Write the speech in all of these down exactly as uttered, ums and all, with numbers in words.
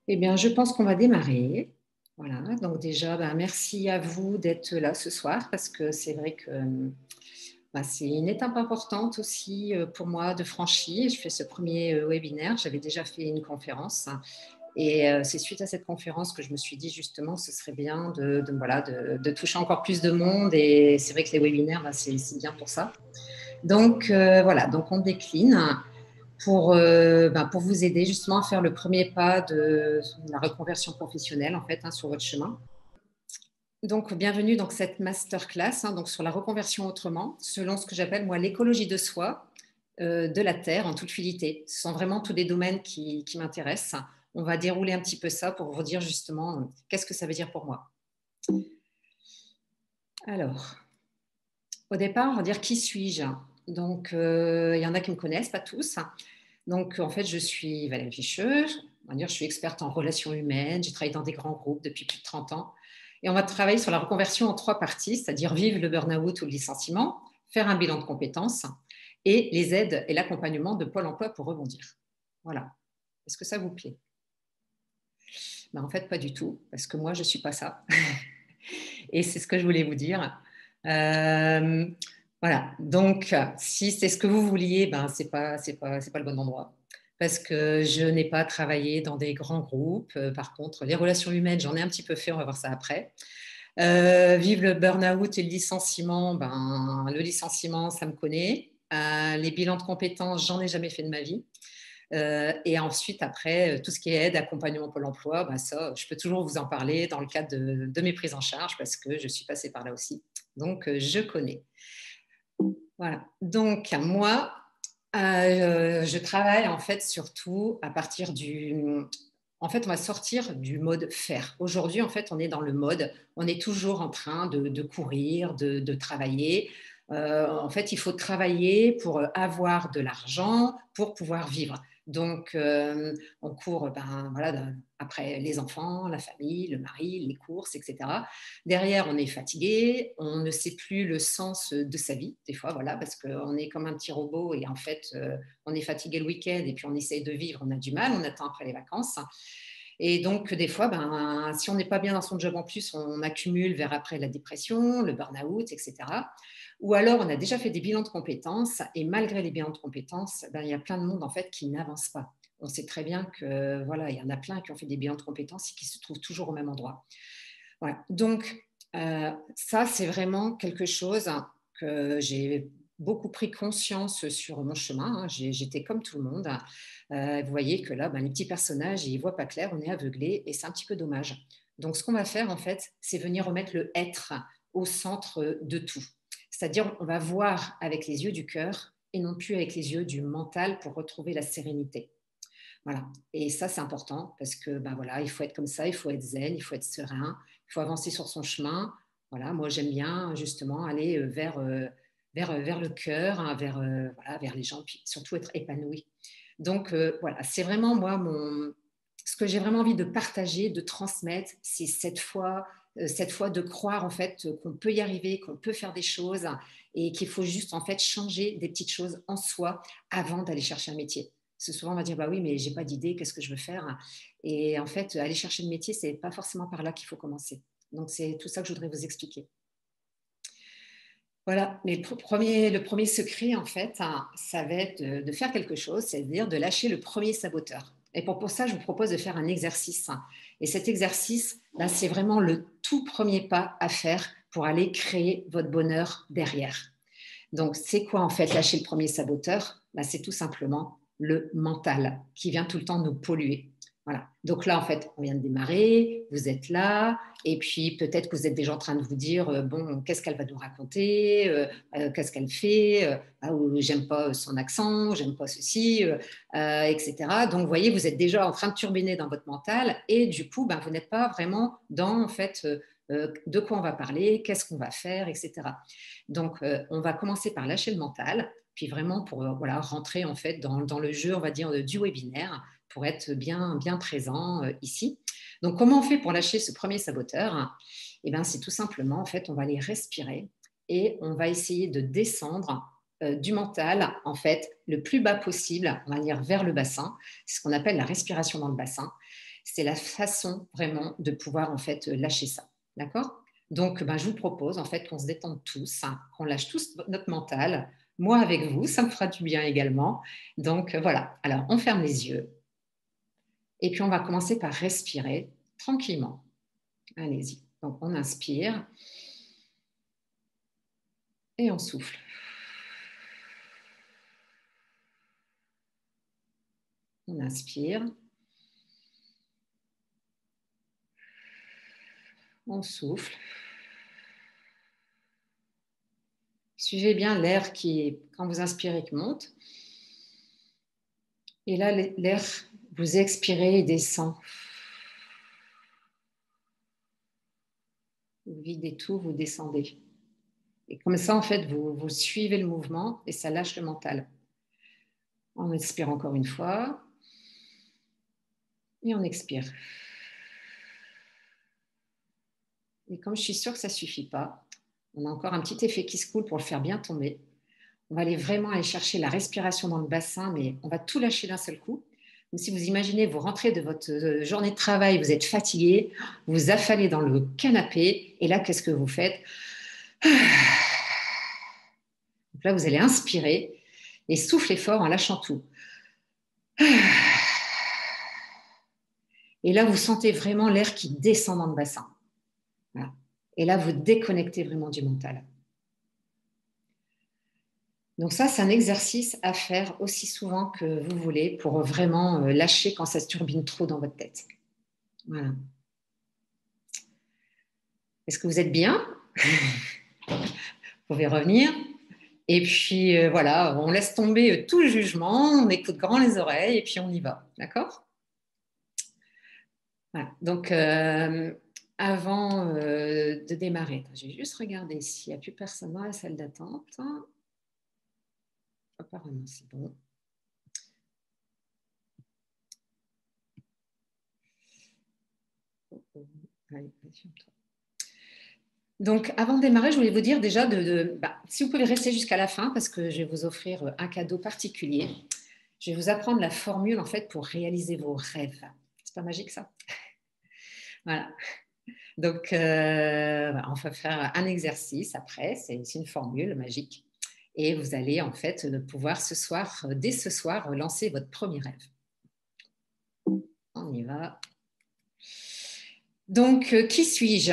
Eh bien, je pense qu'on va démarrer. Voilà, donc déjà, ben, merci à vous d'être là ce soir parce que c'est vrai que ben, c'est une étape importante aussi euh, pour moi de franchir. Je fais ce premier euh, webinaire, j'avais déjà fait une conférence et euh, c'est suite à cette conférence que je me suis dit justement ce serait bien de, de, voilà, de, de toucher encore plus de monde et c'est vrai que les webinaires, ben, c'est c'est bien pour ça. Donc euh, voilà, donc on décline pour, euh, ben, pour vous aider justement à faire le premier pas de la reconversion professionnelle en fait hein, sur votre chemin. Donc bienvenue dans cette masterclass hein, donc sur la reconversion autrement, selon ce que j'appelle moi l'écologie de soi, euh, de la terre en toute fluidité. Ce sont vraiment tous les domaines qui, qui m'intéressent. On va dérouler un petit peu ça pour vous dire justement euh, qu'est-ce que ça veut dire pour moi. Alors, au départ, on va dire qui suis-je. Donc, euh, il y en a qui me connaissent, pas tous. Donc, en fait, je suis Valérie Ficheux. On va dire, je suis experte en relations humaines. J'ai travaillé dans des grands groupes depuis plus de trente ans. Et on va travailler sur la reconversion en trois parties, c'est-à-dire vivre le burn-out ou le licenciement, faire un bilan de compétences et les aides et l'accompagnement de Pôle emploi pour rebondir. Voilà. Est-ce que ça vous plaît? Ben, en fait, pas du tout, parce que moi, je ne suis pas ça. Et c'est ce que je voulais vous dire. Euh, voilà. Donc, si c'est ce que vous vouliez, ben, ce n'est pas, c'est pas, c'est pas le bon endroit. Parce que je n'ai pas travaillé dans des grands groupes. Euh, par contre, les relations humaines, j'en ai un petit peu fait, on va voir ça après. Euh, vive le burn-out et le licenciement, ben, le licenciement, ça me connaît. Euh, les bilans de compétences, j'en ai jamais fait de ma vie. Euh, et ensuite, après, tout ce qui est aide, accompagnement Pôle emploi, ben ça, je peux toujours vous en parler dans le cadre de, de mes prises en charge parce que je suis passée par là aussi. Donc, euh, je connais. Voilà. Donc, moi, euh, je travaille en fait surtout à partir du... En fait, on va sortir du mode faire. Aujourd'hui, en fait, on est dans le mode, on est toujours en train de, de courir, de, de travailler. Euh, en fait, il faut travailler pour avoir de l'argent, pour pouvoir vivre. Donc, euh, on court ben, voilà, après les enfants, la famille, le mari, les courses, et cetera. Derrière, on est fatigué, on ne sait plus le sens de sa vie, des fois, voilà, parce qu'on est comme un petit robot et en fait, euh, on est fatigué le week-end et puis on essaye de vivre, on a du mal, on attend après les vacances. Et donc, des fois, ben, si on n'est pas bien dans son job en plus, on accumule vers après la dépression, le burn-out, et cetera. Ou alors, on a déjà fait des bilans de compétences et malgré les bilans de compétences, ben, il y a plein de monde en fait qui n'avance pas. On sait très bien que voilà, il y en a plein qui ont fait des bilans de compétences et qui se trouvent toujours au même endroit. Voilà. Donc, euh, ça, c'est vraiment quelque chose que j'ai beaucoup pris conscience sur mon chemin. Hein. J'étais comme tout le monde. Euh, vous voyez que là, ben, les petits personnages, ils ne voient pas clair, on est aveuglé et c'est un petit peu dommage. Donc, ce qu'on va faire, en fait, c'est venir remettre le être au centre de tout. C'est-à-dire, on va voir avec les yeux du cœur et non plus avec les yeux du mental pour retrouver la sérénité. Voilà. Et ça, c'est important parce que ben voilà, il faut être comme ça, il faut être zen, il faut être serein, il faut avancer sur son chemin. Voilà, moi, j'aime bien justement aller vers, euh, vers, vers le cœur, hein, vers, euh, voilà, vers les gens, puis surtout être épanoui. Donc, euh, voilà, c'est vraiment moi, mon, ce que j'ai vraiment envie de partager, de transmettre, c'est cette foi, euh, cette foi de croire en fait qu'on peut y arriver, qu'on peut faire des choses et qu'il faut juste en fait changer des petites choses en soi avant d'aller chercher un métier. Parce que souvent, on va dire, bah oui, mais j'ai pas d'idée, qu'est-ce que je veux faire? Et en fait, aller chercher le métier, c'est pas forcément par là qu'il faut commencer. Donc, c'est tout ça que je voudrais vous expliquer. Voilà, mais le premier, le premier secret, en fait, hein, ça va être de, de faire quelque chose, c'est-à-dire de lâcher le premier saboteur. Et pour, pour ça, je vous propose de faire un exercice. Et cet exercice, là, c'est vraiment le tout premier pas à faire pour aller créer votre bonheur derrière. Donc, c'est quoi en fait lâcher le premier saboteur? Bah, c'est tout simplement le mental qui vient tout le temps nous polluer. Voilà. Donc là, en fait, on vient de démarrer, vous êtes là, et puis peut-être que vous êtes déjà en train de vous dire, euh, bon, qu'est-ce qu'elle va nous raconter, euh, euh, qu'est-ce qu'elle fait, euh, ah, ou j'aime pas son accent, j'aime pas ceci, euh, euh, et cetera. Donc, vous voyez, vous êtes déjà en train de turbiner dans votre mental, et du coup, ben, vous n'êtes pas vraiment dans, en fait, euh, euh, de quoi on va parler, qu'est-ce qu'on va faire, et cetera. Donc, euh, on va commencer par lâcher le mental, puis vraiment pour euh, voilà, rentrer en fait dans, dans le jeu, on va dire, du webinaire, pour être bien, bien présent euh, ici. Donc, comment on fait pour lâcher ce premier saboteur? Eh bien, c'est tout simplement, en fait, on va aller respirer et on va essayer de descendre euh, du mental, en fait, le plus bas possible, on va dire vers le bassin. C'est ce qu'on appelle la respiration dans le bassin. c'est la façon vraiment de pouvoir en fait lâcher ça. D'accord? Donc, ben, je vous propose en fait qu'on se détende tous, hein, qu'on lâche tous notre mental. Moi avec vous, ça me fera du bien également. Donc, voilà. Alors, on ferme les yeux. Et puis, on va commencer par respirer tranquillement. Allez-y. Donc, on inspire et on souffle. On inspire. On souffle. Suivez bien l'air qui, quand vous inspirez, qui monte. Et là, l'air, vous expirez et descend. Vous videz tout, vous descendez. Et comme ça, en fait, vous, vous suivez le mouvement et ça lâche le mental. On inspire encore une fois. Et on expire. Et comme je suis sûre que ça ne suffit pas, on a encore un petit effet qui se coule pour le faire bien tomber. On va aller vraiment aller chercher la respiration dans le bassin, mais on va tout lâcher d'un seul coup. Donc, si vous imaginez, vous rentrez de votre journée de travail, vous êtes fatigué, vous affalez dans le canapé, et là, qu'est-ce que vous faites? Donc là, vous allez inspirer et souffler fort en lâchant tout. Et là, vous sentez vraiment l'air qui descend dans le bassin. Voilà. Et là, vous déconnectez vraiment du mental. Donc ça, c'est un exercice à faire aussi souvent que vous voulez pour vraiment lâcher quand ça se turbine trop dans votre tête. Voilà. Est-ce que vous êtes bien? Vous pouvez revenir. Et puis, euh, voilà, on laisse tomber tout le jugement, on écoute grand les oreilles et puis on y va. D'accord? Voilà. Donc, euh, avant euh, de démarrer, je vais juste regarder s'il n'y a plus personne dans la salle d'attente. Apparemment, c'est bon. Oh, oh. Allez, toi. Donc, avant de démarrer, je voulais vous dire déjà de, de bah, si vous pouvez rester jusqu'à la fin, parce que je vais vous offrir un cadeau particulier. Je vais vous apprendre la formule en fait pour réaliser vos rêves. C'est pas magique ça? Voilà. Donc, euh, on va faire un exercice après. C'est une formule magique. Et vous allez en fait pouvoir ce soir, dès ce soir, lancer votre premier rêve. On y va. Donc, euh, qui suis-je?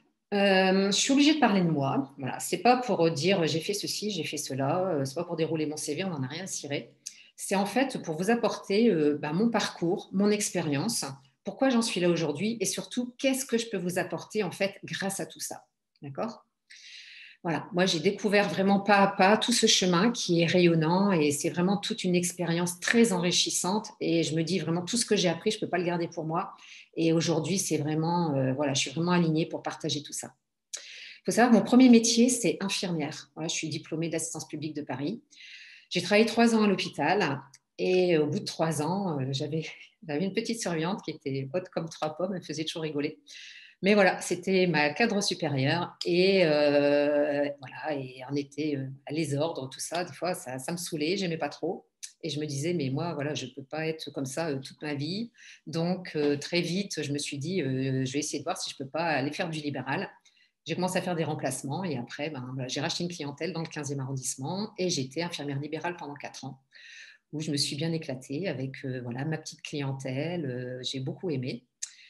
Euh, je suis obligée de parler de moi. Voilà, c'est pas pour dire j'ai fait ceci, j'ai fait cela. C'est pas pour dérouler mon C V, on n'en a rien à cirer. C'est en fait pour vous apporter euh, bah, mon parcours, mon expérience, pourquoi j'en suis là aujourd'hui et surtout qu'est-ce que je peux vous apporter en fait grâce à tout ça. D'accord? Voilà, moi j'ai découvert vraiment pas à pas tout ce chemin qui est rayonnant et c'est vraiment toute une expérience très enrichissante et je me dis vraiment tout ce que j'ai appris, je ne peux pas le garder pour moi et aujourd'hui c'est vraiment, euh, voilà, je suis vraiment alignée pour partager tout ça. Il faut savoir que mon premier métier c'est infirmière. Voilà, je suis diplômée d'assistance publique de Paris. J'ai travaillé trois ans à l'hôpital et au bout de trois ans, euh, j'avais, j'avais une petite surveillante qui était haute comme trois pommes, elle me faisait toujours rigoler. Mais voilà, c'était ma cadre supérieure et euh, voilà, et on était euh, à les ordres, tout ça. Des fois, ça, ça me saoulait, j'aimais pas trop. Et je me disais, mais moi, voilà, je ne peux pas être comme ça euh, toute ma vie. Donc, euh, très vite, je me suis dit, euh, je vais essayer de voir si je ne peux pas aller faire du libéral. J'ai commencé à faire des remplacements et après, ben, voilà, j'ai racheté une clientèle dans le quinzième arrondissement et j'étais infirmière libérale pendant quatre ans où je me suis bien éclatée avec euh, voilà, ma petite clientèle. Euh, j'ai beaucoup aimé.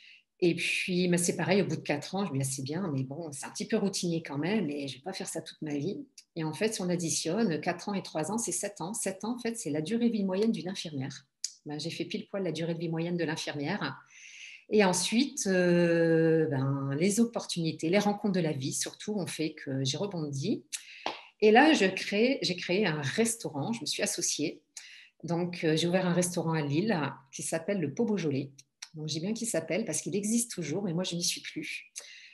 Et puis, ben, c'est pareil, au bout de quatre ans, je me dis, ah, c'est bien, mais bon, c'est un petit peu routinier quand même, et je ne vais pas faire ça toute ma vie. Et en fait, si on additionne quatre ans et trois ans, c'est sept ans. sept ans, en fait, c'est la durée de vie moyenne d'une infirmière. Ben, j'ai fait pile poil la durée de vie moyenne de l'infirmière. Et ensuite, euh, ben, les opportunités, les rencontres de la vie, surtout, ont fait que j'ai rebondi. Et là, je crée, j'ai créé un restaurant, je me suis associée. Donc, euh, j'ai ouvert un restaurant à Lille qui s'appelle le Pot Beaujolais. Donc, j'ai bien qu'il s'appelle parce qu'il existe toujours, mais moi, je n'y suis plus.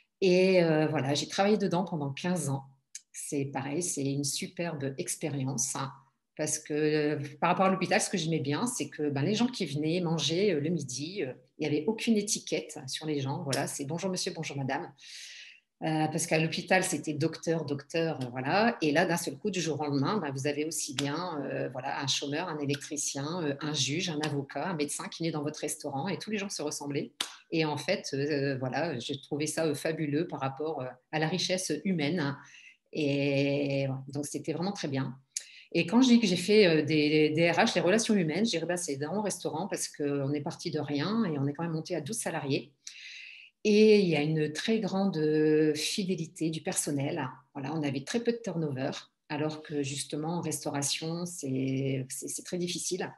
Et euh, voilà, j'ai travaillé dedans pendant quinze ans. C'est pareil, c'est une superbe expérience. Hein, parce que euh, par rapport à l'hôpital, ce que j'aimais bien, c'est que ben, les gens qui venaient manger euh, le midi, euh, il n'y avait aucune étiquette sur les gens. Voilà, c'est bonjour monsieur, bonjour madame. Euh, parce qu'à l'hôpital, c'était docteur, docteur, euh, voilà. Et là, d'un seul coup, du jour au lendemain, ben, vous avez aussi bien euh, voilà, un chômeur, un électricien, euh, un juge, un avocat, un médecin qui naît dans votre restaurant et tous les gens se ressemblaient. Et en fait, euh, voilà, j'ai trouvé ça euh, fabuleux par rapport euh, à la richesse humaine. Et voilà, donc, c'était vraiment très bien. Et quand je dis que j'ai fait euh, des, des R H, les relations humaines, je dirais bah, c'est dans mon restaurant parce qu'on est parti de rien et on est quand même monté à douze salariés. Et il y a une très grande euh, fidélité du personnel. Voilà, on avait très peu de turnover, alors que justement en restauration, c'est c'est- très difficile.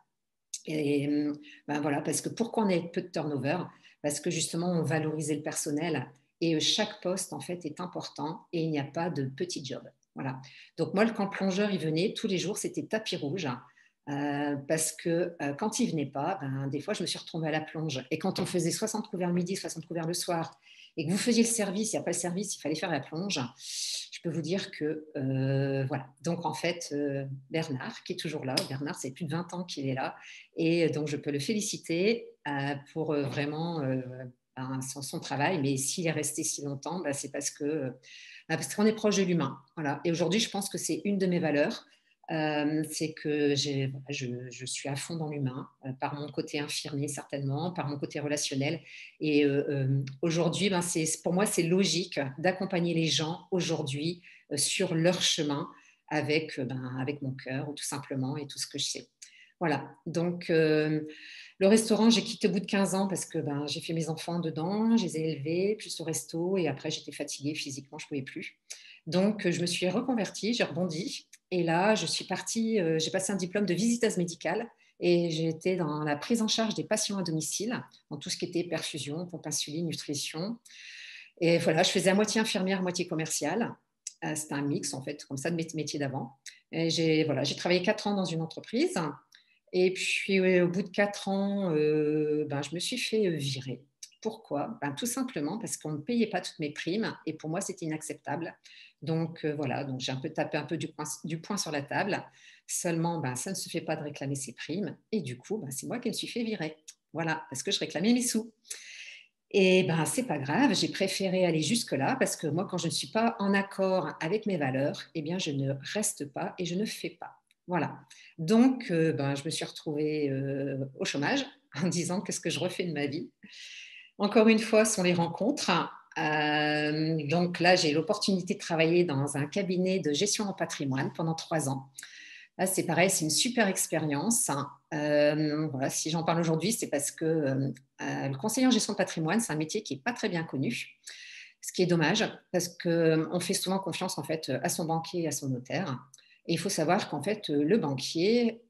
Et ben voilà, parce que pourquoi on a peu de turnover? Parce que justement, on valorisait le personnel et euh, chaque poste, en fait, est important et il n'y a pas de petit job. Voilà. Donc moi, quand le plongeur, il venait, tous les jours, c'était tapis rouge. Euh, parce que euh, quand il venait pas, ben, des fois, je me suis retrouvée à la plonge. Et quand on faisait soixante couverts le midi, soixante couverts le soir, et que vous faisiez le service, il n'y a pas le service, il fallait faire la plonge, je peux vous dire que euh, voilà. Donc en fait, euh, Bernard, qui est toujours là, Bernard, c'est plus de vingt ans qu'il est là, et donc je peux le féliciter euh, pour euh, vraiment euh, ben, son, son, travail. Mais s'il est resté si longtemps, ben, c'est parce que euh, parce qu'on est proche de l'humain. Voilà. Et aujourd'hui, je pense que c'est une de mes valeurs. Euh, c'est que j'ai, je, je, suis à fond dans l'humain, euh, par mon côté infirmier certainement, par mon côté relationnel. Et euh, euh, aujourd'hui, ben c'est, pour moi, c'est logique d'accompagner les gens aujourd'hui euh, sur leur chemin avec, euh, ben, avec mon cœur, tout simplement, et tout ce que je sais. Voilà, donc euh, le restaurant, j'ai quitté au bout de quinze ans parce que ben, j'ai fait mes enfants dedans, je les ai élevés, plus au resto, et après j'étais fatiguée physiquement, je ne pouvais plus. Donc je me suis reconvertie, j'ai rebondi, et là je suis partie, euh, j'ai passé un diplôme de visiteuse médicale, et j'ai été dans la prise en charge des patients à domicile, dans tout ce qui était perfusion, pompe insuline, nutrition. Et voilà, je faisais à moitié infirmière, à moitié commerciale. Euh, C'était un mix, en fait, comme ça, de mes métiers d'avant. Et j'ai voilà, j'ai travaillé quatre ans dans une entreprise. Et puis, ouais, au bout de quatre ans, euh, ben, je me suis fait virer. Pourquoi? Ben, tout simplement parce qu'on ne payait pas toutes mes primes et pour moi, c'était inacceptable. Donc, euh, voilà, donc j'ai un peu tapé un peu du poing, du poing sur la table. Seulement, ben, ça ne se fait pas de réclamer ses primes. Et du coup, ben, c'est moi qui me suis fait virer. Voilà, parce que je réclamais mes sous. Et ben, c'est pas grave, j'ai préféré aller jusque-là parce que moi, quand je ne suis pas en accord avec mes valeurs, eh bien, je ne reste pas et je ne fais pas. Voilà. Donc, euh, ben, je me suis retrouvée euh, au chômage en disant qu'est-ce que je refais de ma vie. Encore une fois, ce sont les rencontres. Euh, donc là, j'ai l'opportunité de travailler dans un cabinet de gestion en patrimoine pendant trois ans. Là, c'est pareil, c'est une super expérience. Euh, voilà, si j'en parle aujourd'hui, c'est parce que euh, le conseiller en gestion de patrimoine, c'est un métier qui n'est pas très bien connu, ce qui est dommage, parce qu'on fait souvent confiance en fait à son banquier et à son notaire. Et il faut savoir qu'en fait, le banquier,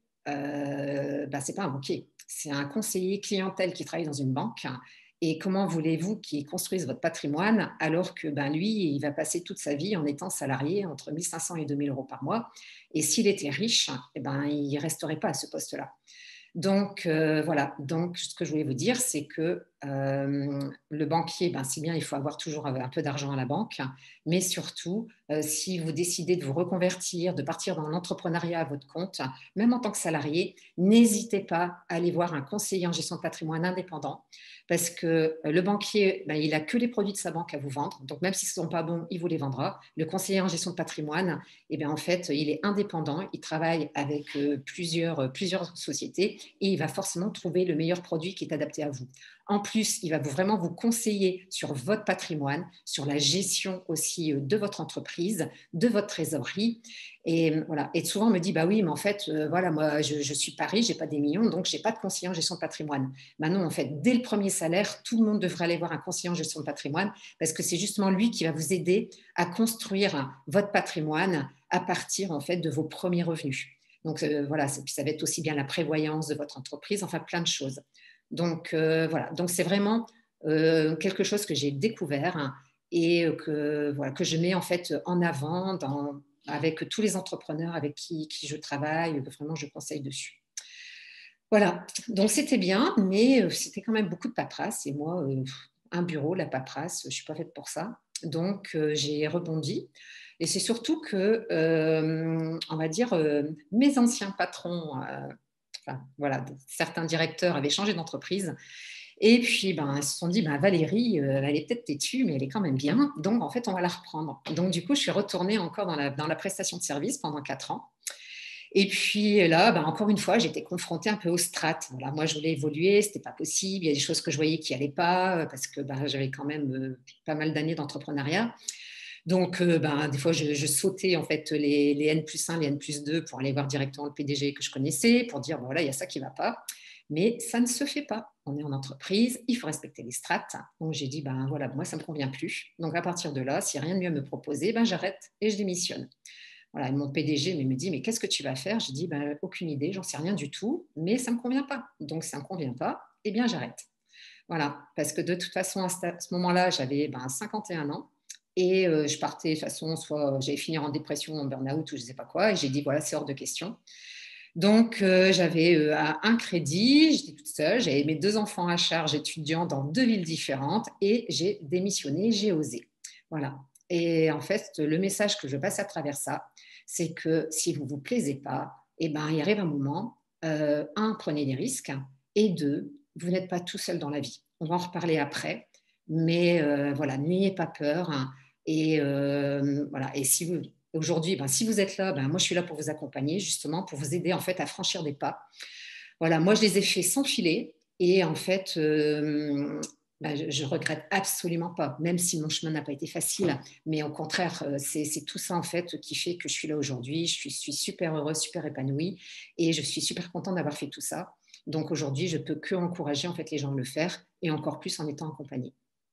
euh, bah, ce n'est pas un banquier, c'est un conseiller clientèle qui travaille dans une banque. Et comment voulez-vous qu'il construise votre patrimoine alors que ben, lui, il va passer toute sa vie en étant salarié entre mille cinq cents et deux mille euros par mois. Et s'il était riche, eh ben, il ne resterait pas à ce poste-là. Donc, euh, voilà. Donc, ce que je voulais vous dire, c'est que euh, le banquier, ben, c'est bien, il faut avoir toujours un peu d'argent à la banque, mais surtout, euh, si vous décidez de vous reconvertir, de partir dans l'entrepreneuriat à votre compte, même en tant que salarié, n'hésitez pas à aller voir un conseiller en gestion de patrimoine indépendant, parce que le banquier, ben, il n'a que les produits de sa banque à vous vendre. Donc, même si ce ne sont pas bons, il vous les vendra. Le conseiller en gestion de patrimoine, eh bien, en fait, il est indépendant, il travaille avec euh, plusieurs, plusieurs sociétés et il va forcément trouver le meilleur produit qui est adapté à vous. En plus, il va vraiment vous conseiller sur votre patrimoine, sur la gestion aussi de votre entreprise, de votre trésorerie. Et voilà. Et souvent, on me dit, bah oui, mais en fait, euh, voilà, moi, je, je suis pas riche, j'ai pas des millions, donc j'ai pas de conseiller en gestion de patrimoine. Ben non, en fait, dès le premier salaire, tout le monde devrait aller voir un conseiller en gestion de patrimoine parce que c'est justement lui qui va vous aider à construire votre patrimoine à partir en fait de vos premiers revenus. Donc euh, voilà, ça va être aussi bien la prévoyance de votre entreprise, enfin plein de choses. Donc euh, voilà, donc c'est vraiment euh, quelque chose que j'ai découvert hein, et que voilà que je mets en fait en avant dans, avec tous les entrepreneurs avec qui, qui je travaille, que vraiment je conseille dessus. Voilà, donc c'était bien, mais euh, c'était quand même beaucoup de paperasse et moi, euh, un bureau, la paperasse, je ne suis pas faite pour ça. Donc euh, j'ai rebondi. Et c'est surtout que, euh, on va dire, euh, mes anciens patrons, euh, enfin, voilà, certains directeurs avaient changé d'entreprise Et puis, ben, ils se sont dit, ben, Valérie, euh, elle est peut-être têtue, mais elle est quand même bien. Donc, en fait, on va la reprendre. Donc, du coup, je suis retournée encore dans la, dans la prestation de service pendant quatre ans. Et puis là, ben, encore une fois, j'étais confrontée un peu au strat. Voilà, moi, je voulais évoluer, c'était pas possible. Il y a des choses que je voyais qui allaient pas parce que ben, j'avais quand même euh, pas mal d'années d'entrepreneuriat. Donc, euh, ben, des fois, je, je sautais en fait les, les N plus un, les N plus deux pour aller voir directement le P D G que je connaissais, pour dire, ben, voilà, il y a ça qui ne va pas. Mais ça ne se fait pas. On est en entreprise, il faut respecter les strates. Donc, j'ai dit, ben voilà, moi, ça ne me convient plus. Donc, à partir de là, s'il n'y a rien de mieux à me proposer, ben, j'arrête et je démissionne. Voilà, mon P D G me dit, mais qu'est-ce que tu vas faire? Je dis, ben, aucune idée, j'en sais rien du tout, mais ça ne me convient pas. Donc, ça ne me convient pas, eh bien, j'arrête. Voilà, parce que de toute façon, à ce moment-là, j'avais ben, cinquante et un ans et euh, je partais de toute façon, soit j'allais finir en dépression, en burn-out ou je ne sais pas quoi, et j'ai dit, voilà, c'est hors de question. Donc, euh, j'avais euh, un crédit, j'étais toute seule, j'avais mes deux enfants à charge étudiants dans deux villes différentes et j'ai démissionné, j'ai osé. Voilà. Et en fait, le message que je passe à travers ça, c'est que si vous ne vous plaisez pas, eh ben, il arrive un moment, euh, un, prenez des risques, et deux, vous n'êtes pas tout seul dans la vie. On va en reparler après, mais euh, voilà, n'ayez pas peur. Hein, et euh, voilà. Et si vous, aujourd'hui, ben, si vous êtes là, ben, moi je suis là pour vous accompagner, justement, pour vous aider en fait à franchir des pas. Voilà, moi je les ai fait sans filet, et en fait, euh, ben, je, ne regrette absolument pas, même si mon chemin n'a pas été facile. Mais au contraire, euh, c'est, c'est tout ça en fait qui fait que je suis là aujourd'hui. Je suis, suis super heureuse, super épanouie, et je suis super contente d'avoir fait tout ça. Donc aujourd'hui, je peux que encourager en fait les gens à le faire, et encore plus en étant accompagnée.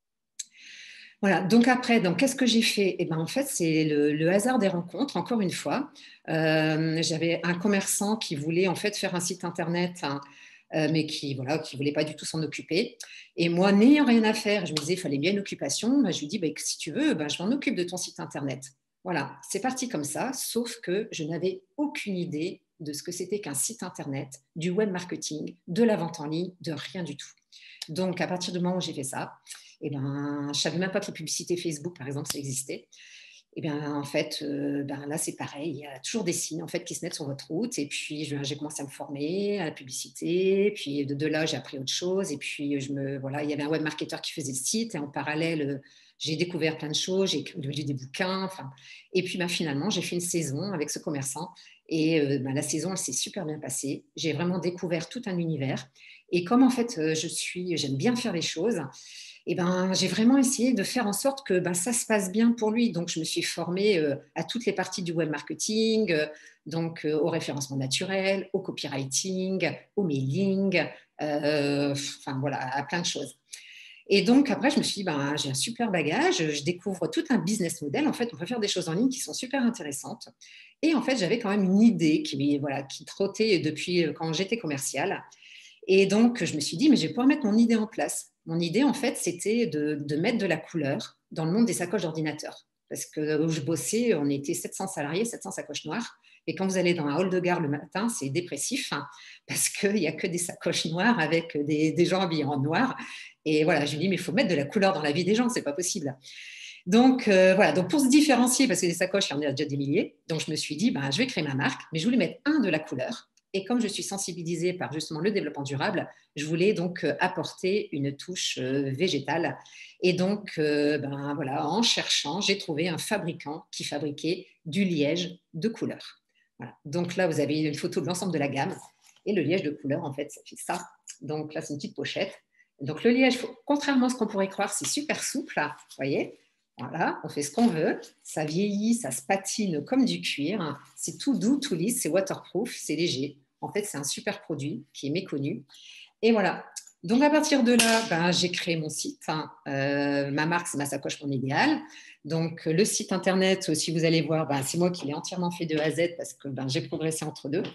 Voilà, donc après, donc, qu'est-ce que j'ai fait? Eh ben, en fait, c'est le, le hasard des rencontres, encore une fois. Euh, j'avais un commerçant qui voulait en fait faire un site internet, hein, euh, mais qui voilà, qui voulait pas du tout s'en occuper. Et moi, n'ayant rien à faire, je me disais, il fallait bien une occupation. Ben, je lui dis, ben, si tu veux, ben, je m'en occupe de ton site internet. Voilà, c'est parti comme ça, sauf que je n'avais aucune idée de ce que c'était qu'un site internet, du web marketing, de la vente en ligne, de rien du tout. Donc, à partir du moment où j'ai fait ça, eh ben, je ne savais même pas que les publicités Facebook, par exemple, ça existait. Et bien, en fait, euh, ben là, c'est pareil. Il y a toujours des signes en fait, qui se mettent sur votre route. Et puis, je- j'ai commencé à me former à la publicité. Puis, de, de là, j'ai appris autre chose. Et puis, je me, voilà, il y avait un web marketeur qui faisait le site. Et en parallèle, euh, j'ai découvert plein de choses. J'ai lu des bouquins. Enfin, et puis, ben, finalement, j'ai fait une saison avec ce commerçant. Et euh, ben, la saison, elle s'est super bien passée. J'ai vraiment découvert tout un univers. Et comme en fait, euh, je suis, j'aime bien faire les choses, et ben, j'ai vraiment essayé de faire en sorte que ben, ça se passe bien pour lui. Donc, je me suis formée euh, à toutes les parties du web marketing, euh, donc euh, au référencement naturel, au copywriting, au mailing, euh, enfin voilà, à plein de choses. Et donc, après, je me suis dit, ben, j'ai un super bagage, je découvre tout un business model. En fait, on peut faire des choses en ligne qui sont super intéressantes. Et en fait, j'avais quand même une idée qui, voilà, qui trottait depuis euh, quand j'étais commerciale. Et donc, je me suis dit, mais je vais pouvoir mettre mon idée en place. Mon idée, en fait, c'était de, de mettre de la couleur dans le monde des sacoches d'ordinateur. Parce que où je bossais, on était sept cents salariés, sept cents sacoches noires. Et quand vous allez dans un hall de gare le matin, c'est dépressif, hein, parce qu'il n'y a que des sacoches noires avec des, des gens habillés en noir. Et voilà, je me dis, mais il faut mettre de la couleur dans la vie des gens, c'est pas possible. Donc, euh, voilà, donc pour se différencier, parce que des sacoches, il y en a déjà des milliers, donc je me suis dit, ben, je vais créer ma marque, mais je voulais mettre un de la couleur. Et comme je suis sensibilisée par justement le développement durable, je voulais donc euh, apporter une touche euh, végétale. Et donc, euh, ben, voilà, en cherchant, j'ai trouvé un fabricant qui fabriquait du liège de couleur. Voilà. Donc là, vous avez une photo de l'ensemble de la gamme. Et le liège de couleur, en fait, ça fait ça. Donc là, c'est une petite pochette. Donc le liège, contrairement à ce qu'on pourrait croire, c'est super souple, vous voyez. Voilà, on fait ce qu'on veut, ça vieillit, ça se patine comme du cuir, c'est tout doux, tout lisse, c'est waterproof, c'est léger. En fait, c'est un super produit qui est méconnu. Et voilà. Donc, à partir de là, ben, j'ai créé mon site. Hein. Euh, ma marque, c'est ma sacoche mon idéal. Donc, le site internet, si vous allez voir, ben, c'est moi qui l'ai entièrement fait de A à Z parce que ben, j'ai progressé entre deux.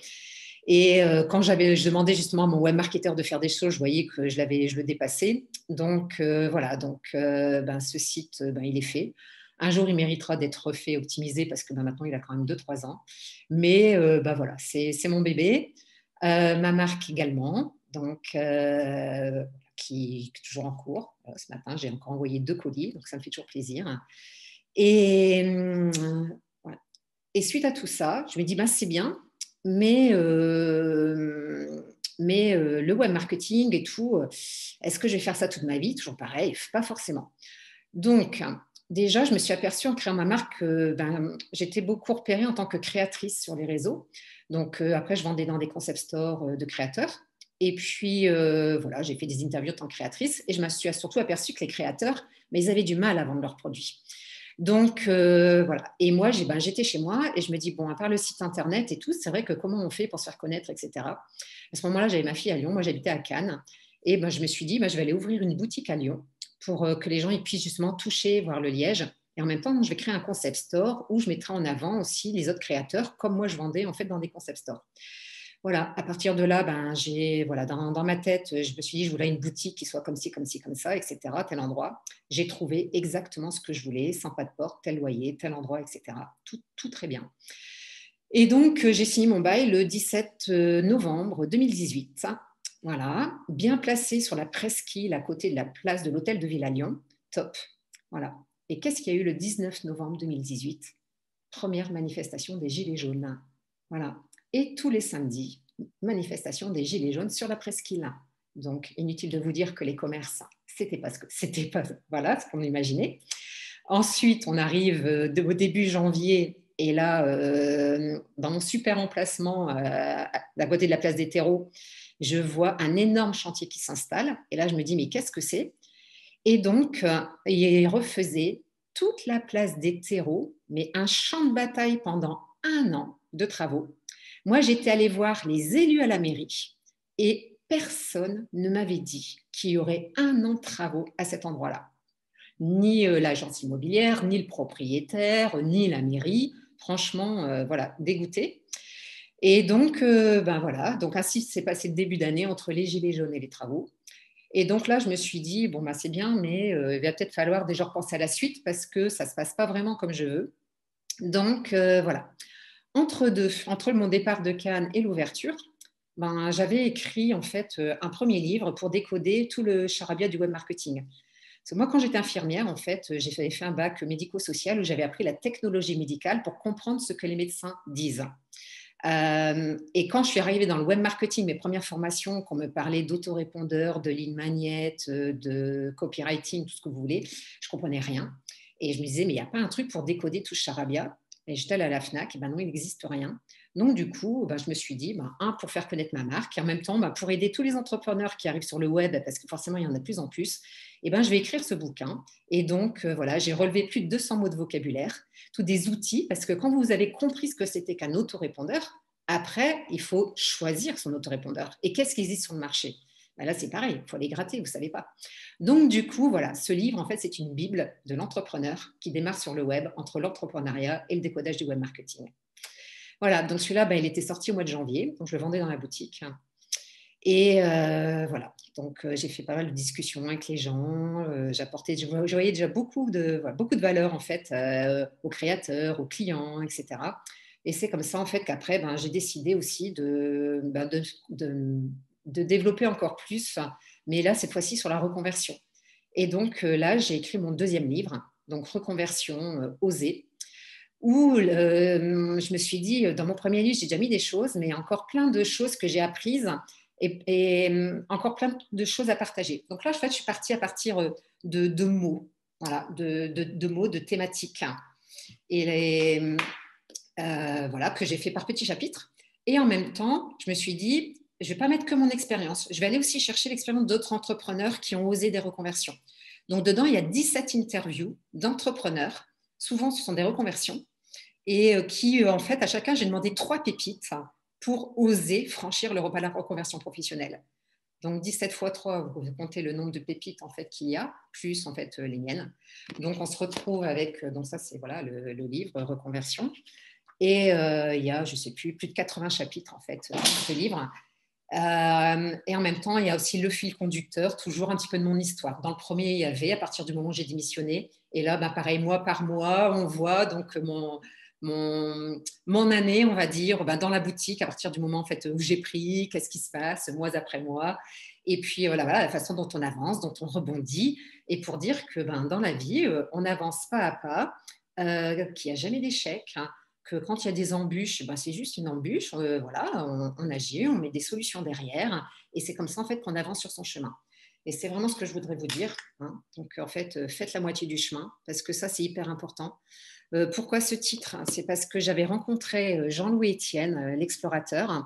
Et euh, quand j'avais, je demandais justement à mon web marketeur de faire des choses, je voyais que je, l'avais, je le dépassais. Donc euh, voilà, donc euh, ben, ce site, ben, il est fait. Un jour, il méritera d'être refait, optimisé, parce que ben, maintenant, il a quand même deux trois ans. Mais euh, ben, voilà, c'est, c'est mon bébé. Euh, ma marque également, donc, euh, qui est toujours en cours. Euh, ce matin, j'ai encore envoyé deux colis, donc ça me fait toujours plaisir. Et, euh, voilà. Et suite à tout ça, je me dis, ben, c'est bien, mais, euh, Mais euh, le web marketing et tout, euh, est-ce que je vais faire ça toute ma vie? Toujours pareil, pas forcément. Donc, déjà, je me suis aperçue en créant ma marque que ben, j'étais beaucoup repérée en tant que créatrice sur les réseaux. Donc, euh, après, je vendais dans des concept stores euh, de créateurs. Et puis, euh, voilà, j'ai fait des interviews en tant que créatrice et je me suis surtout aperçue que les créateurs, mais ils avaient du mal à vendre leurs produits. Donc, euh, voilà. Et moi, j'ai, ben, j'étais chez moi et je me dis, bon, à part le site internet et tout, c'est vrai que comment on fait pour se faire connaître, et cetera. À ce moment-là, j'avais ma fille à Lyon, moi j'habitais à Cannes. Et ben, je me suis dit, ben, je vais aller ouvrir une boutique à Lyon pour euh, que les gens ils puissent justement toucher, voir le liège. Et en même temps, je vais créer un concept store où je mettrai en avant aussi les autres créateurs, comme moi je vendais en fait dans des concept stores. Voilà, à partir de là, ben, j'ai, voilà, dans, dans ma tête, je me suis dit, je voulais une boutique qui soit comme ci, comme ci, comme ça, et cetera, tel endroit. J'ai trouvé exactement ce que je voulais, sans pas de porte, tel loyer, tel endroit, et cetera. Tout, tout très bien. Et donc, j'ai signé mon bail le dix-sept novembre deux mille dix-huit. Voilà, bien placé sur la presqu'île à côté de la place de l'hôtel de ville à Lyon. Top. Voilà. Et qu'est-ce qu'il y a eu le dix-neuf novembre deux mille dix-huit? Première manifestation des Gilets jaunes. Voilà. Et tous les samedis, manifestation des Gilets jaunes sur la presqu'île. Donc, inutile de vous dire que les commerces, c'était pas ce que c'était pas, voilà, ce qu'on imaginait. Ensuite, on arrive au début janvier, et là, euh, dans mon super emplacement, euh, à côté de la place des terreaux, je vois un énorme chantier qui s'installe. Et là, je me dis, mais qu'est-ce que c'est? Et donc, euh, il refaisait toute la place des terreaux, mais un champ de bataille pendant un an de travaux. Moi, j'étais allée voir les élus à la mairie et personne ne m'avait dit qu'il y aurait un an de travaux à cet endroit-là. Ni euh, l'agence immobilière, ni le propriétaire, ni la mairie. Franchement, euh, voilà, dégoûté. Et donc, euh, ben voilà, donc ainsi s'est passé le début d'année entre les gilets jaunes et les travaux. Et donc là, je me suis dit, bon, ben, c'est bien, mais euh, il va peut-être falloir déjà repenser à la suite parce que ça ne se passe pas vraiment comme je veux. Donc, euh, voilà. Entre deux, entre mon départ de Cannes et l'ouverture, ben, j'avais écrit en fait euh, un premier livre pour décoder tout le charabia du web marketing. Parce que moi, quand j'étais infirmière, en fait, j'ai fait, fait un bac médico-social où j'avais appris la technologie médicale pour comprendre ce que les médecins disent. Euh, et quand je suis arrivée dans le web marketing, mes premières formations, qu'on me parlait d'autorépondeur, de ligne magnète, de copywriting, tout ce que vous voulez, je ne comprenais rien. Et je me disais, mais il n'y a pas un truc pour décoder tout ce charabia? Et j'étais allée à la FNAC, et ben non, il n'existe rien. Donc, du coup, ben, je me suis dit, ben, un, pour faire connaître ma marque, et en même temps, ben, pour aider tous les entrepreneurs qui arrivent sur le web, parce que forcément, il y en a de plus en plus, et ben, je vais écrire ce bouquin. Et donc, euh, voilà, j'ai relevé plus de deux cents mots de vocabulaire, tous des outils, parce que quand vous avez compris ce que c'était qu'un autorépondeur, après, il faut choisir son autorépondeur. Et qu'est-ce qui existe sur le marché? Ben là, c'est pareil, il faut aller gratter, vous ne savez pas. Donc, du coup, voilà, ce livre, en fait, c'est une bible de l'entrepreneur qui démarre sur le web entre l'entrepreneuriat et le décodage du web marketing. Voilà, donc celui-là, ben, il était sorti au mois de janvier, donc je le vendais dans la boutique. Et euh, voilà, donc euh, j'ai fait pas mal de discussions avec les gens, euh, j'apportais, je, je voyais déjà beaucoup de, voilà, beaucoup de valeur en fait euh, aux créateurs, aux clients, et cetera. Et c'est comme ça en fait qu'après, ben, j'ai décidé aussi de, ben, de, de, de développer encore plus, mais là cette fois-ci sur la reconversion. Et donc euh, là, j'ai écrit mon deuxième livre, donc Reconversion euh, osée, où euh, je me suis dit, dans mon premier livre, j'ai déjà mis des choses, mais encore plein de choses que j'ai apprises et, et euh, encore plein de choses à partager. Donc là, en fait, je suis partie à partir de, de mots, voilà, de, de, de mots, de thématiques, et les, euh, voilà, que j'ai fait par petits chapitres. Et en même temps, je me suis dit, je ne vais pas mettre que mon expérience, je vais aller aussi chercher l'expérience d'autres entrepreneurs qui ont osé des reconversions. Donc dedans, il y a dix-sept interviews d'entrepreneurs, souvent ce sont des reconversions, et qui, en fait, à chacun, j'ai demandé trois pépites pour oser franchir le repas de la reconversion professionnelle. Donc dix-sept fois trois, vous comptez le nombre de pépites en fait qu'il y a, plus en fait les miennes. Donc on se retrouve avec, donc ça c'est voilà le, le livre Reconversion. Et euh, il y a, je ne sais plus, plus de quatre-vingts chapitres en fait dans ce livre. Euh, et en même temps, il y a aussi le fil conducteur, toujours un petit peu de mon histoire. Dans le premier, il y avait, à partir du moment où j'ai démissionné, et là, bah, pareil, mois par mois, on voit donc mon, mon, mon année, on va dire, bah, dans la boutique, à partir du moment en fait, où j'ai pris, qu'est-ce qui se passe, mois après mois. Et puis voilà, voilà la façon dont on avance, dont on rebondit. Et pour dire que ben, dans la vie, on n'avance pas à pas, euh, qu'il n'y a jamais d'échec, hein, que quand il y a des embûches, ben, c'est juste une embûche, euh, voilà, on, on agit, on met des solutions derrière, et c'est comme ça en fait qu'on avance sur son chemin. Et c'est vraiment ce que je voudrais vous dire, hein. Donc en fait, euh, faites la moitié du chemin, parce que ça c'est hyper important. Euh, pourquoi ce titre? C'est parce que j'avais rencontré euh, Jean-Louis Etienne, euh, l'explorateur,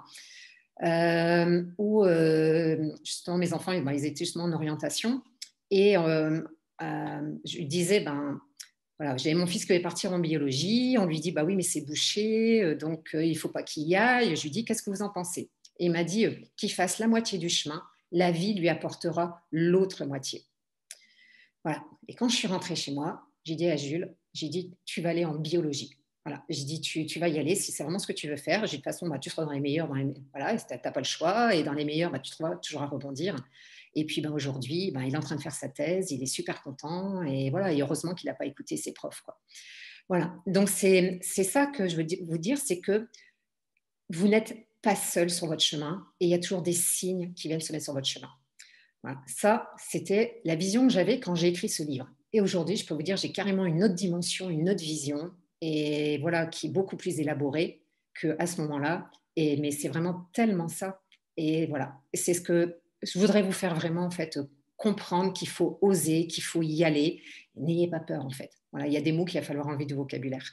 euh, où euh, justement mes enfants, ben, ils étaient justement en orientation, et euh, euh, je lui disais, ben voilà, j'avais mon fils qui allait partir en biologie. On lui dit, bah oui, mais c'est bouché, euh, donc euh, il ne faut pas qu'il y aille. Je lui dis, qu'est-ce que vous en pensez? Et il m'a dit, euh, qu'il fasse la moitié du chemin, la vie lui apportera l'autre moitié. Voilà. Et quand je suis rentrée chez moi, j'ai dit à Jules, j'ai dit, tu vas aller en biologie. Voilà. J'ai dit, tu, tu vas y aller si c'est vraiment ce que tu veux faire. J'ai dit, de toute façon, bah, tu seras dans les meilleurs. Dans les... Voilà, tu n'as pas le choix. Et dans les meilleurs, bah, tu trouveras toujours à rebondir. Et puis ben, aujourd'hui, ben, il est en train de faire sa thèse. Il est super content. Et voilà, et heureusement qu'il n'a pas écouté ses profs, quoi. Voilà. Donc, c'est ça que je veux vous dire, c'est que vous n'êtes pas seul sur votre chemin. Et il y a toujours des signes qui viennent se mettre sur votre chemin. Voilà. Ça, c'était la vision que j'avais quand j'ai écrit ce livre. Et aujourd'hui, je peux vous dire, j'ai carrément une autre dimension, une autre vision, et voilà, qui est beaucoup plus élaborée qu'à ce moment-là. Et, mais c'est vraiment tellement ça. Et voilà, c'est ce que je voudrais vous faire vraiment, en fait, comprendre qu'il faut oser, qu'il faut y aller. N'ayez pas peur, en fait. Voilà, il y a des mots qu'il va falloir enlever du vocabulaire.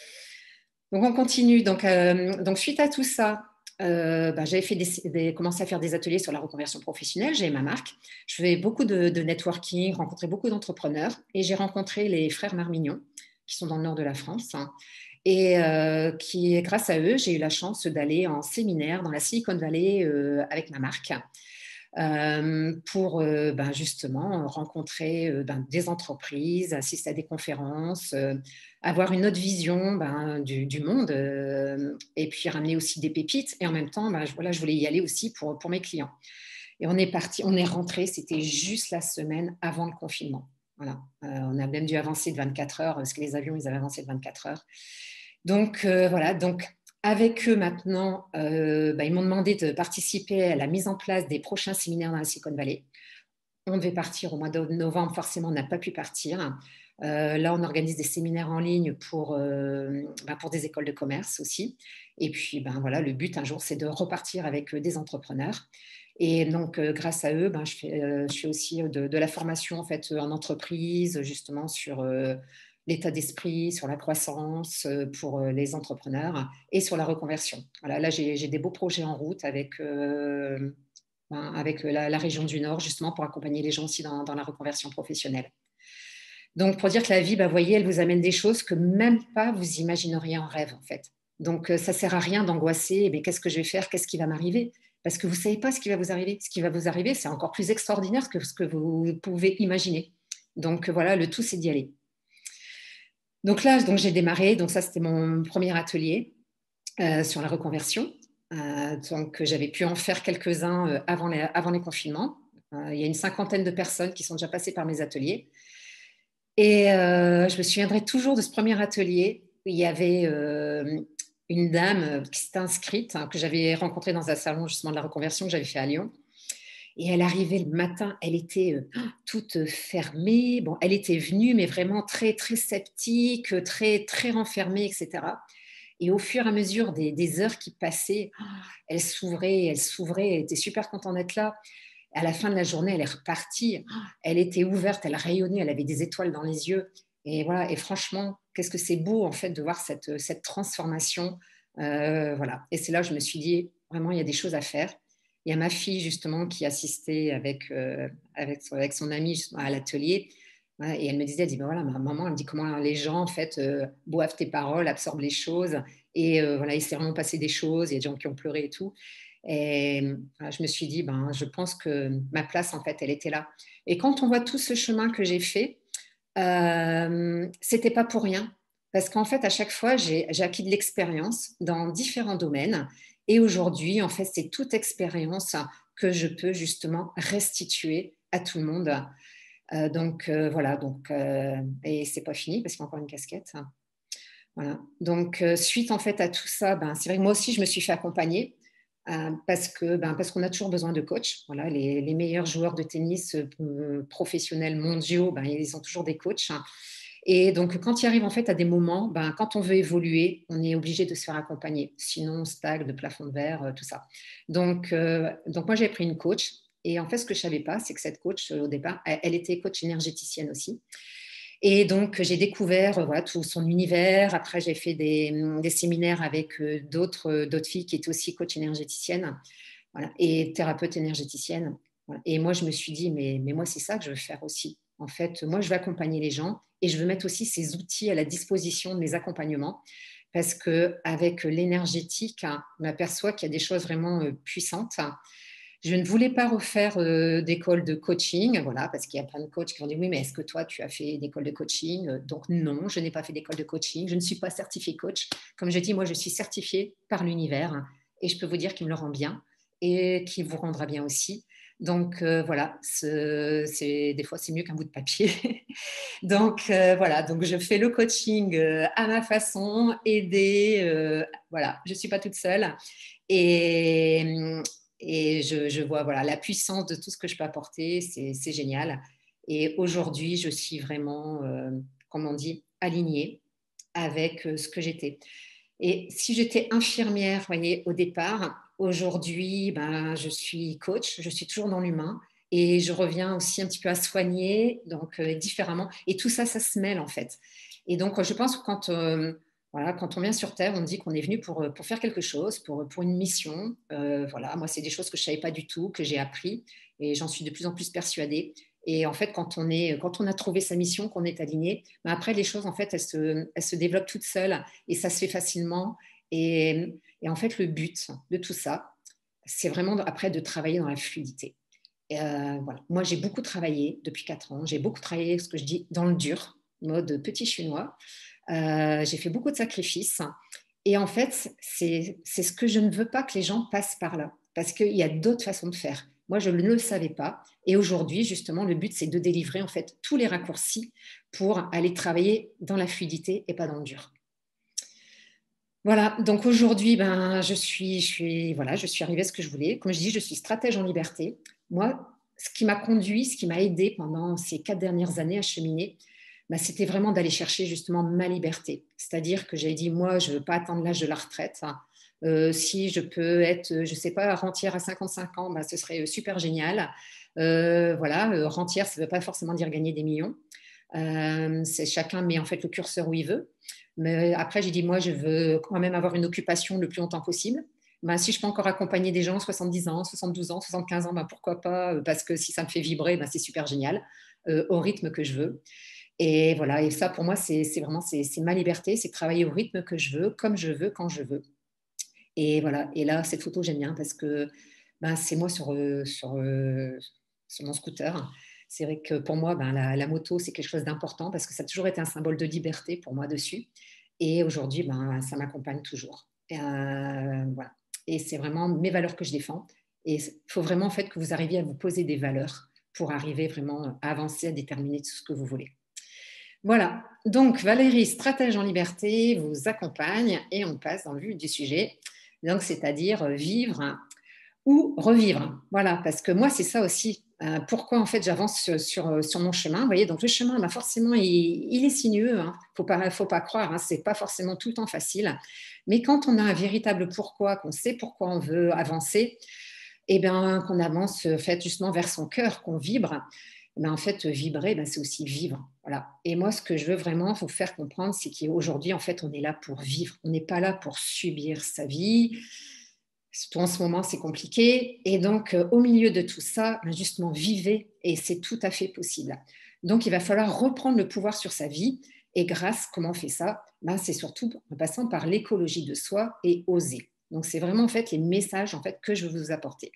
Donc, on continue. Donc, euh, donc suite à tout ça, euh, bah, j'avais fait des, des, commencé à faire des ateliers sur la reconversion professionnelle. J'avais ma marque. Je faisais beaucoup de, de networking, rencontrais beaucoup d'entrepreneurs, et j'ai rencontré les frères Marmignon, qui sont dans le nord de la France, hein, et euh, qui, grâce à eux, j'ai eu la chance d'aller en séminaire dans la Silicon Valley euh, avec ma marque. Euh, pour euh, ben, justement rencontrer euh, ben, des entreprises, assister à des conférences, euh, avoir une autre vision ben, du, du monde, euh, et puis ramener aussi des pépites. Et en même temps, ben, je, voilà, je voulais y aller aussi pour, pour mes clients. Et on est parti, on est rentré, c'était juste la semaine avant le confinement. Voilà. Euh, on a même dû avancer de vingt-quatre heures, parce que les avions, ils avaient avancé de vingt-quatre heures. Donc, euh, voilà, donc avec eux maintenant, euh, bah, ils m'ont demandé de participer à la mise en place des prochains séminaires dans la Silicon Valley. On devait partir au mois de novembre, forcément, on n'a pas pu partir. Euh, là, on organise des séminaires en ligne pour, euh, bah, pour des écoles de commerce aussi. Et puis, ben, voilà, le but un jour, c'est de repartir avec des entrepreneurs. Et donc, euh, grâce à eux, ben, je, fais, euh, je fais aussi de, de la formation en, fait, en entreprise, justement sur euh, l'état d'esprit, sur la croissance euh, pour euh, les entrepreneurs et sur la reconversion. Voilà, là, j'ai des beaux projets en route avec, euh, ben, avec la, la, région du Nord, justement pour accompagner les gens aussi dans, dans la reconversion professionnelle. Donc, pour dire que la vie, bah, voyez, elle vous amène des choses que même pas vous imagineriez en rêve, en fait. Donc, ça ne sert à rien d'angoisser. Mais qu'est-ce que je vais faire? Qu'est-ce qui va m'arriver? Parce que vous ne savez pas ce qui va vous arriver. Ce qui va vous arriver, c'est encore plus extraordinaire que ce que vous pouvez imaginer. Donc, voilà, le tout, c'est d'y aller. Donc là, donc, j'ai démarré. Donc, ça, c'était mon premier atelier euh, sur la reconversion. Euh, donc, j'avais pu en faire quelques-uns euh, avant, les, avant les confinements. Euh, il y a une cinquantaine de personnes qui sont déjà passées par mes ateliers. Et euh, je me souviendrai toujours de ce premier atelier où il y avait euh, une dame qui s'était inscrite, hein, que j'avais rencontrée dans un salon justement de la reconversion que j'avais fait à Lyon. Et elle arrivait le matin, elle était euh, toute fermée. Bon, elle était venue, mais vraiment très, très sceptique, très, très renfermée, et cetera. Et au fur et à mesure des, des heures qui passaient, elle s'ouvrait, elle s'ouvrait, elle était super contente d'être là. À la fin de la journée, elle est repartie. Elle était ouverte, elle rayonnait, elle avait des étoiles dans les yeux. Et voilà. Et franchement, qu'est-ce que c'est beau en fait de voir cette, cette transformation. Euh, voilà. Et c'est là que je me suis dit, vraiment, il y a des choses à faire. Il y a ma fille justement qui assistait avec, euh, avec, avec son amie à l'atelier. Et elle me disait, elle dit, ben voilà, ma maman, elle me dit comment les gens en fait euh, boivent tes paroles, absorbent les choses. Et euh, voilà, il s'est vraiment passé des choses. Il y a des gens qui ont pleuré et tout. Et voilà, je me suis dit, ben, je pense que ma place, en fait, elle était là. Et quand on voit tout ce chemin que j'ai fait, euh, c'était pas pour rien. Parce qu'en fait, à chaque fois, j'ai acquis de l'expérience dans différents domaines. Et aujourd'hui, en fait, c'est toute expérience que je peux justement restituer à tout le monde. Euh, donc euh, voilà, donc, euh, et c'est pas fini parce qu'il y a encore une casquette. Voilà. Donc, euh, suite en fait à tout ça, ben, c'est vrai que moi aussi, je me suis fait accompagner. Euh, parce que ben, parce qu'on a toujours besoin de coachs. Voilà, les, les meilleurs joueurs de tennis euh, professionnels mondiaux, ben, ils ont toujours des coachs. Et donc, quand il arrive en fait à des moments, ben, quand on veut évoluer, on est obligé de se faire accompagner. Sinon, on stagne de plafond de verre, euh, tout ça. Donc, euh, donc moi, j'ai pris une coach. Et en fait, ce que je ne savais pas, c'est que cette coach, euh, au départ, elle, elle était coach énergéticienne aussi. Et donc, j'ai découvert euh, voilà, tout son univers. Après, j'ai fait des, des séminaires avec euh, d'autres, euh, d'autres filles qui étaient aussi coach énergéticiennes, voilà, et thérapeute énergéticienne. Voilà. Et moi, je me suis dit, mais, mais moi, c'est ça que je veux faire aussi. En fait, moi, je veux accompagner les gens et je veux mettre aussi ces outils à la disposition de mes accompagnements parce qu'avec l'énergétique, hein, on aperçoit qu'il y a des choses vraiment euh, puissantes. Je ne voulais pas refaire euh, d'école de coaching, voilà, parce qu'il y a plein de coachs qui vont dire oui, mais est-ce que toi, tu as fait d'école de coaching? Donc non, je n'ai pas fait d'école de coaching, je ne suis pas certifiée coach. Comme je dis, moi, je suis certifiée par l'univers hein, et je peux vous dire qu'il me le rend bien et qu'il vous rendra bien aussi. Donc euh, voilà, c'est, c'est, des fois, c'est mieux qu'un bout de papier. Donc euh, voilà, donc je fais le coaching euh, à ma façon, aider, euh, voilà, je ne suis pas toute seule. Et, et je, je vois voilà, la puissance de tout ce que je peux apporter, c'est, c'est génial. Et aujourd'hui, je suis vraiment, euh, comme on dit, alignée avec euh, ce que j'étais. Et si j'étais infirmière, vous voyez, au départ, aujourd'hui, ben, je suis coach, je suis toujours dans l'humain et je reviens aussi un petit peu à soigner, donc euh, différemment. Et tout ça, ça se mêle en fait. Et donc, je pense que quand, euh, voilà, quand on vient sur Terre, on dit qu'on est venu pour, pour faire quelque chose, pour, pour une mission. Euh, voilà, moi, c'est des choses que je ne savais pas du tout, que j'ai appris et j'en suis de plus en plus persuadée. Et en fait, quand on, est, quand on a trouvé sa mission, qu'on est aligné, ben après, les choses, en fait, elles se, elles se développent toutes seules et ça se fait facilement. Et, et en fait, le but de tout ça, c'est vraiment après de travailler dans la fluidité. Et euh, voilà. Moi, j'ai beaucoup travaillé depuis quatre ans. J'ai beaucoup travaillé, ce que je dis, dans le dur, mode petit chinois. Euh, j'ai fait beaucoup de sacrifices. Et en fait, c'est, c'est ce que je ne veux pas que les gens passent par là. Parce qu'il y a d'autres façons de faire. Moi, je ne le savais pas. Et aujourd'hui, justement, le but, c'est de délivrer en fait tous les raccourcis pour aller travailler dans la fluidité et pas dans le dur. Voilà, donc aujourd'hui, ben, je suis, je suis, voilà, je suis arrivée à ce que je voulais. Comme je dis, je suis stratège en liberté. Moi, ce qui m'a conduit, ce qui m'a aidé pendant ces quatre dernières années à cheminer, ben, c'était vraiment d'aller chercher justement ma liberté. C'est-à-dire que j'ai dit, moi, je ne veux pas attendre l'âge de la retraite. Euh, si je peux être, je ne sais pas, rentière à cinquante-cinq ans, ben, ce serait super génial. Euh, voilà, euh, rentière, ça ne veut pas forcément dire gagner des millions. Euh, c'est chacun met en fait le curseur où il veut. Mais après, j'ai dit, moi, je veux quand même avoir une occupation le plus longtemps possible. Ben, si je peux encore accompagner des gens soixante-dix ans, soixante-douze ans, soixante-quinze ans, ben, pourquoi pas? Parce que si ça me fait vibrer, ben, c'est super génial, euh, au rythme que je veux. Et voilà, et ça, pour moi, c'est c'est vraiment c'est c'est ma liberté, c'est travailler au rythme que je veux, comme je veux, quand je veux. Et voilà, et là, cette photo, j'aime bien parce que ben, c'est moi sur, euh, sur, euh, sur mon scooter. C'est vrai que pour moi, ben, la, la moto, c'est quelque chose d'important parce que ça a toujours été un symbole de liberté pour moi dessus. Et aujourd'hui, ben, ça m'accompagne toujours. Et, euh, voilà. Et c'est vraiment mes valeurs que je défends. Et il faut vraiment en fait que vous arriviez à vous poser des valeurs pour arriver vraiment à avancer, à déterminer tout ce que vous voulez. Voilà. Donc, Valérie, stratège en liberté, vous accompagne et on passe dans le vif du sujet. Donc, c'est-à-dire vivre ou revivre. Voilà, parce que moi, c'est ça aussi. Euh, pourquoi, en fait, j'avance sur, sur, sur mon chemin. Vous voyez, donc le chemin, bah, forcément, il, il est sinueux. Il hein. ne faut pas, faut pas croire, hein, ce n'est pas forcément tout le temps facile. Mais quand on a un véritable pourquoi, qu'on sait pourquoi on veut avancer, et bien, qu'on avance en fait, justement vers son cœur, qu'on vibre, ben, en fait, vibrer, ben, c'est aussi vivre. Voilà. Et moi, ce que je veux vraiment vous faire comprendre, c'est qu'aujourd'hui, en fait, on est là pour vivre. On n'est pas là pour subir sa vie. Surtout en ce moment, c'est compliqué. Et donc, euh, au milieu de tout ça, ben, justement, vivez et c'est tout à fait possible. Donc, il va falloir reprendre le pouvoir sur sa vie. Et grâce, comment on fait ça? Ben, c'est surtout en passant par l'écologie de soi et oser. Donc, c'est vraiment en fait les messages en fait, que je veux vous apporter.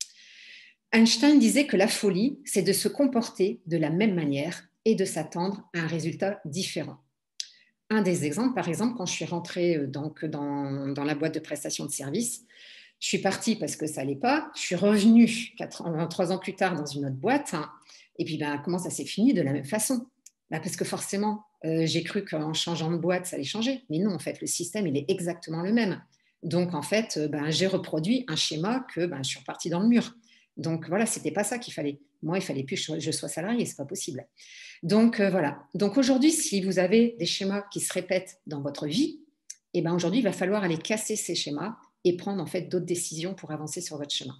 Einstein disait que la folie, c'est de se comporter de la même manière et de s'attendre à un résultat différent. Un des exemples, par exemple, quand je suis rentrée donc, dans, dans la boîte de prestation de services, je suis partie parce que ça n'allait pas. Je suis revenue quatre, trois ans plus tard dans une autre boîte. Hein, et puis, ben, comment ça s'est fini? De la même façon. Ben, parce que forcément, euh, j'ai cru qu'en changeant de boîte, ça allait changer. Mais non, en fait, le système, il est exactement le même. Donc, en fait, ben, j'ai reproduit un schéma que ben, je suis repartie dans le mur. Donc, voilà, ce n'était pas ça qu'il fallait. Moi, il fallait plus que je sois salariée, c'est pas possible. Donc euh, voilà. Donc aujourd'hui, si vous avez des schémas qui se répètent dans votre vie, eh ben aujourd'hui, il va falloir aller casser ces schémas et prendre en fait d'autres décisions pour avancer sur votre chemin.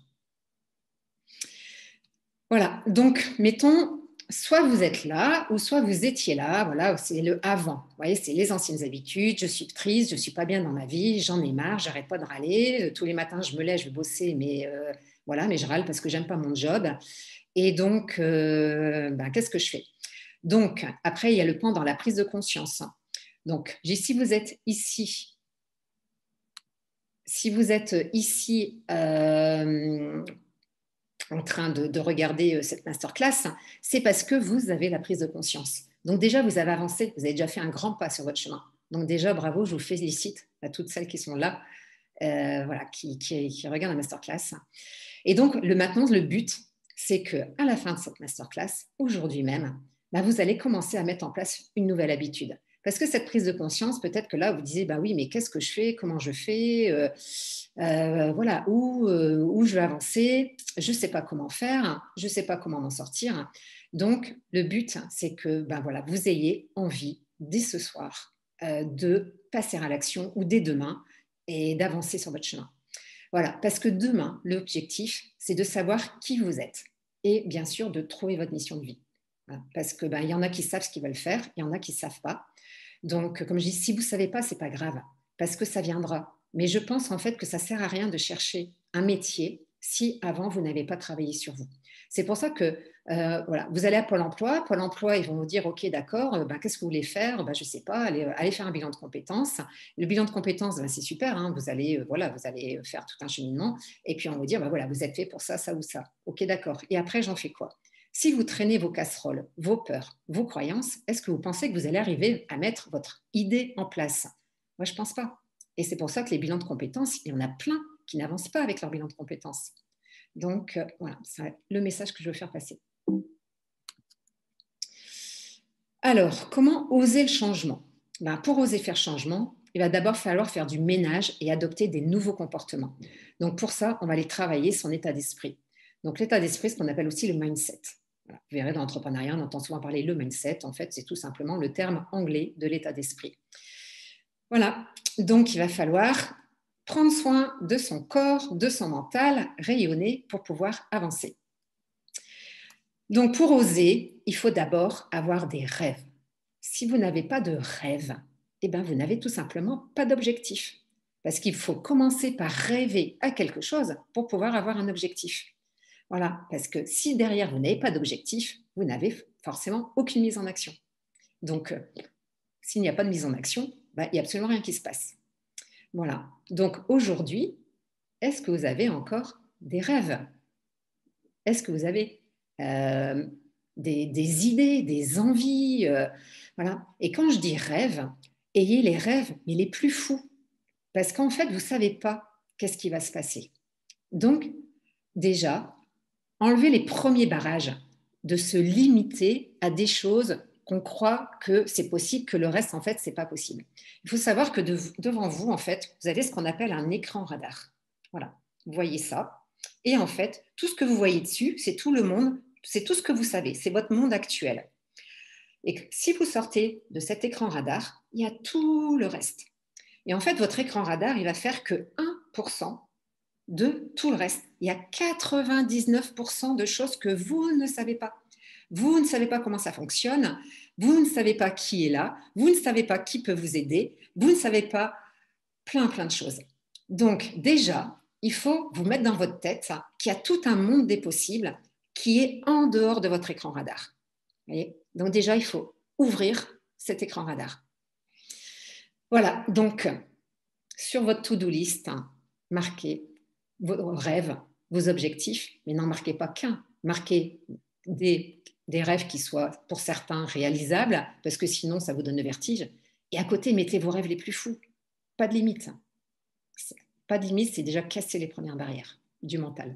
Voilà. Donc mettons, soit vous êtes là, ou soit vous étiez là. Voilà, c'est le avant. Vous voyez, c'est les anciennes habitudes. Je suis triste, je suis pas bien dans ma vie, j'en ai marre, j'arrête pas de râler. Tous les matins, je me lève, je vais bosser, mais euh, voilà, mais je râle parce que j'aime pas mon job. Et donc, euh, ben, qu'est-ce que je fais? Donc, après, il y a le point dans la prise de conscience. Donc, si vous êtes ici, si vous êtes ici euh, en train de, de regarder cette masterclass, c'est parce que vous avez la prise de conscience. Donc déjà, vous avez avancé, vous avez déjà fait un grand pas sur votre chemin. Donc déjà, bravo, je vous félicite à toutes celles qui sont là, euh, voilà, qui, qui, qui regardent la masterclass. Et donc, le, maintenant, le but, c'est qu'à la fin de cette masterclass, aujourd'hui même, bah, vous allez commencer à mettre en place une nouvelle habitude. Parce que cette prise de conscience, peut-être que là, vous disiez, bah oui, mais qu'est-ce que je fais? Comment je fais? euh, euh, Voilà, où, euh, où je vais avancer? Je ne sais pas comment faire, je ne sais pas comment m'en sortir. Donc, le but, c'est que bah, voilà, vous ayez envie, dès ce soir, euh, de passer à l'action ou dès demain et d'avancer sur votre chemin. Voilà, parce que demain, l'objectif, c'est de savoir qui vous êtes et bien sûr de trouver votre mission de vie. Voilà, parce qu'il ben, y en a qui savent ce qu'ils veulent faire, il y en a qui ne savent pas. Donc, comme je dis, si vous ne savez pas, ce n'est pas grave, parce que ça viendra. Mais je pense en fait que ça ne sert à rien de chercher un métier si avant vous n'avez pas travaillé sur vous. C'est pour ça que euh, voilà, vous allez à Pôle emploi. Pôle emploi, ils vont vous dire, OK, d'accord, euh, ben, qu'est-ce que vous voulez faire? Ben, je ne sais pas, allez, allez faire un bilan de compétences. Le bilan de compétences, ben, c'est super, hein, vous, allez, euh, voilà, vous allez faire tout un cheminement. Et puis on va vous dire, ben, voilà, vous êtes fait pour ça, ça ou ça. OK, d'accord. Et après, j'en fais quoi? Si vous traînez vos casseroles, vos peurs, vos croyances, est-ce que vous pensez que vous allez arriver à mettre votre idée en place? Moi, je ne pense pas. Et c'est pour ça que les bilans de compétences, il y en a plein qui n'avancent pas avec leur bilan de compétences. Donc, euh, voilà, c'est le message que je veux faire passer. Alors, comment oser le changement? Ben, pour oser faire changement, il va d'abord falloir faire du ménage et adopter des nouveaux comportements. Donc, pour ça, on va aller travailler son état d'esprit. Donc, l'état d'esprit, ce qu'on appelle aussi le mindset. Voilà. Vous verrez, dans l'entrepreneuriat, on entend souvent parler le mindset. En fait, c'est tout simplement le terme anglais de l'état d'esprit. Voilà. Donc, il va falloir prendre soin de son corps, de son mental, rayonner pour pouvoir avancer. Donc, pour oser, il faut d'abord avoir des rêves. Si vous n'avez pas de rêve, eh bien, vous n'avez tout simplement pas d'objectif. Parce qu'il faut commencer par rêver à quelque chose pour pouvoir avoir un objectif. Voilà, parce que si derrière vous n'avez pas d'objectif, vous n'avez forcément aucune mise en action. Donc, euh, s'il n'y a pas de mise en action, ben, il n'y a absolument rien qui se passe. Voilà. Donc, aujourd'hui, est-ce que vous avez encore des rêves? Est-ce que vous avez euh, des, des, idées, des envies euh, voilà. Et quand je dis rêve, ayez les rêves, mais les plus fous. Parce qu'en fait, vous ne savez pas qu'est-ce qui va se passer. Donc, déjà, enlevez les premiers barrages de se limiter à des choses qu'on croit que c'est possible, que le reste, en fait, ce n'est pas possible. Il faut savoir que de, devant vous, en fait, vous avez ce qu'on appelle un écran radar. Voilà, vous voyez ça. Et en fait, tout ce que vous voyez dessus, c'est tout le monde, c'est tout ce que vous savez, c'est votre monde actuel. Et si vous sortez de cet écran radar, il y a tout le reste. Et en fait, votre écran radar, il va faire que un pour cent de tout le reste. Il y a quatre-vingt-dix-neuf pour cent de choses que vous ne savez pas. Vous ne savez pas comment ça fonctionne, vous ne savez pas qui est là, vous ne savez pas qui peut vous aider, vous ne savez pas plein, plein de choses. Donc déjà, il faut vous mettre dans votre tête qu'il y a tout un monde des possibles qui est en dehors de votre écran radar. Vous voyez ? Donc déjà, il faut ouvrir cet écran radar. Voilà, donc sur votre to-do list, marquez vos rêves, vos objectifs, mais n'en marquez pas qu'un. Marquez des, des rêves qui soient pour certains réalisables, parce que sinon ça vous donne le vertige. Et à côté, mettez vos rêves les plus fous. Pas de limite. Pas de limite, c'est déjà casser les premières barrières du mental.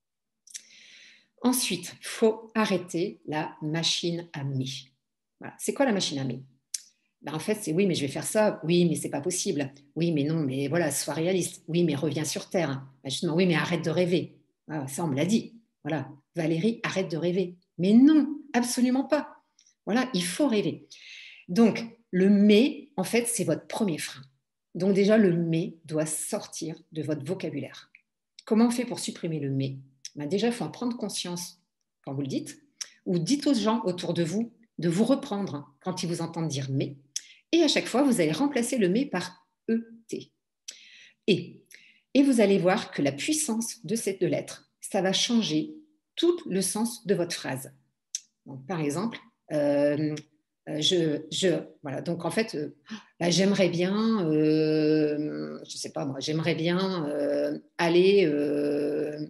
Ensuite, il faut arrêter la machine à mais. Voilà. C'est quoi la machine à mais? Ben en fait, c'est oui, mais je vais faire ça. Oui, mais c'est pas possible. Oui, mais non, mais voilà, sois réaliste. Oui, mais reviens sur terre. Ben justement, oui, mais arrête de rêver. Ah, ça, on me l'a dit. Voilà, Valérie, arrête de rêver. Mais non, absolument pas. Voilà, il faut rêver. Donc, le mais, en fait, c'est votre premier frein. Donc déjà, le mais doit sortir de votre vocabulaire. Comment on fait pour supprimer le mais? Ben déjà, il faut en prendre conscience quand vous le dites, ou dites aux gens autour de vous de vous reprendre quand ils vous entendent dire mais. Et à chaque fois, vous allez remplacer le mais par et. Et. Et vous allez voir que la puissance de ces deux lettres, ça va changer tout le sens de votre phrase. Donc, par exemple, euh, je, je, voilà, donc en fait, euh, bah, j'aimerais bien, euh, je sais pas moi, j'aimerais bien euh, aller euh,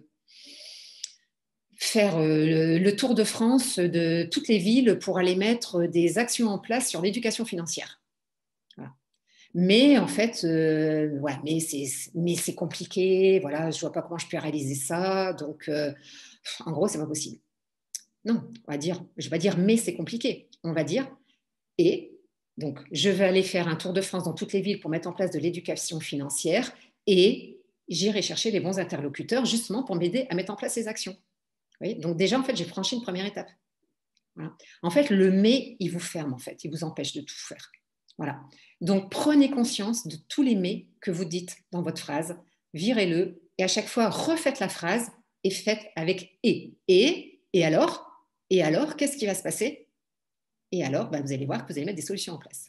faire euh, le, le tour de France de toutes les villes pour aller mettre des actions en place sur l'éducation financière. Voilà. Mais en fait, euh, ouais, mais c'est, mais c'est compliqué. Voilà, je vois pas comment je peux réaliser ça. Donc, euh, en gros, c'est pas possible. Non, on va dire, je vais pas dire, mais c'est compliqué. On va dire, et donc, je vais aller faire un tour de France dans toutes les villes pour mettre en place de l'éducation financière et j'irai chercher les bons interlocuteurs justement pour m'aider à mettre en place ces actions. Vous voyez, donc déjà, en fait, j'ai franchi une première étape. Voilà. En fait, le mais, il vous ferme, en fait. Il vous empêche de tout faire. Voilà. Donc, prenez conscience de tous les mais que vous dites dans votre phrase, virez-le et à chaque fois, refaites la phrase et faites avec et. Et, et alors Et alors, qu'est-ce qui va se passer? Et alors, bah, vous allez voir que vous allez mettre des solutions en place.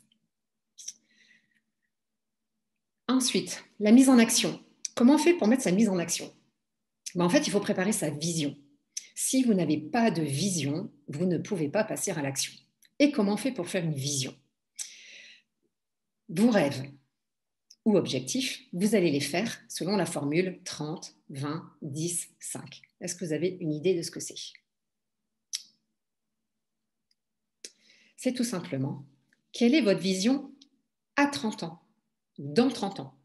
Ensuite, la mise en action. Comment on fait pour mettre sa mise en action? Ben, en fait, il faut préparer sa vision. Si vous n'avez pas de vision, vous ne pouvez pas passer à l'action. Et comment on fait pour faire une vision? Vos rêves ou objectifs, vous allez les faire selon la formule trente, vingt, dix, cinq. Est-ce que vous avez une idée de ce que c'est? C'est tout simplement, quelle est votre vision à trente ans, dans trente ans?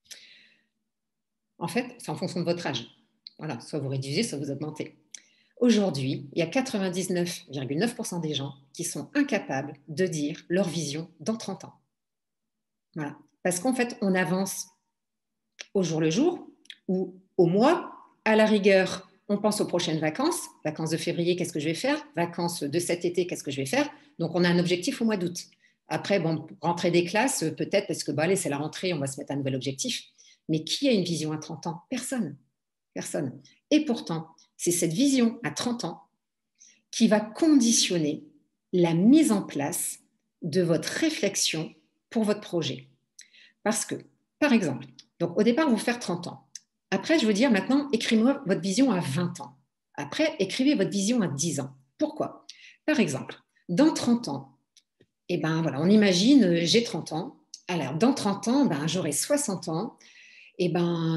En fait, c'est en fonction de votre âge. Voilà, soit vous réduisez, soit vous augmentez. Aujourd'hui, il y a quatre-vingt-dix-neuf virgule neuf pour cent des gens qui sont incapables de dire leur vision dans trente ans. Voilà. Parce qu'en fait, on avance au jour le jour ou au mois. À la rigueur, on pense aux prochaines vacances. Vacances de février, qu'est-ce que je vais faire? Vacances de cet été, qu'est-ce que je vais faire? Donc, on a un objectif au mois d'août. Après, bon, rentrée des classes, peut-être parce que bah, allez, c'est la rentrée, on va se mettre un nouvel objectif. Mais qui a une vision à trente ans? Personne. Personne. Et pourtant, c'est cette vision à trente ans qui va conditionner la mise en place de votre réflexion pour votre projet. Parce que, par exemple, donc au départ, vous faire trente ans. Après, je veux dire maintenant, écrivez-moi votre vision à vingt ans. Après, écrivez votre vision à dix ans. Pourquoi? Par exemple, dans trente ans, eh ben, voilà, on imagine, j'ai trente ans. Alors, dans trente ans, ben, j'aurai soixante ans. Et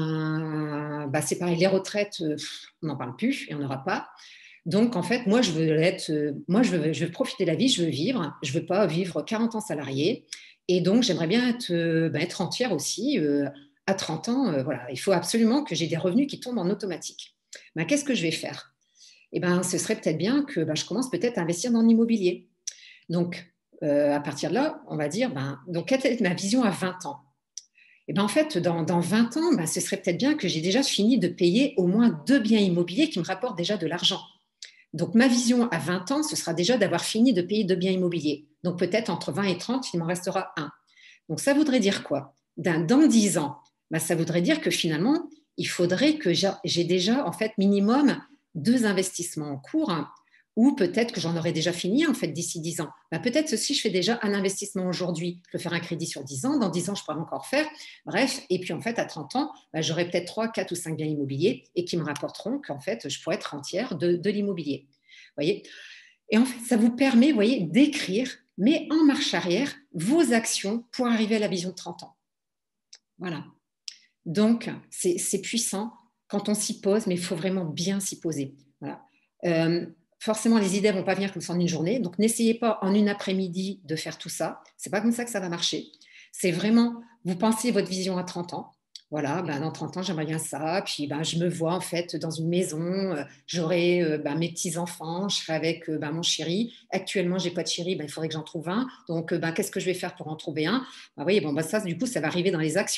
ben, ben, c'est pareil, les retraites, on n'en parle plus, il n'y en aura pas. Donc, en fait, moi, je veux être, moi, je veux, je veux profiter de la vie, je veux vivre. Je ne veux pas vivre quarante ans salarié. Et donc, j'aimerais bien être, ben, être entière aussi. Euh, à trente ans, euh, voilà, il faut absolument que j'ai des revenus qui tombent en automatique. Ben, qu'est-ce que je vais faire? Eh ben, ce serait peut-être bien que ben, je commence peut-être à investir dans l'immobilier. Donc, euh, à partir de là, on va dire, ben, donc, quelle est ma vision à vingt ans? Et ben en fait, dans, dans vingt ans, ben, ce serait peut-être bien que j'ai déjà fini de payer au moins deux biens immobiliers qui me rapportent déjà de l'argent. Donc, ma vision à vingt ans, ce sera déjà d'avoir fini de payer deux biens immobiliers. Donc, peut-être entre vingt et trente, il m'en restera un. Donc, ça voudrait dire quoi? Dans dix ans, ben, ça voudrait dire que finalement, il faudrait que j'ai déjà, en fait, minimum deux investissements en cours, hein, ou peut-être que j'en aurais déjà fini, en fait, d'ici dix ans. Ben, peut-être si je fais déjà un investissement aujourd'hui, je peux faire un crédit sur dix ans, dans dix ans, je pourrais encore faire. Bref, et puis en fait, à trente ans, ben, j'aurai peut-être trois, quatre ou cinq biens immobiliers et qui me rapporteront qu'en fait, je pourrais être entière de, de l'immobilier. Voyez? Et en fait, ça vous permet, voyez, d'écrire, mais en marche arrière, vos actions pour arriver à la vision de trente ans. Voilà. Donc, c'est, c'est puissant quand on s'y pose, mais il faut vraiment bien s'y poser. Voilà. Euh, forcément, les idées ne vont pas venir comme ça en une journée. Donc, n'essayez pas en une après-midi de faire tout ça. Ce n'est pas comme ça que ça va marcher. C'est vraiment, vous pensez votre vision à trente ans. Voilà, ben dans trente ans, j'aimerais bien ça. Puis, ben, je me vois en fait dans une maison. Euh, j'aurai euh, ben, mes petits-enfants. Je serai avec euh, ben, mon chéri. Actuellement, je n'ai pas de chéri. Ben, il faudrait que j'en trouve un. Donc, euh, ben, qu'est-ce que je vais faire pour en trouver un? Ben, voyez, bon, ben, ça, du coup, ça va arriver dans les actions.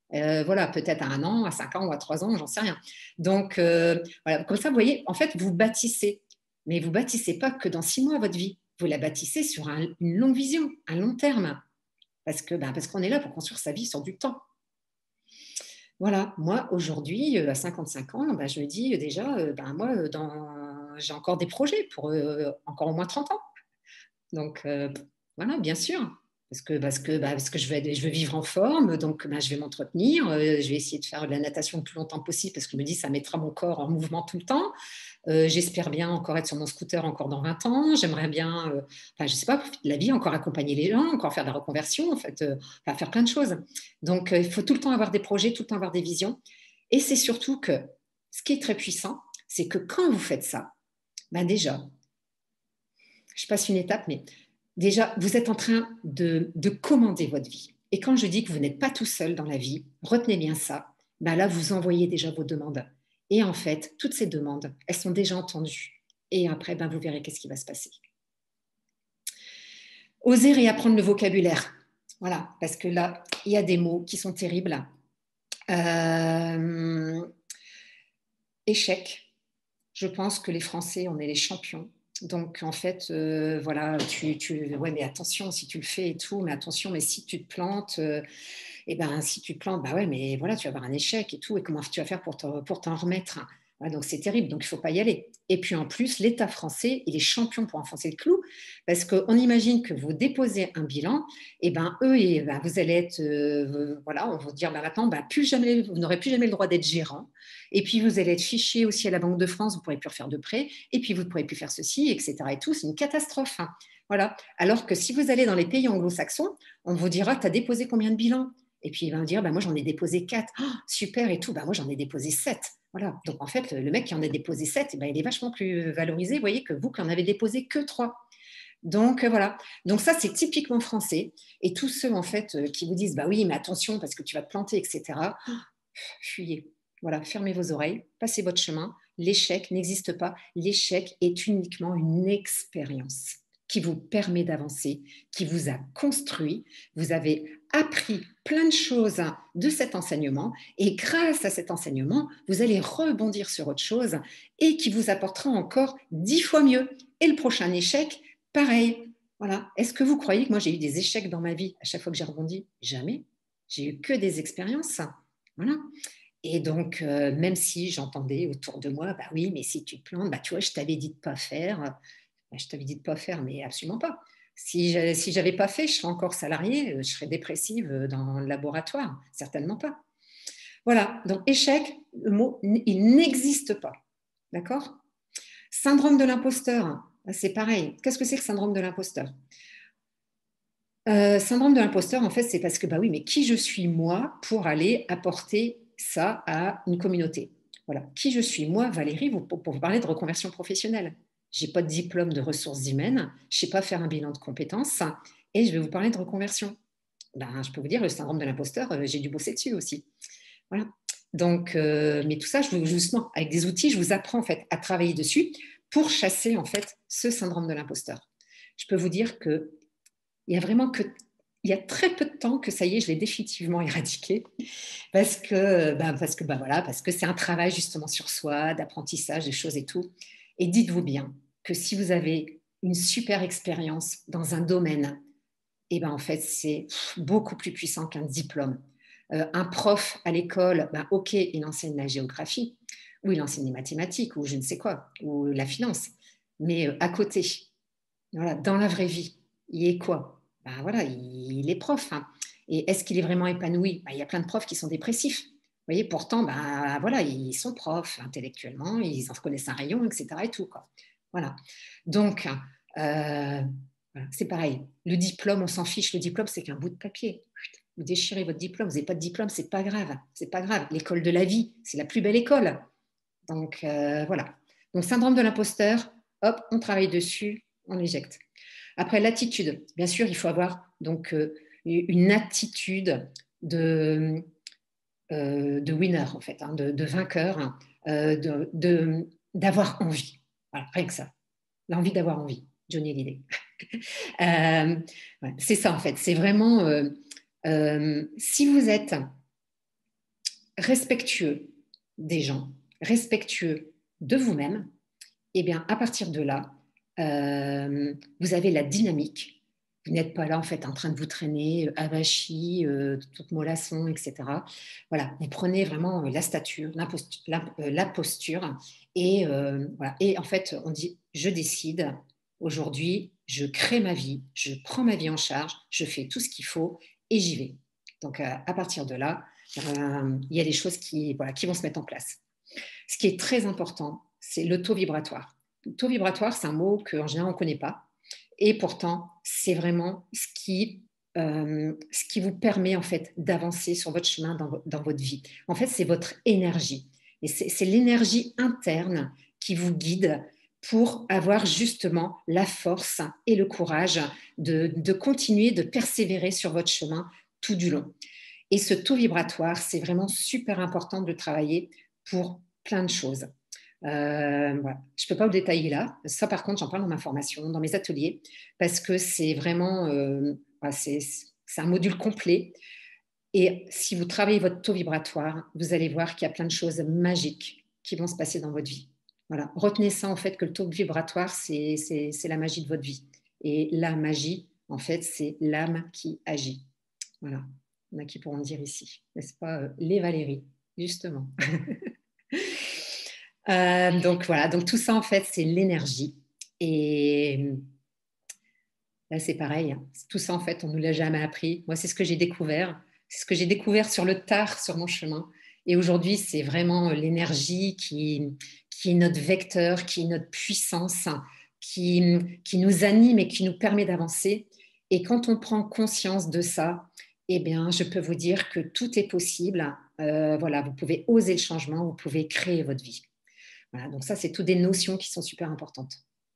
Euh, voilà, peut-être à un an, à cinq ans ou à trois ans, j'en sais rien. Donc, euh, voilà, comme ça, vous voyez, en fait, vous bâtissez. Mais vous bâtissez pas que dans six mois votre vie. Vous la bâtissez sur un, une longue vision, un long terme. Parce que, ben, parce qu'on est là pour construire sa vie sur du temps. Voilà, moi, aujourd'hui, à cinquante-cinq ans, ben, je me dis déjà, ben, moi, dans... j'ai encore des projets pour euh, encore au moins trente ans. Donc, euh, voilà, bien sûr. Parce que, parce que, bah, parce que je, veux, je veux vivre en forme, donc bah, je vais m'entretenir, euh, je vais essayer de faire de la natation le plus longtemps possible parce que je me dis ça mettra mon corps en mouvement tout le temps. Euh, j'espère bien encore être sur mon scooter encore dans vingt ans. J'aimerais bien, euh, enfin, je sais pas, la vie, encore accompagner les gens, encore faire de la reconversion, en fait, euh, enfin, faire plein de choses. Donc, euh, il faut tout le temps avoir des projets, tout le temps avoir des visions. Et c'est surtout que ce qui est très puissant, c'est que quand vous faites ça, ben déjà, je passe une étape, mais déjà, vous êtes en train de, de commander votre vie. Et quand je dis que vous n'êtes pas tout seul dans la vie, retenez bien ça. Ben là, vous envoyez déjà vos demandes. Et en fait, toutes ces demandes, elles sont déjà entendues. Et après, ben, vous verrez qu'est-ce qui va se passer. Oser réapprendre le vocabulaire. Voilà, parce que là, il y a des mots qui sont terribles. Euh, échec. Je pense que les Français, on est les champions. Donc, en fait, euh, voilà, tu, tu, ouais, mais attention, si tu le fais et tout, mais attention, mais si tu te plantes, euh, et ben, si tu te plantes, bah ouais, mais voilà, tu vas avoir un échec et tout, et comment tu vas faire pour t'en, pour t'en remettre? Ouais, donc, c'est terrible, donc il ne faut pas y aller. Et puis, en plus, l'État français, il est champion pour enfoncer le clou, parce qu'on imagine que vous déposez un bilan, et ben, eux, et, ben, vous allez être, euh, voilà, on va vous dire, ben, maintenant, ben, plus jamais, vous n'aurez plus jamais le droit d'être gérant, et puis vous allez être fiché aussi à la Banque de France, vous ne pourrez plus refaire de prêts, et puis vous ne pourrez plus faire ceci, et cetera. Et tout, c'est une catastrophe. Hein. Voilà. Alors que si vous allez dans les pays anglo-saxons, on vous dira, tu as déposé combien de bilans? Et puis il va me dire, bah, moi j'en ai déposé quatre. Oh, super et tout, bah, moi j'en ai déposé sept. Voilà. Donc en fait, le mec qui en a déposé sept, bah, il est vachement plus valorisé, vous voyez, que vous qui en avez déposé que trois. Donc euh, voilà. Donc ça, c'est typiquement français. Et tous ceux en fait euh, qui vous disent, bah oui, mais attention parce que tu vas te planter, et cetera. Oh, fuyez. Voilà, fermez vos oreilles, passez votre chemin. L'échec n'existe pas. L'échec est uniquement une expérience qui vous permet d'avancer, qui vous a construit. Vous avez appris plein de choses de cet enseignement et grâce à cet enseignement, vous allez rebondir sur autre chose et qui vous apportera encore dix fois mieux. Et le prochain échec, pareil. Voilà. Est-ce que vous croyez que moi j'ai eu des échecs dans ma vie à chaque fois que j'ai rebondi? Jamais. J'ai eu que des expériences. Voilà. Et donc, euh, même si j'entendais autour de moi, bah oui, mais si tu te plantes, bah tu vois, je t'avais dit de ne pas faire. Bah, je t'avais dit de ne pas faire, mais absolument pas. Si je si j'avais pas fait, je serais encore salariée, je serais dépressive dans le laboratoire, certainement pas. Voilà, donc échec, le mot, il n'existe pas. D'accord? Syndrome de l'imposteur, c'est pareil. Qu'est-ce que c'est que syndrome de l'imposteur? Euh, syndrome de l'imposteur, en fait, c'est parce que, bah oui, mais qui je suis moi pour aller apporter ça à une communauté? Voilà, qui je suis moi, Valérie, pour, pour vous parler de reconversion professionnelle. Je n'ai pas de diplôme de ressources humaines, je ne sais pas faire un bilan de compétences et je vais vous parler de reconversion. Ben, je peux vous dire, le syndrome de l'imposteur, euh, j'ai dû bosser dessus aussi. Voilà. Donc, euh, mais tout ça, je vous, justement, avec des outils, je vous apprends en fait à travailler dessus pour chasser en fait ce syndrome de l'imposteur. Je peux vous dire que il y a vraiment que il y a très peu de temps que ça y est, je l'ai définitivement éradiqué parce que, ben, parce que, ben voilà, parce que c'est un travail justement sur soi, d'apprentissage, des choses et tout. Et dites-vous bien que si vous avez une super expérience dans un domaine, et ben en fait, c'est beaucoup plus puissant qu'un diplôme. Euh, un prof à l'école, ben, ok, il enseigne la géographie, ou il enseigne les mathématiques, ou je ne sais quoi, ou la finance. Mais euh, à côté, voilà, dans la vraie vie, il est quoi? Ben voilà, il est prof. Hein. Et est-ce qu'il est vraiment épanoui? Ben, il y a plein de profs qui sont dépressifs. Vous voyez, pourtant, ben, voilà, ils sont profs intellectuellement, ils en connaissent un rayon, et cetera. Et tout, quoi. Voilà. Donc, euh, voilà, c'est pareil. Le diplôme, on s'en fiche. Le diplôme, c'est qu'un bout de papier. Vous déchirez votre diplôme, vous n'avez pas de diplôme, c'est pas grave. C'est pas grave. L'école de la vie, c'est la plus belle école. Donc, euh, voilà. Donc, syndrome de l'imposteur, hop, on travaille dessus, on éjecte. Après, l'attitude. Bien sûr, il faut avoir donc euh, une attitude de, euh, de winner, en fait, hein, de, de vainqueur, hein, euh, de, de, d'avoir envie. Voilà, rien que ça. L'envie d'avoir envie. Johnny Hallyday. euh, ouais, c'est ça, en fait. C'est vraiment, euh, euh, si vous êtes respectueux des gens, respectueux de vous-même, et bien à partir de là, euh, vous avez la dynamique. Vous n'êtes pas là en fait en train de vous traîner, avachi, euh, toute mollasson, et cetera. Voilà, vous prenez vraiment la stature, la, la posture, et, euh, voilà. Et en fait, on dit, je décide, aujourd'hui, je crée ma vie, je prends ma vie en charge, je fais tout ce qu'il faut et j'y vais. Donc à partir de là, euh, il y a des choses qui, voilà, qui vont se mettre en place. Ce qui est très important, c'est le taux vibratoire. Le taux vibratoire, c'est un mot qu'en général, on ne connaît pas. Et pourtant, c'est vraiment ce qui, euh, ce qui vous permet en fait d'avancer sur votre chemin dans, dans votre vie. En fait, c'est votre énergie. Et c'est l'énergie interne qui vous guide pour avoir justement la force et le courage de, de continuer, de persévérer sur votre chemin tout du long. Et ce taux vibratoire, c'est vraiment super important de le travailler pour plein de choses. Euh, voilà. Je ne peux pas vous détailler là. Ça, par contre, j'en parle dans ma formation, dans mes ateliers, parce que c'est vraiment euh, c'est, c'est un module complet. Et si vous travaillez votre taux vibratoire, vous allez voir qu'il y a plein de choses magiques qui vont se passer dans votre vie. Voilà. Retenez ça, en fait, que le taux vibratoire, c'est, c'est, c'est la magie de votre vie. Et la magie, en fait, c'est l'âme qui agit. Voilà. Il y en a qui pourront dire ici, n'est-ce pas, euh, les Valérie, justement. euh, donc voilà, donc tout ça en fait c'est l'énergie. Et là c'est pareil, hein. Tout ça en fait on ne nous l'a jamais appris. Moi c'est ce que j'ai découvert, c'est ce que j'ai découvert sur le tard sur mon chemin. Et aujourd'hui c'est vraiment l'énergie qui, qui est notre vecteur, qui est notre puissance, qui, qui nous anime et qui nous permet d'avancer. Et quand on prend conscience de ça, eh bien, je peux vous dire que tout est possible. Euh, voilà, vous pouvez oser le changement, vous pouvez créer votre vie. Voilà, donc ça, c'est toutes des notions qui sont super importantes.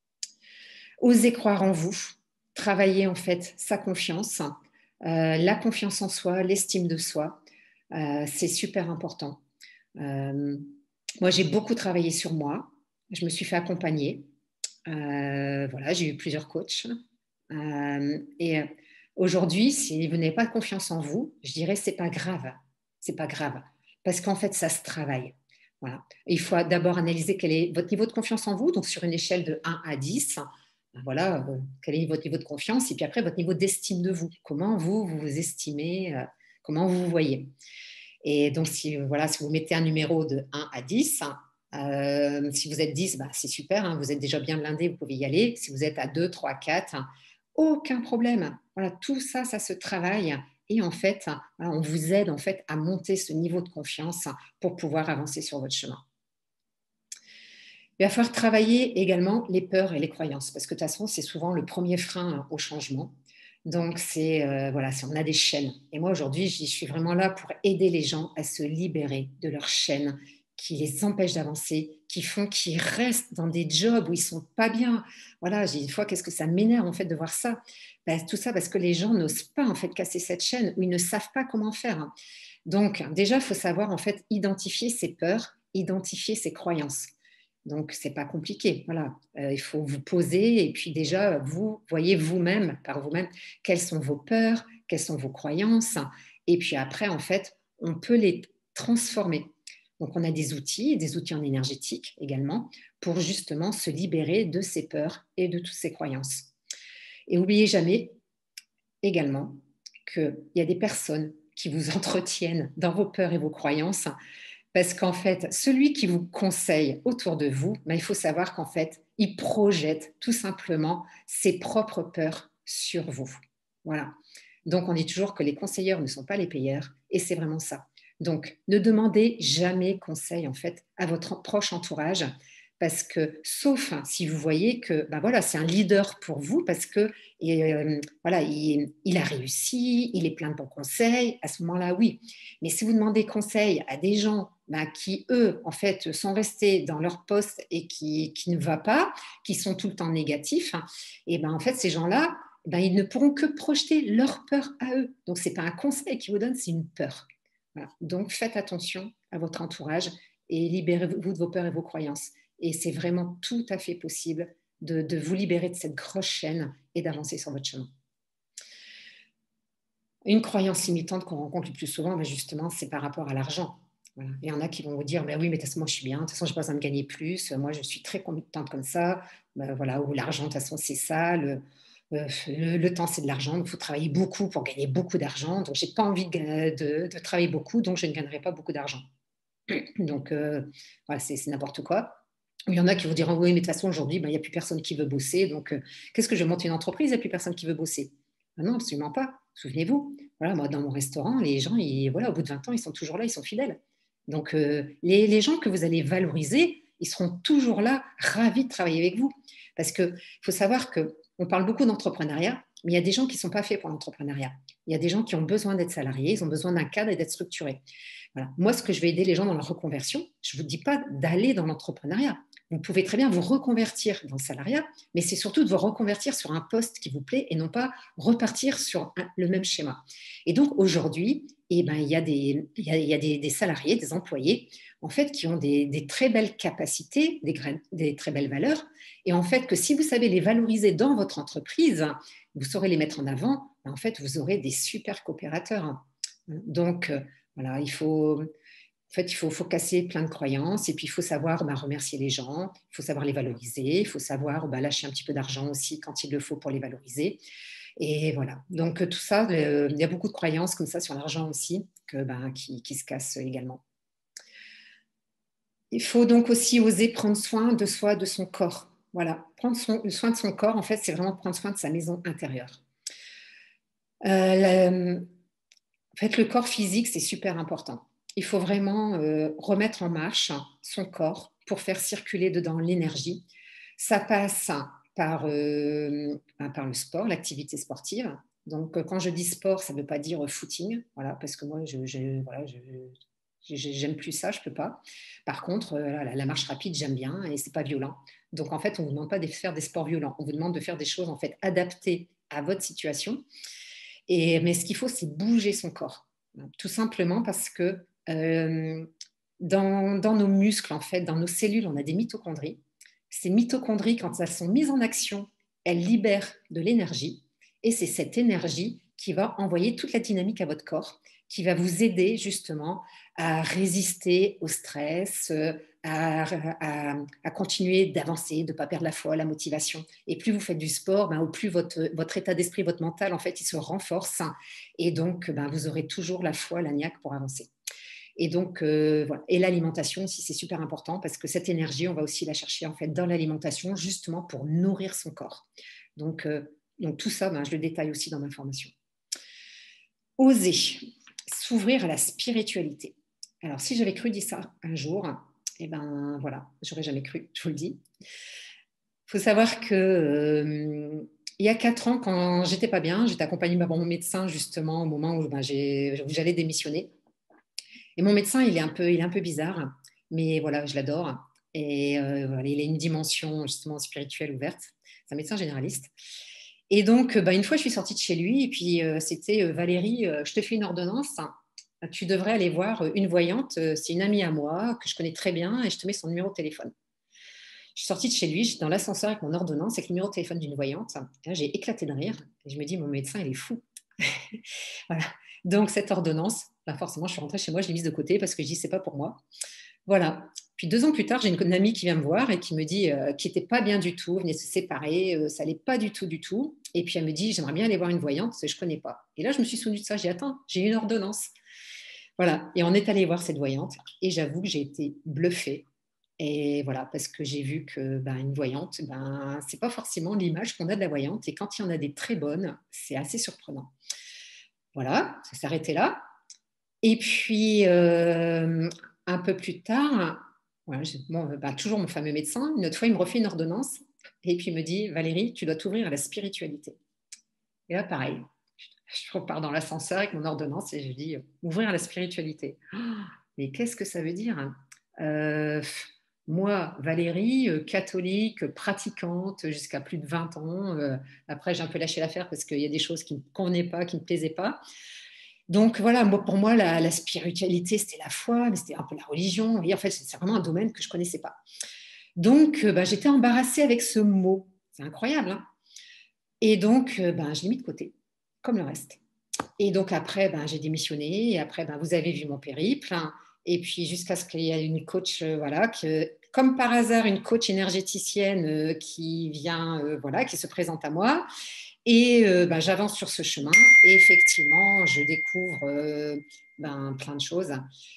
Osez croire en vous, travailler en fait sa confiance, euh, la confiance en soi, l'estime de soi, euh, c'est super important. Euh, moi, j'ai beaucoup travaillé sur moi. Je me suis fait accompagner. Euh, voilà, j'ai eu plusieurs coachs. Euh, et aujourd'hui, si vous n'avez pas confiance en vous, je dirais c'est pas grave. C'est pas grave. Parce qu'en fait, ça se travaille. Voilà. Il faut d'abord analyser quel est votre niveau de confiance en vous. Donc, sur une échelle de un à dix, voilà, quel est votre niveau de confiance. Et puis après, votre niveau d'estime de vous. Comment vous, vous vous estimez, euh, comment vous vous voyez. Et donc, si, voilà, si vous mettez un numéro de un à dix, euh, si vous êtes dix, bah, c'est super, hein, vous êtes déjà bien blindé, vous pouvez y aller. Si vous êtes à deux, trois, quatre, aucun problème. Voilà, tout ça, ça se travaille. Et en fait, on vous aide en fait à monter ce niveau de confiance pour pouvoir avancer sur votre chemin. Il va falloir travailler également les peurs et les croyances, parce que de toute façon, c'est souvent le premier frein au changement. Donc, c'est, euh, voilà, on a des chaînes. Et moi, aujourd'hui, je suis vraiment là pour aider les gens à se libérer de leurs chaînes qui les empêchent d'avancer, qui font qu'ils restent dans des jobs où ils ne sont pas bien. Voilà, j'ai une fois, qu'est-ce que ça m'énerve en fait de voir ça. Ben, tout ça parce que les gens n'osent pas en fait casser cette chaîne ou ils ne savent pas comment faire. Donc, déjà, il faut savoir en fait identifier ses peurs, identifier ses croyances. Donc, c'est pas compliqué. Voilà, euh, il faut vous poser et puis déjà, vous voyez vous-même, par vous-même, quelles sont vos peurs, quelles sont vos croyances. Et puis après, en fait, on peut les transformer. Donc, on a des outils, des outils en énergétique également, pour justement se libérer de ces peurs et de toutes ces croyances. Et n'oubliez jamais également qu'il y a des personnes qui vous entretiennent dans vos peurs et vos croyances. Parce qu'en fait, celui qui vous conseille autour de vous, ben, il faut savoir qu'en fait, il projette tout simplement ses propres peurs sur vous. Voilà. Donc, on dit toujours que les conseilleurs ne sont pas les payeurs, et c'est vraiment ça. Donc, ne demandez jamais conseil en fait à votre proche entourage, parce que, sauf si vous voyez que ben voilà, c'est un leader pour vous, parce que et, euh, voilà, il, il a réussi, il est plein de bons conseils, à ce moment-là, oui. Mais si vous demandez conseil à des gens ben, qui, eux, en fait, sont restés dans leur poste et qui, qui ne va pas, qui sont tout le temps négatifs, et ben en fait, ces gens-là, ben, ils ne pourront que projeter leur peur à eux. Donc, ce n'est pas un conseil qu'ils vous donnent, c'est une peur. Voilà. Donc, faites attention à votre entourage et libérez-vous de vos peurs et vos croyances. Et c'est vraiment tout à fait possible de, de vous libérer de cette grosse chaîne et d'avancer sur votre chemin. Une croyance limitante qu'on rencontre le plus souvent, ben justement, c'est par rapport à l'argent. Voilà. Il y en a qui vont vous dire, ben oui, mais de toute façon, moi, je suis bien, de toute façon, je n'ai pas besoin de gagner plus, moi, je suis très contente comme ça, ben, voilà, ou l'argent, de toute façon, c'est ça, le, euh, le, le temps, c'est de l'argent, il faut travailler beaucoup pour gagner beaucoup d'argent, donc je n'ai pas envie de, de, de, travailler beaucoup, donc je ne gagnerai pas beaucoup d'argent. Donc, euh, voilà, c'est n'importe quoi. Il y en a qui vont dire, oh, oui, mais de toute façon, aujourd'hui, ben, il n'y a plus personne qui veut bosser, donc euh, qu'est-ce que je monte une entreprise, il n'y a plus personne qui veut bosser? Ben non, absolument pas. Souvenez-vous, voilà, moi, dans mon restaurant, les gens, ils, voilà, au bout de vingt ans, ils sont toujours là, ils sont fidèles. Donc, euh, les, les gens que vous allez valoriser, ils seront toujours là, ravis de travailler avec vous. Parce qu'il faut savoir qu'on parle beaucoup d'entrepreneuriat, mais il y a des gens qui ne sont pas faits pour l'entrepreneuriat. Il y a des gens qui ont besoin d'être salariés, ils ont besoin d'un cadre et d'être structurés. Voilà. Moi, ce que je vais aider les gens dans leur reconversion, je ne vous dis pas d'aller dans l'entrepreneuriat. Vous pouvez très bien vous reconvertir dans le salariat, mais c'est surtout de vous reconvertir sur un poste qui vous plaît et non pas repartir sur un, le même schéma. Et donc, aujourd'hui, eh ben, il y a, des, il y a, il y a des, des salariés, des employés, en fait, qui ont des, des très belles capacités, des, des très belles valeurs, et en fait, que si vous savez les valoriser dans votre entreprise, vous saurez les mettre en avant, en fait, vous aurez des super coopérateurs. Donc, voilà, il faut, en fait, il faut, faut casser plein de croyances et puis il faut savoir bah, remercier les gens, il faut savoir les valoriser, il faut savoir bah, lâcher un petit peu d'argent aussi quand il le faut pour les valoriser. Et voilà, donc tout ça, euh, il y a beaucoup de croyances comme ça sur l'argent aussi que, bah, qui, qui se cassent également. Il faut donc aussi oser prendre soin de soi, de son corps. Voilà, prendre son, soin de son corps, en fait, c'est vraiment prendre soin de sa maison intérieure. Euh, la, En fait, le corps physique, c'est super important. Il faut vraiment euh, remettre en marche son corps pour faire circuler dedans l'énergie. Ça passe par, euh, par le sport, l'activité sportive. Donc, quand je dis sport, ça ne veut pas dire footing, voilà, parce que moi, je, je, voilà, je, j'aime plus ça, je peux pas. Par contre, euh, la, la marche rapide, j'aime bien et c'est pas violent. Donc, en fait, on vous demande pas de faire des sports violents. On vous demande de faire des choses en fait adaptées à votre situation. Et, mais ce qu'il faut, c'est bouger son corps. Tout simplement parce que euh, dans, dans nos muscles, en fait, dans nos cellules, on a des mitochondries. Ces mitochondries, quand elles sont mises en action, elles libèrent de l'énergie. Et c'est cette énergie qui va envoyer toute la dynamique à votre corps, qui va vous aider justement à résister au stress, à, à, à continuer d'avancer, de ne pas perdre la foi, la motivation. Et plus vous faites du sport, ben, au plus votre, votre état d'esprit, votre mental, en fait, il se renforce. Et donc, ben, vous aurez toujours la foi, la niaque pour avancer. Et donc, euh, voilà. Et l'alimentation aussi, c'est super important parce que cette énergie, on va aussi la chercher en fait dans l'alimentation, justement pour nourrir son corps. Donc, euh, donc tout ça, ben, je le détaille aussi dans ma formation. Oser s'ouvrir à la spiritualité. Alors, si j'avais cru dire ça un jour, eh ben voilà, j'aurais jamais cru, je vous le dis. Il faut savoir que euh, il y a quatre ans, quand j'étais pas bien, j'étais accompagnée par mon médecin justement au moment où, ben, où j'allais démissionner. Et mon médecin, il est un peu, il est un peu bizarre, mais voilà, je l'adore. Et euh, voilà, il a une dimension justement spirituelle ouverte. C'est un médecin généraliste. Et donc, bah, une fois, je suis sortie de chez lui, et puis euh, c'était euh, Valérie, euh, je te fais une ordonnance. Tu devrais aller voir une voyante. C'est une amie à moi que je connais très bien, et je te mets son numéro de téléphone. Je suis sortie de chez lui, j'étais dans l'ascenseur avec mon ordonnance, avec le numéro de téléphone d'une voyante. Et là, j'ai éclaté de rire. Et je me dis, mon médecin, il est fou. Voilà. Donc, cette ordonnance, bah forcément, je suis rentrée chez moi, je l'ai mise de côté parce que je dis, c'est pas pour moi. Voilà. Puis deux ans plus tard, j'ai une amie qui vient me voir et qui me dit euh, qu'il n'était pas bien du tout, venait de se séparer, euh, ça n'allait pas du tout, du tout. Et puis elle me dit, j'aimerais bien aller voir une voyante, je ne connais pas. Et là, je me suis souvenue de ça. J'ai dit, attends, j'ai une ordonnance. Voilà. Et on est allé voir cette voyante et j'avoue que j'ai été bluffée. Et voilà, parce que j'ai vu que ben, une voyante, ben, c'est pas forcément l'image qu'on a de la voyante. Et quand il y en a des très bonnes, c'est assez surprenant. Voilà, ça s'arrêtait là. Et puis, euh, un peu plus tard, voilà, bon, bah, toujours mon fameux médecin, une autre fois, il me refait une ordonnance et puis il me dit, Valérie, tu dois t'ouvrir à la spiritualité. Et là, pareil, je repars dans l'ascenseur avec mon ordonnance et je dis, ouvrir à la spiritualité. Oh, mais qu'est-ce que ça veut dire euh, Moi, Valérie, euh, catholique, pratiquante jusqu'à plus de vingt ans, euh, après j'ai un peu lâché l'affaire parce qu'il y a des choses qui ne me convenaient pas, qui ne me plaisaient pas. Donc voilà, moi, pour moi, la, la spiritualité, c'était la foi, mais c'était un peu la religion. Et en fait, c'est vraiment un domaine que je ne connaissais pas. Donc, euh, bah, j'étais embarrassée avec ce mot. C'est incroyable. Hein. Et donc, euh, bah, je l'ai mis de côté, comme le reste. Et donc après, ben, j'ai démissionné. Et après, ben, vous avez vu mon périple. Hein. Et puis jusqu'à ce qu'il y ait une coach, euh, voilà, que, comme par hasard, une coach énergéticienne euh, qui vient, euh, voilà, qui se présente à moi. Et euh, ben, j'avance sur ce chemin. Et effectivement, je découvre euh, ben, plein de choses.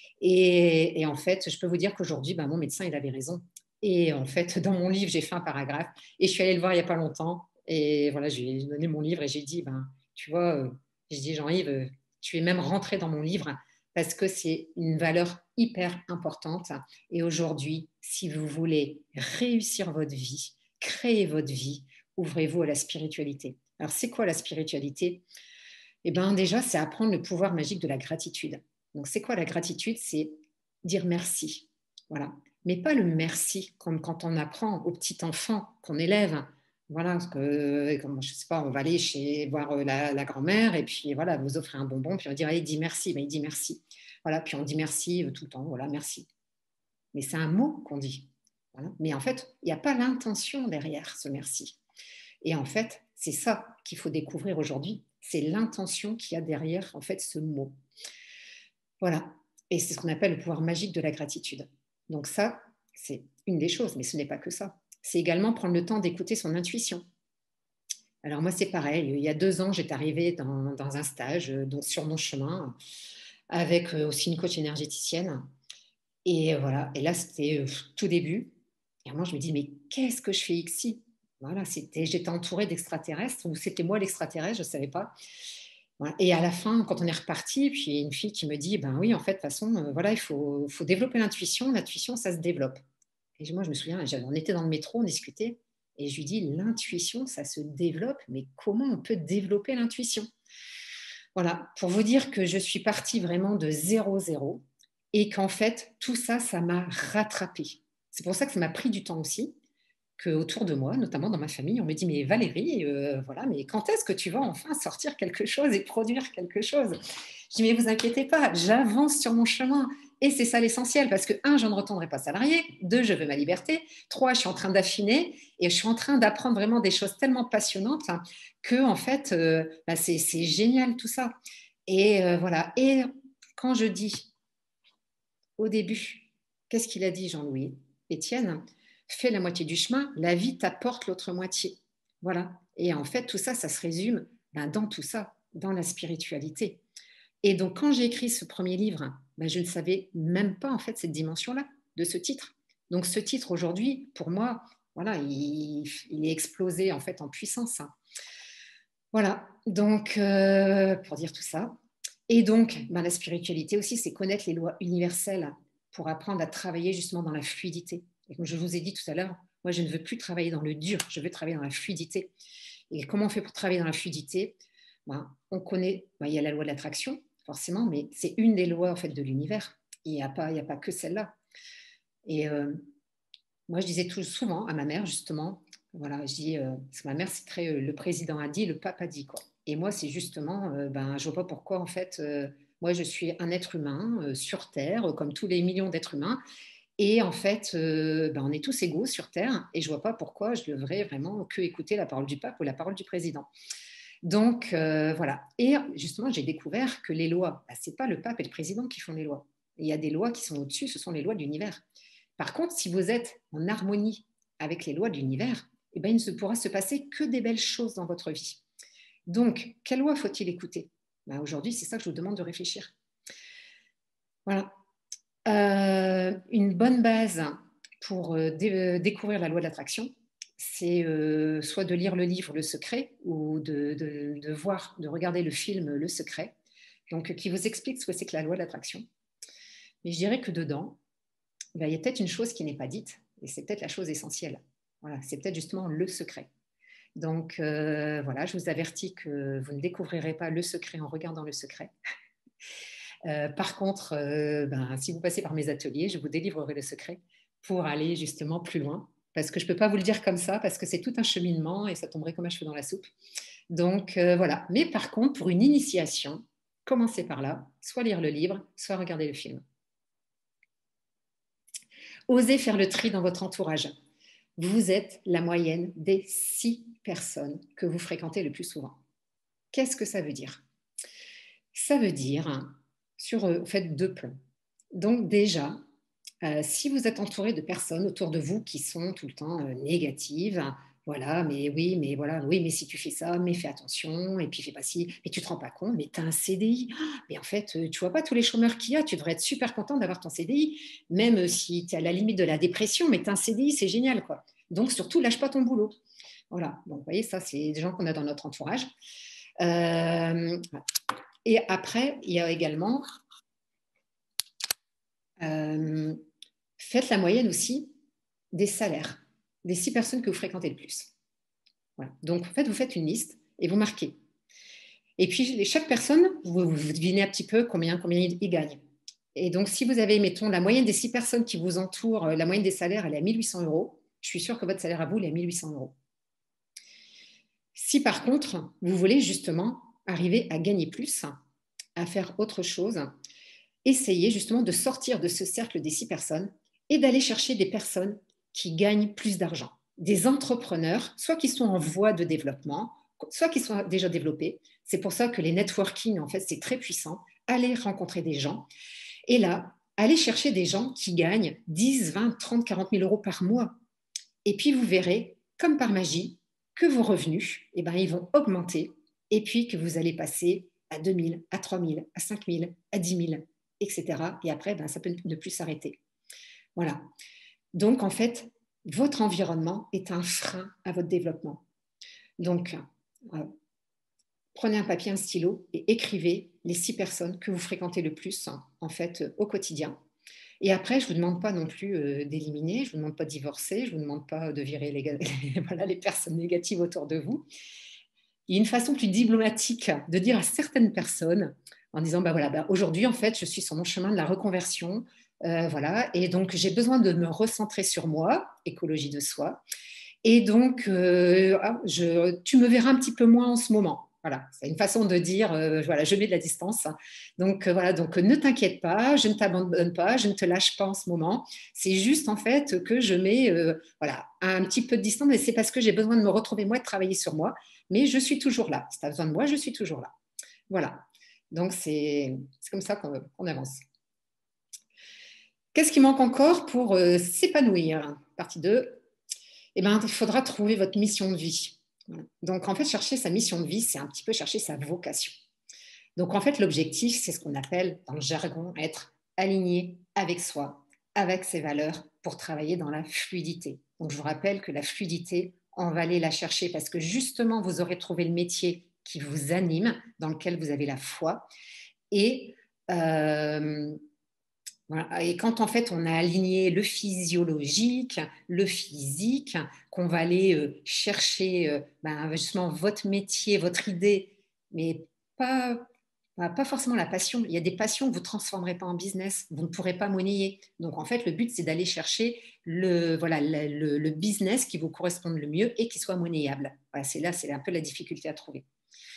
Et, et en fait, je peux vous dire qu'aujourd'hui, ben, mon médecin, il avait raison. Et en fait, dans mon livre, j'ai fait un paragraphe. Et je suis allée le voir il n'y a pas longtemps. Et voilà, je lui ai donné mon livre et j'ai dit, ben, tu vois, euh, j'ai dit, Jean-Yves, euh, tu es même rentré dans mon livre parce que c'est une valeur hyper importante. Et aujourd'hui, si vous voulez réussir votre vie, créer votre vie, ouvrez-vous à la spiritualité. Alors, c'est quoi la spiritualité? Eh bien, déjà, c'est apprendre le pouvoir magique de la gratitude. Donc, c'est quoi la gratitude? C'est dire merci. Voilà. Mais pas le merci comme quand on apprend aux petits enfants qu'on élève. Voilà, parce que, comme, je sais pas, on va aller chez voir la, la grand-mère et puis voilà, vous offrez un bonbon, puis on va dire, allez, dis merci. Ben, il dit merci. Voilà, puis on dit merci tout le temps. Voilà, merci. Mais c'est un mot qu'on dit. Voilà. Mais en fait, il n'y a pas l'intention derrière ce merci. Et en fait, c'est ça qu'il faut découvrir aujourd'hui. C'est l'intention qu'il y a derrière en fait ce mot. Voilà. Et c'est ce qu'on appelle le pouvoir magique de la gratitude. Donc ça, c'est une des choses, mais ce n'est pas que ça. C'est également prendre le temps d'écouter son intuition. Alors moi, c'est pareil. Il y a deux ans, j'étais arrivée dans, dans un stage, donc sur mon chemin, avec aussi une coach énergéticienne. Et voilà. Et là, c'était tout début. Et moi, je me dis, mais qu'est-ce que je fais ici? Voilà, c'était, j'étais entourée d'extraterrestres, ou c'était moi l'extraterrestre, je ne savais pas. Voilà. Et à la fin, quand on est reparti, puis il y a une fille qui me dit, ben oui, en fait, de toute façon, euh, voilà, il faut, faut développer l'intuition. L'intuition, ça se développe. Et moi, je me souviens, on était dans le métro, on discutait, et je lui dis, l'intuition, ça se développe, mais comment on peut développer l'intuition? Voilà, pour vous dire que je suis partie vraiment de zéro zéro et qu'en fait, tout ça, ça m'a rattrapée. C'est pour ça que ça m'a pris du temps aussi, qu'autour de moi, notamment dans ma famille, on me dit, mais Valérie, euh, voilà, mais quand est-ce que tu vas enfin sortir quelque chose et produire quelque chose? Je dis, mais vous inquiétez pas, j'avance sur mon chemin. Et c'est ça l'essentiel, parce que, un, je ne retournerai pas salarié, deux, je veux ma liberté, trois, je suis en train d'affiner et je suis en train d'apprendre vraiment des choses tellement passionnantes hein, que, en fait, euh, bah, c'est, c'est génial tout ça. Et euh, voilà. Et quand je dis au début, qu'est-ce qu'il a dit, Jean-Louis Étienne? Fais la moitié du chemin, la vie t'apporte l'autre moitié. Voilà. Et en fait, tout ça, ça se résume ben, dans tout ça, dans la spiritualité. Et donc, quand j'ai écrit ce premier livre, ben, je ne savais même pas en fait cette dimension-là de ce titre. Donc, ce titre aujourd'hui, pour moi, voilà, il, il est explosé en fait en puissance. Voilà. Donc, euh, pour dire tout ça. Et donc, ben, la spiritualité aussi, c'est connaître les lois universelles pour apprendre à travailler justement dans la fluidité. Et comme je vous ai dit tout à l'heure, moi, je ne veux plus travailler dans le dur, je veux travailler dans la fluidité. Et comment on fait pour travailler dans la fluidité? Ben, on connaît, ben, il y a la loi de l'attraction, forcément, mais c'est une des lois en fait, de l'univers. Il n'y a, pas, il y a pas que celle-là. Et euh, moi, je disais tout souvent à ma mère, justement, voilà, je dis, euh, parce que ma mère, c'est très, euh, le président a dit, le pape a dit, quoi. Et moi, c'est justement, euh, ben, je vois pas pourquoi, en fait, euh, moi, je suis un être humain euh, sur Terre, euh, comme tous les millions d'êtres humains. Et en fait, euh, ben, on est tous égaux sur Terre. Et je vois pas pourquoi je devrais vraiment que écouter la parole du pape ou la parole du président. Donc, euh, voilà. Et justement, j'ai découvert que les lois, ben, ce n'est pas le pape et le président qui font les lois. Il y a des lois qui sont au-dessus, ce sont les lois de l'univers. Par contre, si vous êtes en harmonie avec les lois de l'univers, eh ben, il ne pourra se passer que des belles choses dans votre vie. Donc, quelle loi faut-il écouter? Ben, aujourd'hui, c'est ça que je vous demande de réfléchir. Voilà. Euh, une bonne base pour euh, dé- découvrir la loi de l'attraction, c'est euh, soit de lire le livre Le Secret ou de, de, de voir, de regarder le film Le Secret, donc qui vous explique ce que c'est que la loi de l'attraction. Mais je dirais que dedans, ben, il y a peut-être une chose qui n'est pas dite, et c'est peut-être la chose essentielle. Voilà, c'est peut-être justement le secret. Donc euh, voilà, je vous avertis que vous ne découvrirez pas le secret en regardant le secret. Euh, par contre, euh, ben, si vous passez par mes ateliers, je vous délivrerai le secret pour aller justement plus loin. Parce que je ne peux pas vous le dire comme ça, parce que c'est tout un cheminement et ça tomberait comme un cheveu dans la soupe. Donc euh, voilà. Mais par contre, pour une initiation, commencez par là, soit lire le livre, soit regarder le film. Osez faire le tri dans votre entourage. Vous êtes la moyenne des six personnes que vous fréquentez le plus souvent. Qu'est-ce que ça veut dire? Ça veut dire, sur en fait, deux plans. Donc déjà, euh, si vous êtes entouré de personnes autour de vous qui sont tout le temps euh, négatives, voilà, mais oui, mais voilà, oui, mais si tu fais ça, mais fais attention, et puis fais pas ci, mais tu te rends pas compte, mais tu as un C D I. Ah, mais en fait, euh, tu vois pas tous les chômeurs qu'il y a, tu devrais être super content d'avoir ton C D I, même euh, si tu es à la limite de la dépression, mais tu as un C D I, c'est génial, quoi. Donc surtout, lâche pas ton boulot. Voilà, donc vous voyez, ça, c'est des gens qu'on a dans notre entourage. Euh, et après, il y a également, euh, faites la moyenne aussi des salaires des six personnes que vous fréquentez le plus. Voilà. Donc, en fait, vous faites une liste et vous marquez. Et puis, chaque personne, vous, vous devinez un petit peu combien, combien il gagne. Et donc, si vous avez, mettons, la moyenne des six personnes qui vous entourent, la moyenne des salaires, elle est à mille huit cents euros, je suis sûre que votre salaire à vous, il est à mille huit cents euros. Si par contre, vous voulez justement arriver à gagner plus, à faire autre chose, essayez justement de sortir de ce cercle des six personnes et d'aller chercher des personnes qui gagnent plus d'argent. Des entrepreneurs, soit qui sont en voie de développement, soit qui sont déjà développés. C'est pour ça que les networking, en fait, c'est très puissant. Allez rencontrer des gens. Et là, allez chercher des gens qui gagnent dix, vingt, trente, quarante mille euros par mois. Et puis, vous verrez, comme par magie, que vos revenus, eh ben, ils vont augmenter et puis que vous allez passer à deux mille, à trois mille, à cinq mille, à dix mille, et cetera. Et après, ben, ça peut ne plus s'arrêter. Voilà. Donc, en fait, votre environnement est un frein à votre développement. Donc, euh, prenez un papier, un stylo et écrivez les six personnes que vous fréquentez le plus, en fait, au quotidien. Et après, je ne vous demande pas non plus euh, d'éliminer, je ne vous demande pas de divorcer, je ne vous demande pas de virer les, voilà, les personnes négatives autour de vous. Il y a une façon plus diplomatique de dire à certaines personnes, en disant, bah voilà, bah aujourd'hui, en fait, je suis sur mon chemin de la reconversion, euh, voilà, et donc j'ai besoin de me recentrer sur moi, écologie de soi, et donc euh, je, tu me verras un petit peu moins en ce moment. Voilà, c'est une façon de dire, euh, voilà, je mets de la distance. Donc euh, voilà, donc ne t'inquiète pas, je ne t'abandonne pas, je ne te lâche pas en ce moment. C'est juste en fait que je mets, euh, voilà, un petit peu de distance, et c'est parce que j'ai besoin de me retrouver moi, de travailler sur moi. Mais je suis toujours là. Si tu as besoin de moi, je suis toujours là. Voilà. Donc c'est comme ça qu'on qu'on avance. Qu'est-ce qui manque encore pour euh, s'épanouir? Partie deux. Eh ben, il faudra trouver votre mission de vie. Voilà. Donc, en fait, chercher sa mission de vie, c'est un petit peu chercher sa vocation. Donc, en fait, l'objectif, c'est ce qu'on appelle, dans le jargon, être aligné avec soi, avec ses valeurs, pour travailler dans la fluidité. Donc, je vous rappelle que la fluidité, on va aller la chercher parce que justement, vous aurez trouvé le métier qui vous anime, dans lequel vous avez la foi. Et euh, voilà. Et quand en fait on a aligné le physiologique, le physique, qu'on va aller euh, chercher euh, ben, justement votre métier, votre idée, mais pas, pas, pas forcément la passion. Il y a des passions que vous ne transformerez pas en business, vous ne pourrez pas monnayer. Donc en fait, le but, c'est d'aller chercher le, voilà, le, le, le business qui vous corresponde le mieux et qui soit monnayable. Voilà, c'est là, c'est un peu la difficulté à trouver.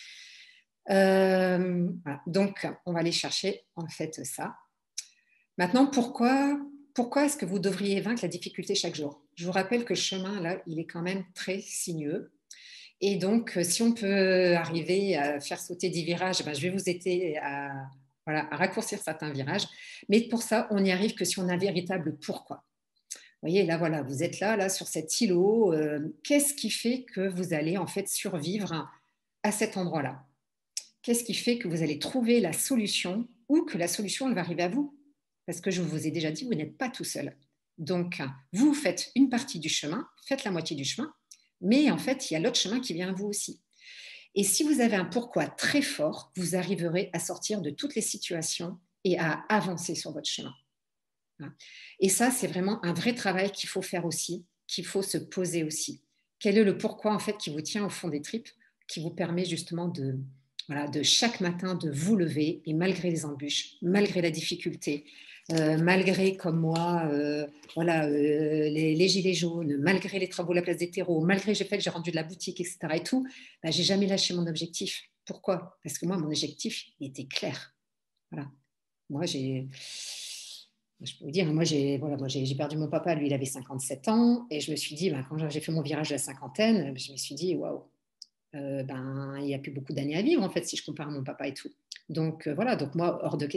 Euh, voilà. Donc, on va aller chercher en fait ça. Maintenant, pourquoi, pourquoi est-ce que vous devriez vaincre la difficulté chaque jour? Je vous rappelle que le chemin, là, il est quand même très sinueux. Et donc, si on peut arriver à faire sauter dix virages, ben, je vais vous aider à, voilà, à raccourcir certains virages. Mais pour ça, on n'y arrive que si on a un véritable pourquoi. Vous voyez, là, voilà, vous êtes là, là, sur cet îlot. Euh, qu'est-ce qui fait que vous allez, en fait, survivre à cet endroit-là? Qu'est-ce qui fait que vous allez trouver la solution ou que la solution, elle va arriver à vous? Parce que je vous ai déjà dit, vous n'êtes pas tout seul. Donc, vous faites une partie du chemin, faites la moitié du chemin, mais en fait, il y a l'autre chemin qui vient à vous aussi. Et si vous avez un pourquoi très fort, vous arriverez à sortir de toutes les situations et à avancer sur votre chemin. Et ça, c'est vraiment un vrai travail qu'il faut faire aussi, qu'il faut se poser aussi. Quel est le pourquoi, en fait, qui vous tient au fond des tripes, qui vous permet justement de, voilà, de chaque matin de vous lever et malgré les embûches, malgré la difficulté, euh, malgré comme moi, euh, voilà, euh, les, les gilets jaunes, malgré les travaux à la place des terreaux, malgré le fait que j'ai rendu de la boutique, et cetera et tout, bah, j'ai jamais lâché mon objectif. Pourquoi? Parce que moi, mon objectif, il était clair. Voilà. Moi, j'ai, je peux vous dire, moi, j'ai, voilà, moi, j'ai, j'ai perdu mon papa, lui, il avait cinquante-sept ans, et je me suis dit, ben, quand j'ai fait mon virage de la cinquantaine, je me suis dit, waouh, euh, ben, il n'y a plus beaucoup d'années à vivre, en fait, si je compare à mon papa et tout. Donc, euh, voilà, donc moi, hors de question.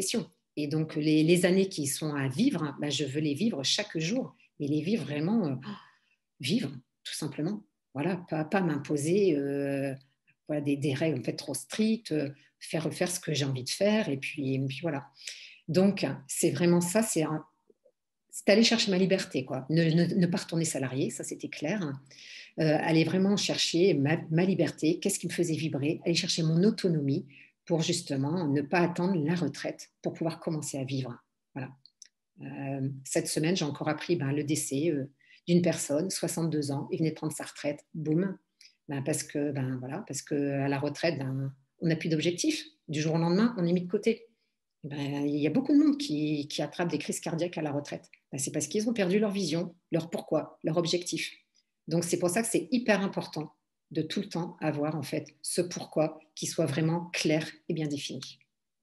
Et donc, les, les années qui sont à vivre, ben, je veux les vivre chaque jour, mais les vivre vraiment, euh, vivre, tout simplement. Voilà, pas, pas m'imposer euh, voilà, des, des règles en fait trop strictes, euh, faire, faire ce que j'ai envie de faire, et puis, et puis voilà. Donc, c'est vraiment ça, c'est un, c'est aller chercher ma liberté, quoi. Ne, ne, ne pas retourner salarié, ça c'était clair. Euh, aller vraiment chercher ma, ma liberté, qu'est-ce qui me faisait vibrer, aller chercher mon autonomie pour justement ne pas attendre la retraite pour pouvoir commencer à vivre. Voilà. Euh, cette semaine, j'ai encore appris ben, le décès euh, d'une personne, soixante-deux ans, il venait de prendre sa retraite, boum, ben, parce que ben, voilà, parce que à la retraite, ben, on n'a plus d'objectif. Du jour au lendemain, on est mis de côté. Ben, il y a beaucoup de monde qui, qui attrape des crises cardiaques à la retraite. Ben, c'est parce qu'ils ont perdu leur vision, leur pourquoi, leur objectif. Donc c'est pour ça que c'est hyper important de tout le temps avoir en fait ce pourquoi qui soit vraiment clair et bien défini.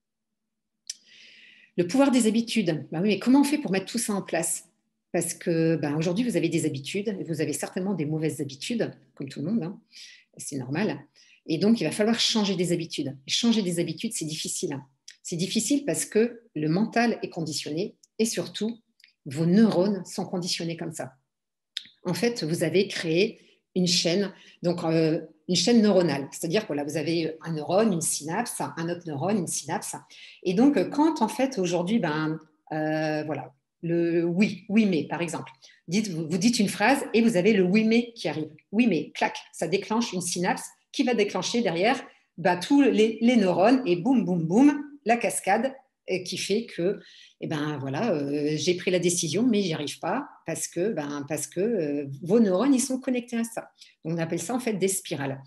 Le pouvoir des habitudes. Ben oui, mais comment on fait pour mettre tout ça en place? Parce que ben, aujourd'hui, vous avez des habitudes, et vous avez certainement des mauvaises habitudes, comme tout le monde, hein. C'est normal. Et donc, il va falloir changer des habitudes. Et changer des habitudes, c'est difficile. C'est difficile parce que le mental est conditionné et surtout, vos neurones sont conditionnés comme ça. En fait, vous avez créé une chaîne, donc euh, une chaîne neuronale. C'est-à-dire que là, vous avez un neurone, une synapse, un autre neurone, une synapse. Et donc, quand en fait, aujourd'hui, ben, euh, voilà, le oui, oui, mais, par exemple, dites, vous, vous dites une phrase et vous avez le oui, mais qui arrive. Oui, mais, clac, ça déclenche une synapse qui va déclencher derrière ben, tous les, les neurones et boum, boum, boum, la cascade qui fait que eh ben, voilà, euh, j'ai pris la décision, mais j'y arrive pas parce que, ben, parce que euh, vos neurones ils sont connectés à ça. Donc, on appelle ça en fait des spirales.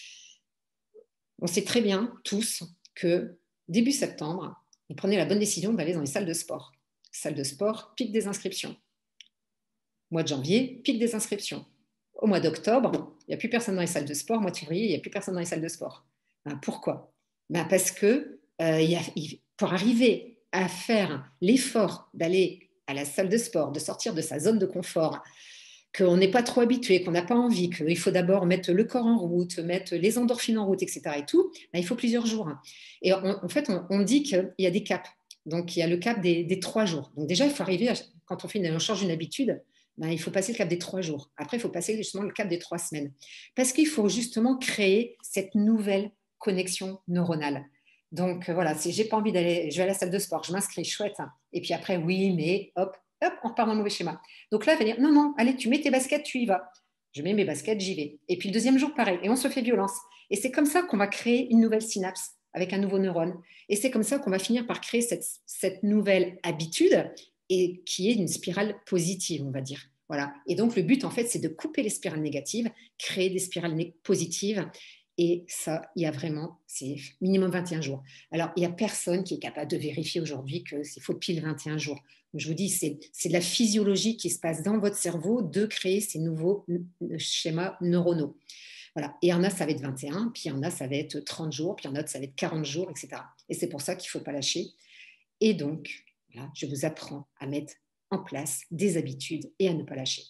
On sait très bien tous que début septembre, vous prenez la bonne décision d'aller dans les salles de sport. Salle de sport, pic des inscriptions. Mois de janvier, pic des inscriptions. Au mois d'octobre, il n'y a plus personne dans les salles de sport. Au mois de février, il n'y a plus personne dans les salles de sport. Ben, pourquoi? Ben, parce que euh, y a, pour arriver à faire l'effort d'aller à la salle de sport, de sortir de sa zone de confort, qu'on n'est pas trop habitué, qu'on n'a pas envie, qu'il faut d'abord mettre le corps en route, mettre les endorphines en route, et cetera. Et tout, ben, il faut plusieurs jours. Et on, en fait, on, on dit qu'il y a des caps. Donc, il y a le cap des, des trois jours. Donc, déjà, il faut arriver, à, quand on, fait une, on change une habitude, ben, il faut passer le cap des trois jours. Après, il faut passer justement le cap des trois semaines. Parce qu'il faut justement créer cette nouvelle connexion neuronale. Donc, voilà, si j'ai pas envie d'aller, je vais à la salle de sport, je m'inscris, chouette. Et puis après, oui, mais hop, hop, on repart dans le mauvais schéma. Donc là, elle va dire, non, non, allez, tu mets tes baskets, tu y vas. Je mets mes baskets, j'y vais. Et puis le deuxième jour, pareil. Et on se fait violence. Et c'est comme ça qu'on va créer une nouvelle synapse avec un nouveau neurone. Et c'est comme ça qu'on va finir par créer cette, cette nouvelle habitude et qui est une spirale positive, on va dire. Voilà. Et donc, le but, en fait, c'est de couper les spirales négatives, créer des spirales positives. Et ça, il y a vraiment, c'est minimum vingt et un jours. Alors, il n'y a personne qui est capable de vérifier aujourd'hui que c'est faut pile vingt et un jours. Je vous dis, c'est, c'est de la physiologie qui se passe dans votre cerveau de créer ces nouveaux schémas neuronaux. Voilà. Et il y en a, ça va être vingt et un, puis il y en a, ça va être trente jours, puis il y en a, ça va être quarante jours, et cetera. Et c'est pour ça qu'il ne faut pas lâcher. Et donc, voilà, je vous apprends à mettre en place des habitudes et à ne pas lâcher.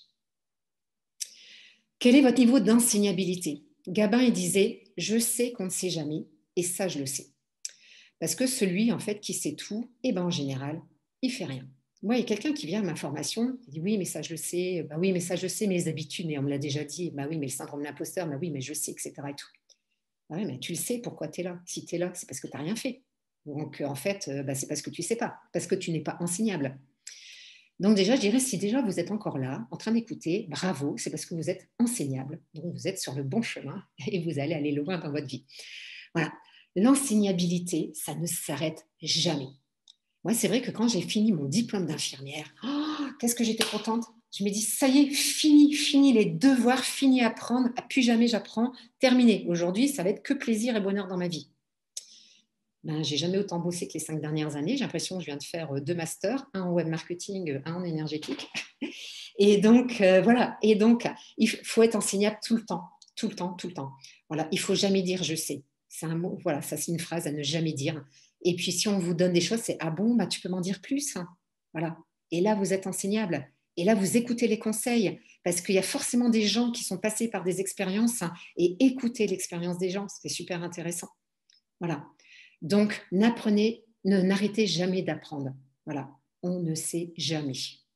Quel est votre niveau d'enseignabilité? Gabin, il disait, je sais qu'on ne sait jamais, et ça, je le sais. Parce que celui, en fait, qui sait tout, eh ben, en général, il ne fait rien. Moi, il y a quelqu'un qui vient à ma formation, il dit, oui, mais ça, je le sais, bah oui, mais ça, je sais, mes habitudes, mais on me l'a déjà dit, bah oui, mais le syndrome de l'imposteur, bah oui, mais je sais, et cetera. Et tout. Bah oui, mais tu le sais, pourquoi tu es là? Si tu es là, c'est parce que tu n'as rien fait. Donc, en fait, bah, c'est parce que tu ne sais pas, parce que tu n'es pas enseignable. Donc déjà, je dirais, si déjà vous êtes encore là, en train d'écouter, bravo, c'est parce que vous êtes enseignable, donc vous êtes sur le bon chemin et vous allez aller loin dans votre vie. Voilà, l'enseignabilité, ça ne s'arrête jamais. Moi, c'est vrai que quand j'ai fini mon diplôme d'infirmière, oh, qu'est-ce que j'étais contente. Je me dis, ça y est, fini, fini les devoirs, fini à apprendre, à plus jamais j'apprends, terminé. Aujourd'hui, ça va être que plaisir et bonheur dans ma vie. Ben, j'ai jamais autant bossé que les cinq dernières années. J'ai l'impression que je viens de faire deux masters, un en web marketing, un en énergétique. Et donc, euh, voilà. Et donc, il faut être enseignable tout le temps, tout le temps, tout le temps. Voilà. Il faut jamais dire je sais. C'est un mot, voilà, ça c'est une phrase à ne jamais dire. Et puis, si on vous donne des choses, c'est ah bon, bah, tu peux m'en dire plus. Voilà. Et là, vous êtes enseignable. Et là, vous écoutez les conseils parce qu'il y a forcément des gens qui sont passés par des expériences et écoutez l'expérience des gens, c'est super intéressant. Voilà. Donc, n'apprenez Ne, n'arrêtez jamais d'apprendre. Voilà, on ne sait jamais.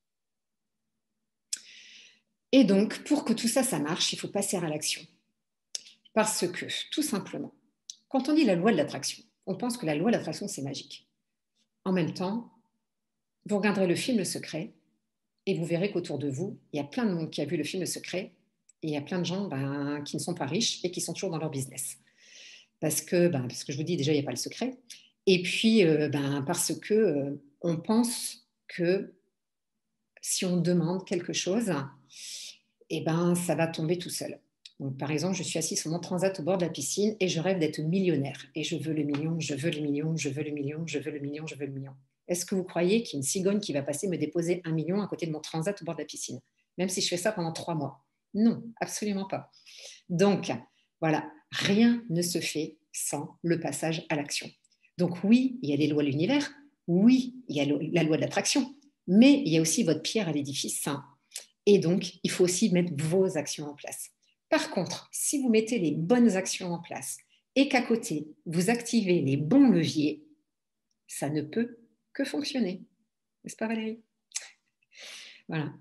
Et donc, pour que tout ça, ça marche, il faut passer à l'action. Parce que, tout simplement, quand on dit la loi de l'attraction, on pense que la loi de l'attraction, c'est magique. En même temps, vous regarderez le film Le Secret et vous verrez qu'autour de vous, il y a plein de monde qui a vu le film Le Secret et il y a plein de gens ben, qui ne sont pas riches et qui sont toujours dans leur business. Parce que, ben, parce que je vous dis, déjà, il n'y a pas le secret. Et puis, euh, ben, parce que euh, on pense que si on demande quelque chose, eh ben, ça va tomber tout seul. Donc, par exemple, je suis assise sur mon transat au bord de la piscine et je rêve d'être millionnaire. Et je veux le million, je veux le million, je veux le million, je veux le million, je veux le million. Est-ce que vous croyez qu'il y a une cigogne qui va passer me déposer un million à côté de mon transat au bord de la piscine? Même si je fais ça pendant trois mois? Non, absolument pas. Donc, voilà, rien ne se fait sans le passage à l'action. Donc oui, il y a les lois de l'univers, oui, il y a la loi de l'attraction, mais il y a aussi votre pierre à l'édifice. Et donc, il faut aussi mettre vos actions en place. Par contre, si vous mettez les bonnes actions en place et qu'à côté, vous activez les bons leviers, ça ne peut que fonctionner. N'est-ce pas, Valérie? Voilà.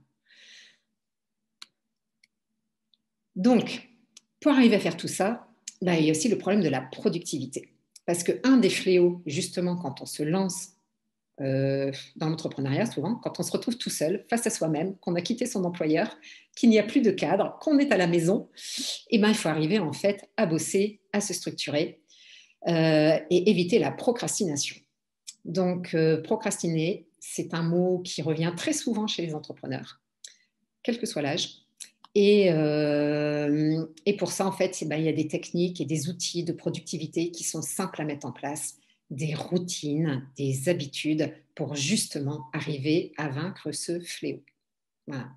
Donc, pour arriver à faire tout ça, ben, il y a aussi le problème de la productivité. Parce qu'un des fléaux, justement, quand on se lance euh, dans l'entrepreneuriat, souvent, quand on se retrouve tout seul, face à soi-même, qu'on a quitté son employeur, qu'il n'y a plus de cadre, qu'on est à la maison, eh ben, il faut arriver en fait à bosser, à se structurer euh, et éviter la procrastination. Donc, euh, procrastiner, c'est un mot qui revient très souvent chez les entrepreneurs, quel que soit l'âge. Et, euh, et pour ça, en fait, ben, il y a des techniques et des outils de productivité qui sont simples à mettre en place, des routines, des habitudes pour justement arriver à vaincre ce fléau. Voilà.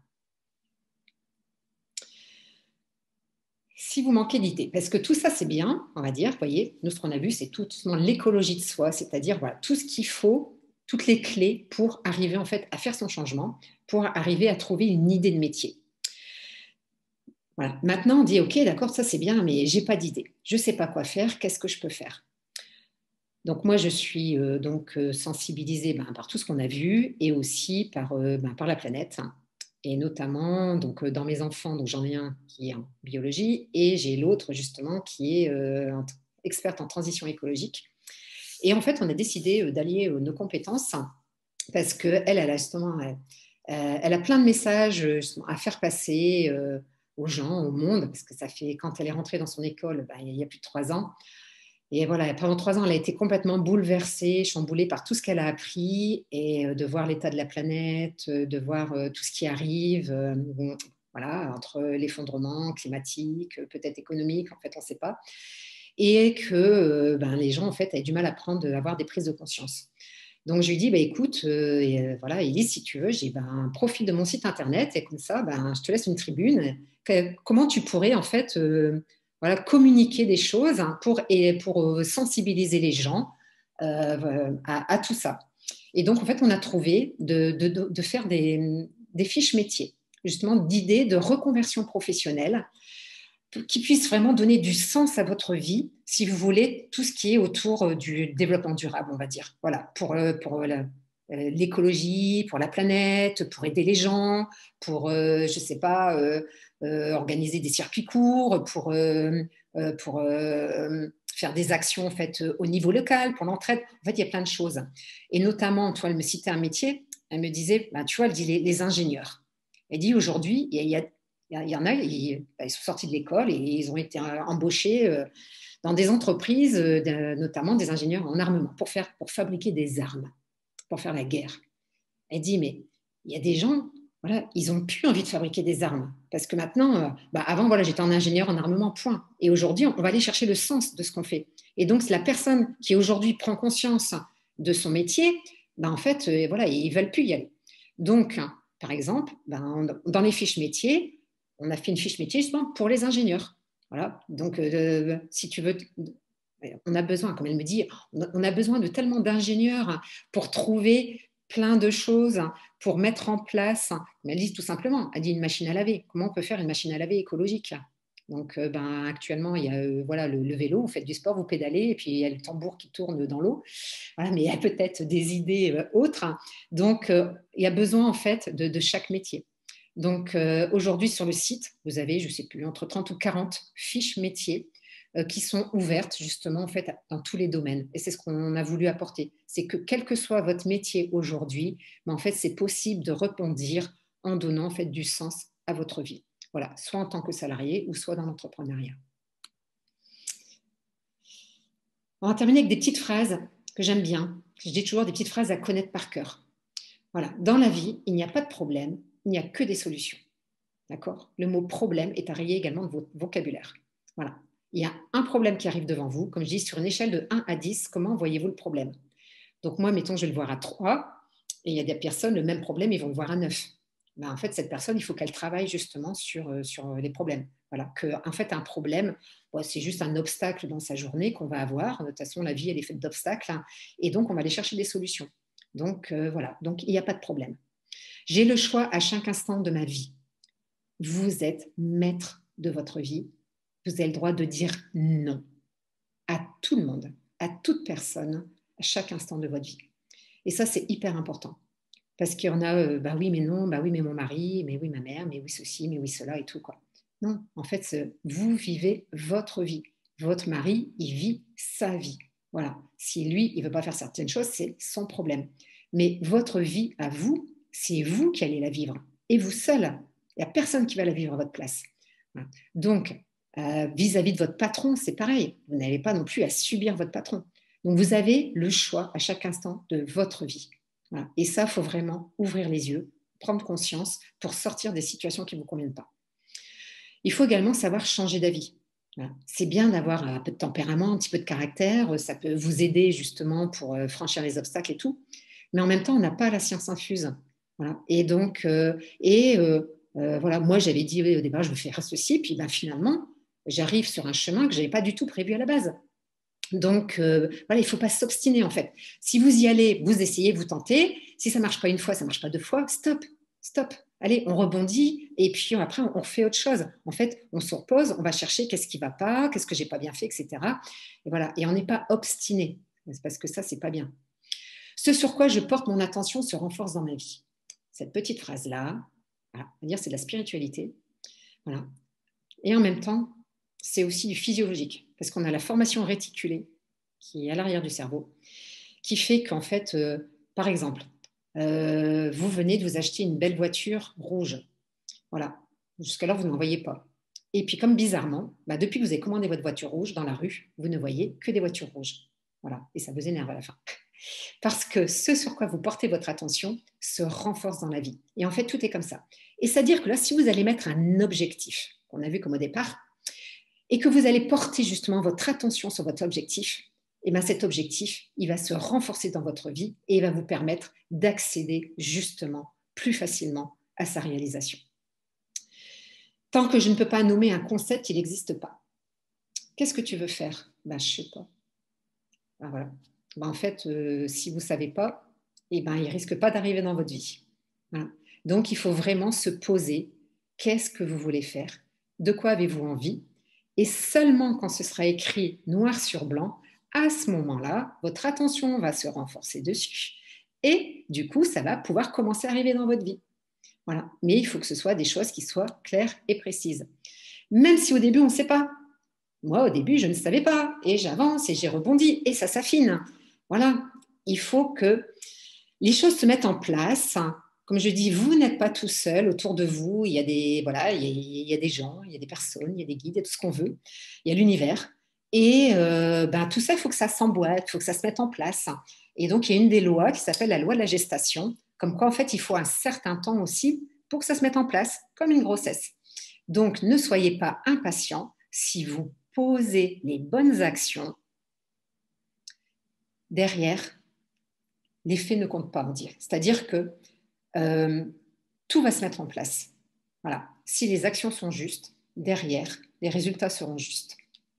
Si vous manquez d'idées, parce que tout ça, c'est bien, on va dire, vous voyez, nous, ce qu'on a vu, c'est tout l'écologie de soi, c'est-à-dire voilà, tout ce qu'il faut, toutes les clés pour arriver en fait à faire son changement, pour arriver à trouver une idée de métier. Voilà. Maintenant, on dit, OK, d'accord, ça c'est bien, mais j'ai pas d'idée. Je sais pas quoi faire, qu'est-ce que je peux faire? Donc moi, je suis euh, donc euh, sensibilisée ben, par tout ce qu'on a vu et aussi par, euh, ben, par la planète. Et notamment, donc, euh, dans mes enfants, donc j'en ai un qui est en biologie et j'ai l'autre justement qui est euh, experte en transition écologique. Et en fait, on a décidé euh, d'allier euh, nos compétences parce qu'elle, elle a justement, elle, euh, elle a plein de messages justement, à faire passer euh, aux gens, au monde, parce que ça fait, quand elle est rentrée dans son école, ben, il y a plus de trois ans. Et voilà, pendant trois ans, elle a été complètement bouleversée, chamboulée par tout ce qu'elle a appris et euh, de voir l'état de la planète, euh, de voir euh, tout ce qui arrive, euh, bon, voilà, entre l'effondrement climatique, euh, peut-être économique, en fait, on ne sait pas. Et que euh, ben, les gens, en fait, avaient du mal à prendre, à avoir des prises de conscience. Donc, je lui dis, bah, écoute, euh, et, euh, voilà, Élise, si tu veux, j'ai ben, profite de mon site internet et comme ça, ben, je te laisse une tribune. Que, comment tu pourrais, en fait, euh, voilà, communiquer des choses pour, et pour euh, sensibiliser les gens euh, à, à, tout ça. Et donc, en fait, on a trouvé de, de, de faire des, des fiches métiers, justement, d'idées de reconversion professionnelle qui puissent vraiment donner du sens à votre vie, si vous voulez, tout ce qui est autour du développement durable, on va dire. Voilà, pour, pour la, l'écologie, pour la planète, pour aider les gens, pour, euh, je ne sais pas, euh, euh, organiser des circuits courts, pour, euh, euh, pour euh, faire des actions en fait, au niveau local, pour l'entraide. En fait, il y a plein de choses. Et notamment, toi, elle me citait un métier, elle me disait, bah, tu vois, elle dit les, les ingénieurs. Elle dit aujourd'hui, il y a, il y en a, ils, ils sont sortis de l'école et ils ont été embauchés dans des entreprises, notamment des ingénieurs en armement, pour, faire, pour fabriquer des armes, pour faire la guerre. Elle dit, mais il y a des gens, voilà, ils n'ont plus envie de fabriquer des armes. Parce que maintenant, bah avant, voilà, j'étais en ingénieur en armement, point. Et aujourd'hui, on va aller chercher le sens de ce qu'on fait. Et donc, la personne qui aujourd'hui prend conscience de son métier, bah en fait, voilà, ils ne veulent plus y aller. Donc, par exemple, ben, dans les fiches métiers, on a fait une fiche métier justement pour les ingénieurs. Voilà. Donc, euh, si tu veux, on a besoin, comme elle me dit, on a besoin de tellement d'ingénieurs pour trouver plein de choses, pour mettre en place. Mais elle dit tout simplement, elle dit une machine à laver. Comment on peut faire une machine à laver écologique? Donc, euh, ben, actuellement, il y a euh, voilà, le, le vélo, vous faites du sport, vous pédalez, et puis il y a le tambour qui tourne dans l'eau. Voilà, mais il y a peut-être des idées euh, autres. Donc, euh, il y a besoin en fait de, de chaque métier. Donc, euh, aujourd'hui, sur le site, vous avez, je ne sais plus, entre trente ou quarante fiches métiers euh, qui sont ouvertes justement en fait dans tous les domaines. Et c'est ce qu'on a voulu apporter. C'est que quel que soit votre métier aujourd'hui, ben, en fait, c'est possible de rebondir en donnant en fait du sens à votre vie. Voilà, soit en tant que salarié ou soit dans l'entrepreneuriat. On va terminer avec des petites phrases que j'aime bien. Je dis toujours des petites phrases à connaître par cœur. Voilà, dans la vie, il n'y a pas de problème, il n'y a que des solutions. D'accord? Le mot problème est à rayer également de votre vocabulaire. Voilà. Il y a un problème qui arrive devant vous. Comme je dis, sur une échelle de un à dix, comment voyez-vous le problème? Donc moi, mettons, je vais le voir à trois, et il y a des personnes, le même problème, ils vont le voir à neuf. Ben, en fait, cette personne, il faut qu'elle travaille justement sur, sur les problèmes. Voilà, que, en fait, un problème, bon, c'est juste un obstacle dans sa journée qu'on va avoir. De toute façon, la vie, elle est faite d'obstacles, hein, et donc on va aller chercher des solutions. Donc, euh, voilà, donc il n'y a pas de problème. J'ai le choix à chaque instant de ma vie. Vous êtes maître de votre vie. Vous avez le droit de dire non à tout le monde, à toute personne, à chaque instant de votre vie. Et ça, c'est hyper important. Parce qu'il y en a, euh, bah oui, mais non, bah oui, mais mon mari, mais oui, ma mère, mais oui, ceci, mais oui, cela et tout, quoi. Non, en fait, vous vivez votre vie. Votre mari, il vit sa vie. Voilà. Si lui, il ne veut pas faire certaines choses, c'est son problème. Mais votre vie à vous, c'est vous qui allez la vivre. Et vous seul. Il n'y a personne qui va la vivre à votre place. Voilà. Donc, euh, vis-à-vis de votre patron, c'est pareil. Vous n'avez pas non plus à subir votre patron. Donc, vous avez le choix à chaque instant de votre vie. Voilà. Et ça, il faut vraiment ouvrir les yeux, prendre conscience pour sortir des situations qui ne vous conviennent pas. Il faut également savoir changer d'avis. Voilà. C'est bien d'avoir un peu de tempérament, un petit peu de caractère, ça peut vous aider justement pour franchir les obstacles et tout. Mais en même temps, on n'a pas la science infuse. Voilà. Et donc, euh, et euh, euh, voilà, moi j'avais dit au départ, je veux faire ceci, puis ben, finalement, j'arrive sur un chemin que je n'avais pas du tout prévu à la base. Donc, euh, voilà, il ne faut pas s'obstiner en fait. Si vous y allez, vous essayez, vous tentez. Si ça ne marche pas une fois, ça ne marche pas deux fois, stop, stop. Allez, on rebondit et puis après, on fait autre chose. En fait, on se repose, on va chercher qu'est-ce qui ne va pas, qu'est-ce que je n'ai pas bien fait, et cetera. Et voilà, et on n'est pas obstiné, parce que ça, ce n'est pas bien. Ce sur quoi je porte mon attention se renforce dans ma vie. Cette petite phrase-là, voilà, on va dire c'est de la spiritualité. Voilà. Et en même temps, c'est aussi du physiologique, parce qu'on a la formation réticulée qui est à l'arrière du cerveau, qui fait qu'en fait, euh, par exemple, euh, vous venez de vous acheter une belle voiture rouge. Voilà. Jusqu'à-là, vous n'en voyez pas. Et puis, comme bizarrement, bah, depuis que vous avez commandé votre voiture rouge dans la rue, vous ne voyez que des voitures rouges. Voilà. Et ça vous énerve à la fin. Parce que ce sur quoi vous portez votre attention se renforce dans la vie. Et en fait, tout est comme ça. Et c'est-à-dire que là, si vous allez mettre un objectif, qu'on a vu comme au départ, et que vous allez porter justement votre attention sur votre objectif, et bien cet objectif, il va se renforcer dans votre vie et il va vous permettre d'accéder justement plus facilement à sa réalisation. Tant que je ne peux pas nommer un concept, il n'existe pas. Qu'est-ce que tu veux faire? Ben, je ne sais pas. Ben, voilà. Ben, en fait, euh, si vous ne savez pas, eh ben, il ne risque pas d'arriver dans votre vie. Voilà. Donc, il faut vraiment se poser. Qu'est-ce que vous voulez faire? De quoi avez-vous envie? Et seulement quand ce sera écrit noir sur blanc, à ce moment-là, votre attention va se renforcer dessus. Et du coup, ça va pouvoir commencer à arriver dans votre vie. Voilà. Mais il faut que ce soit des choses qui soient claires et précises. Même si au début, on ne sait pas. Moi, au début, je ne savais pas. Et j'avance et j'ai rebondi. Et ça s'affine. Voilà. Il faut que les choses se mettent en place. Comme je dis, vous n'êtes pas tout seul autour de vous. Il y a des, voilà, il y a, il y a des gens, il y a des personnes, il y a des guides, il y a tout ce qu'on veut. Il y a l'univers. Et euh, ben, tout ça, il faut que ça s'emboîte, il faut que ça se mette en place. Et donc, il y a une des lois qui s'appelle la loi de la gestation, comme quoi, en fait, il faut un certain temps aussi pour que ça se mette en place, comme une grossesse. Donc, ne soyez pas impatient. Si vous posez les bonnes actions, derrière, l'effet ne compte pas, on dit. C'est-à-dire que euh, tout va se mettre en place. Voilà. Si les actions sont justes, derrière, les résultats seront justes.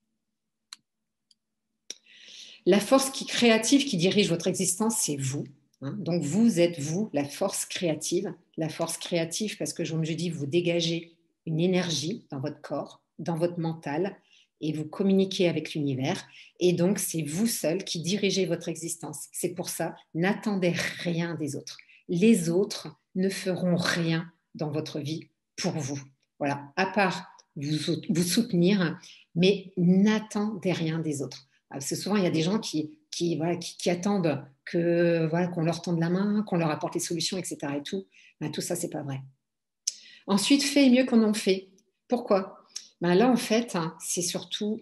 La force qui, créative qui dirige votre existence, c'est vous. Hein. Donc, vous êtes vous, la force créative. La force créative, parce que, comme je dis, vous dégagez une énergie dans votre corps. dans votre mental et vous communiquez avec l'univers. Et donc, c'est vous seul qui dirigez votre existence. C'est pour ça, n'attendez rien des autres. Les autres ne feront rien dans votre vie pour vous. Voilà, à part vous, vous soutenir, mais n'attendez rien des autres. Parce que souvent, il y a des gens qui, qui, voilà, qui, qui attendent que, voilà, qu'on leur tende la main, qu'on leur apporte les solutions, et cetera. Et tout, ben, tout ça, c'est pas vrai. Ensuite, fait mieux qu'on en fait. Pourquoi? Ben là, en fait, hein, c'est surtout,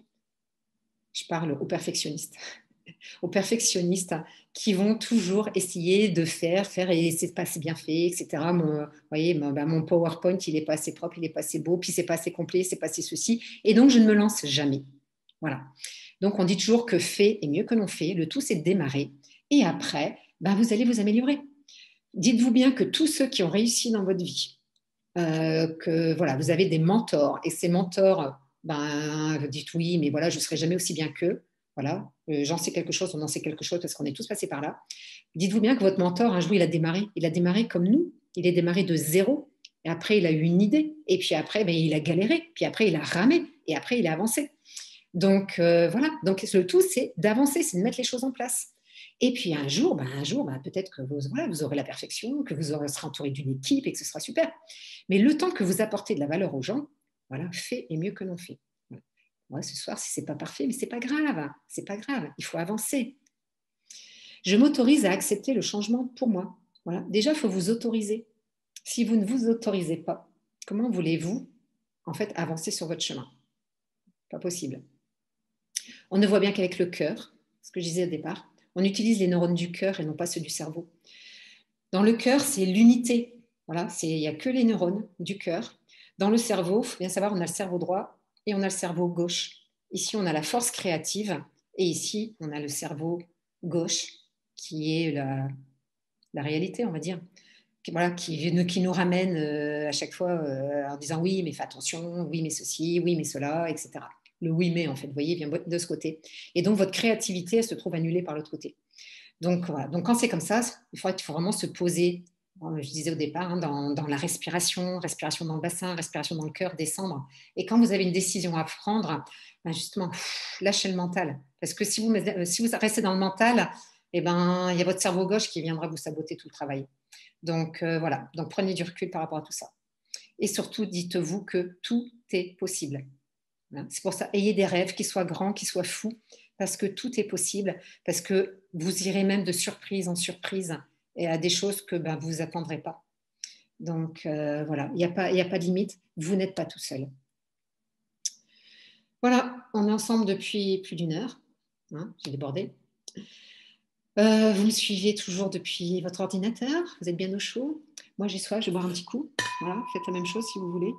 je parle aux perfectionnistes, aux perfectionnistes qui vont toujours essayer de faire, faire et c'est pas assez bien fait, et cetera. Mon, vous voyez, mon, ben, mon PowerPoint, il n'est pas assez propre, il n'est pas assez beau, puis c'est pas assez complet, c'est pas assez ceci. Et donc, je ne me lance jamais. Voilà. Donc, on dit toujours que fait est mieux que non fait. Le tout, c'est de démarrer. Et après, ben, vous allez vous améliorer. Dites-vous bien que tous ceux qui ont réussi dans votre vie, euh, que voilà, vous avez des mentors et ces mentors, ben, vous dites oui, mais voilà, je ne serai jamais aussi bien qu'eux. Voilà, euh, j'en sais quelque chose, on en sait quelque chose parce qu'on est tous passés par là. Dites-vous bien que votre mentor, un jour, il a démarré. Il a démarré comme nous. Il est démarré de zéro. Et après, il a eu une idée. Et puis après, ben, il a galéré. Puis après, il a ramé. Et après, il a avancé. Donc euh, voilà, donc le tout c'est d'avancer, c'est de mettre les choses en place. Et puis un jour, ben, un jour, ben, peut-être que vous, voilà, vous aurez la perfection, que vous aurez, serez entouré d'une équipe et que ce sera super. Mais le temps que vous apportez de la valeur aux gens, voilà, fait est mieux que non fait. Voilà. Moi, ce soir, si c'est pas parfait, mais c'est pas grave, c'est pas grave. Il faut avancer. Je m'autorise à accepter le changement pour moi. Voilà. Déjà, il faut vous autoriser. Si vous ne vous autorisez pas, comment voulez-vous en fait avancer sur votre chemin? Pas possible. On ne voit bien qu'avec le cœur, ce que je disais au départ, on utilise les neurones du cœur et non pas ceux du cerveau. Dans le cœur, c'est l'unité. Voilà, il n'y a que les neurones du cœur. Dans le cerveau, il faut bien savoir, on a le cerveau droit et on a le cerveau gauche. Ici, on a la force créative et ici, on a le cerveau gauche qui est la, la réalité, on va dire. Voilà, qui, qui nous ramène euh, à chaque fois euh, en disant oui, mais fais attention, oui, mais ceci, oui, mais cela, et cetera. Le oui, mais en fait, vous voyez, vient de ce côté. Et donc, votre créativité, elle se trouve annulée par l'autre côté. Donc, voilà. Donc, quand c'est comme ça, il faut, il faut vraiment se poser, je disais au départ, hein, dans, dans la respiration, respiration dans le bassin, respiration dans le cœur, descendre. Et quand vous avez une décision à prendre, ben justement, pff, lâchez le mental. Parce que si vous, si vous restez dans le mental, eh ben, il y a votre cerveau gauche qui viendra vous saboter tout le travail. Donc, euh, voilà. Donc, prenez du recul par rapport à tout ça. Et surtout, dites-vous que tout est possible. C'est pour ça, ayez des rêves qui soient grands, qui soient fous, parce que tout est possible, parce que vous irez même de surprise en surprise et à des choses que ben, vous ne vous attendrez pas. Donc euh, voilà, il n'y a pas, il n'y a pas de limite, vous n'êtes pas tout seul. Voilà, on est ensemble depuis plus d'une heure. Hein, j'ai débordé. Euh, vous me suivez toujours depuis votre ordinateur, vous êtes bien au chaud. Moi j'ai soif, je vais boire un petit coup. Voilà, faites la même chose si vous voulez.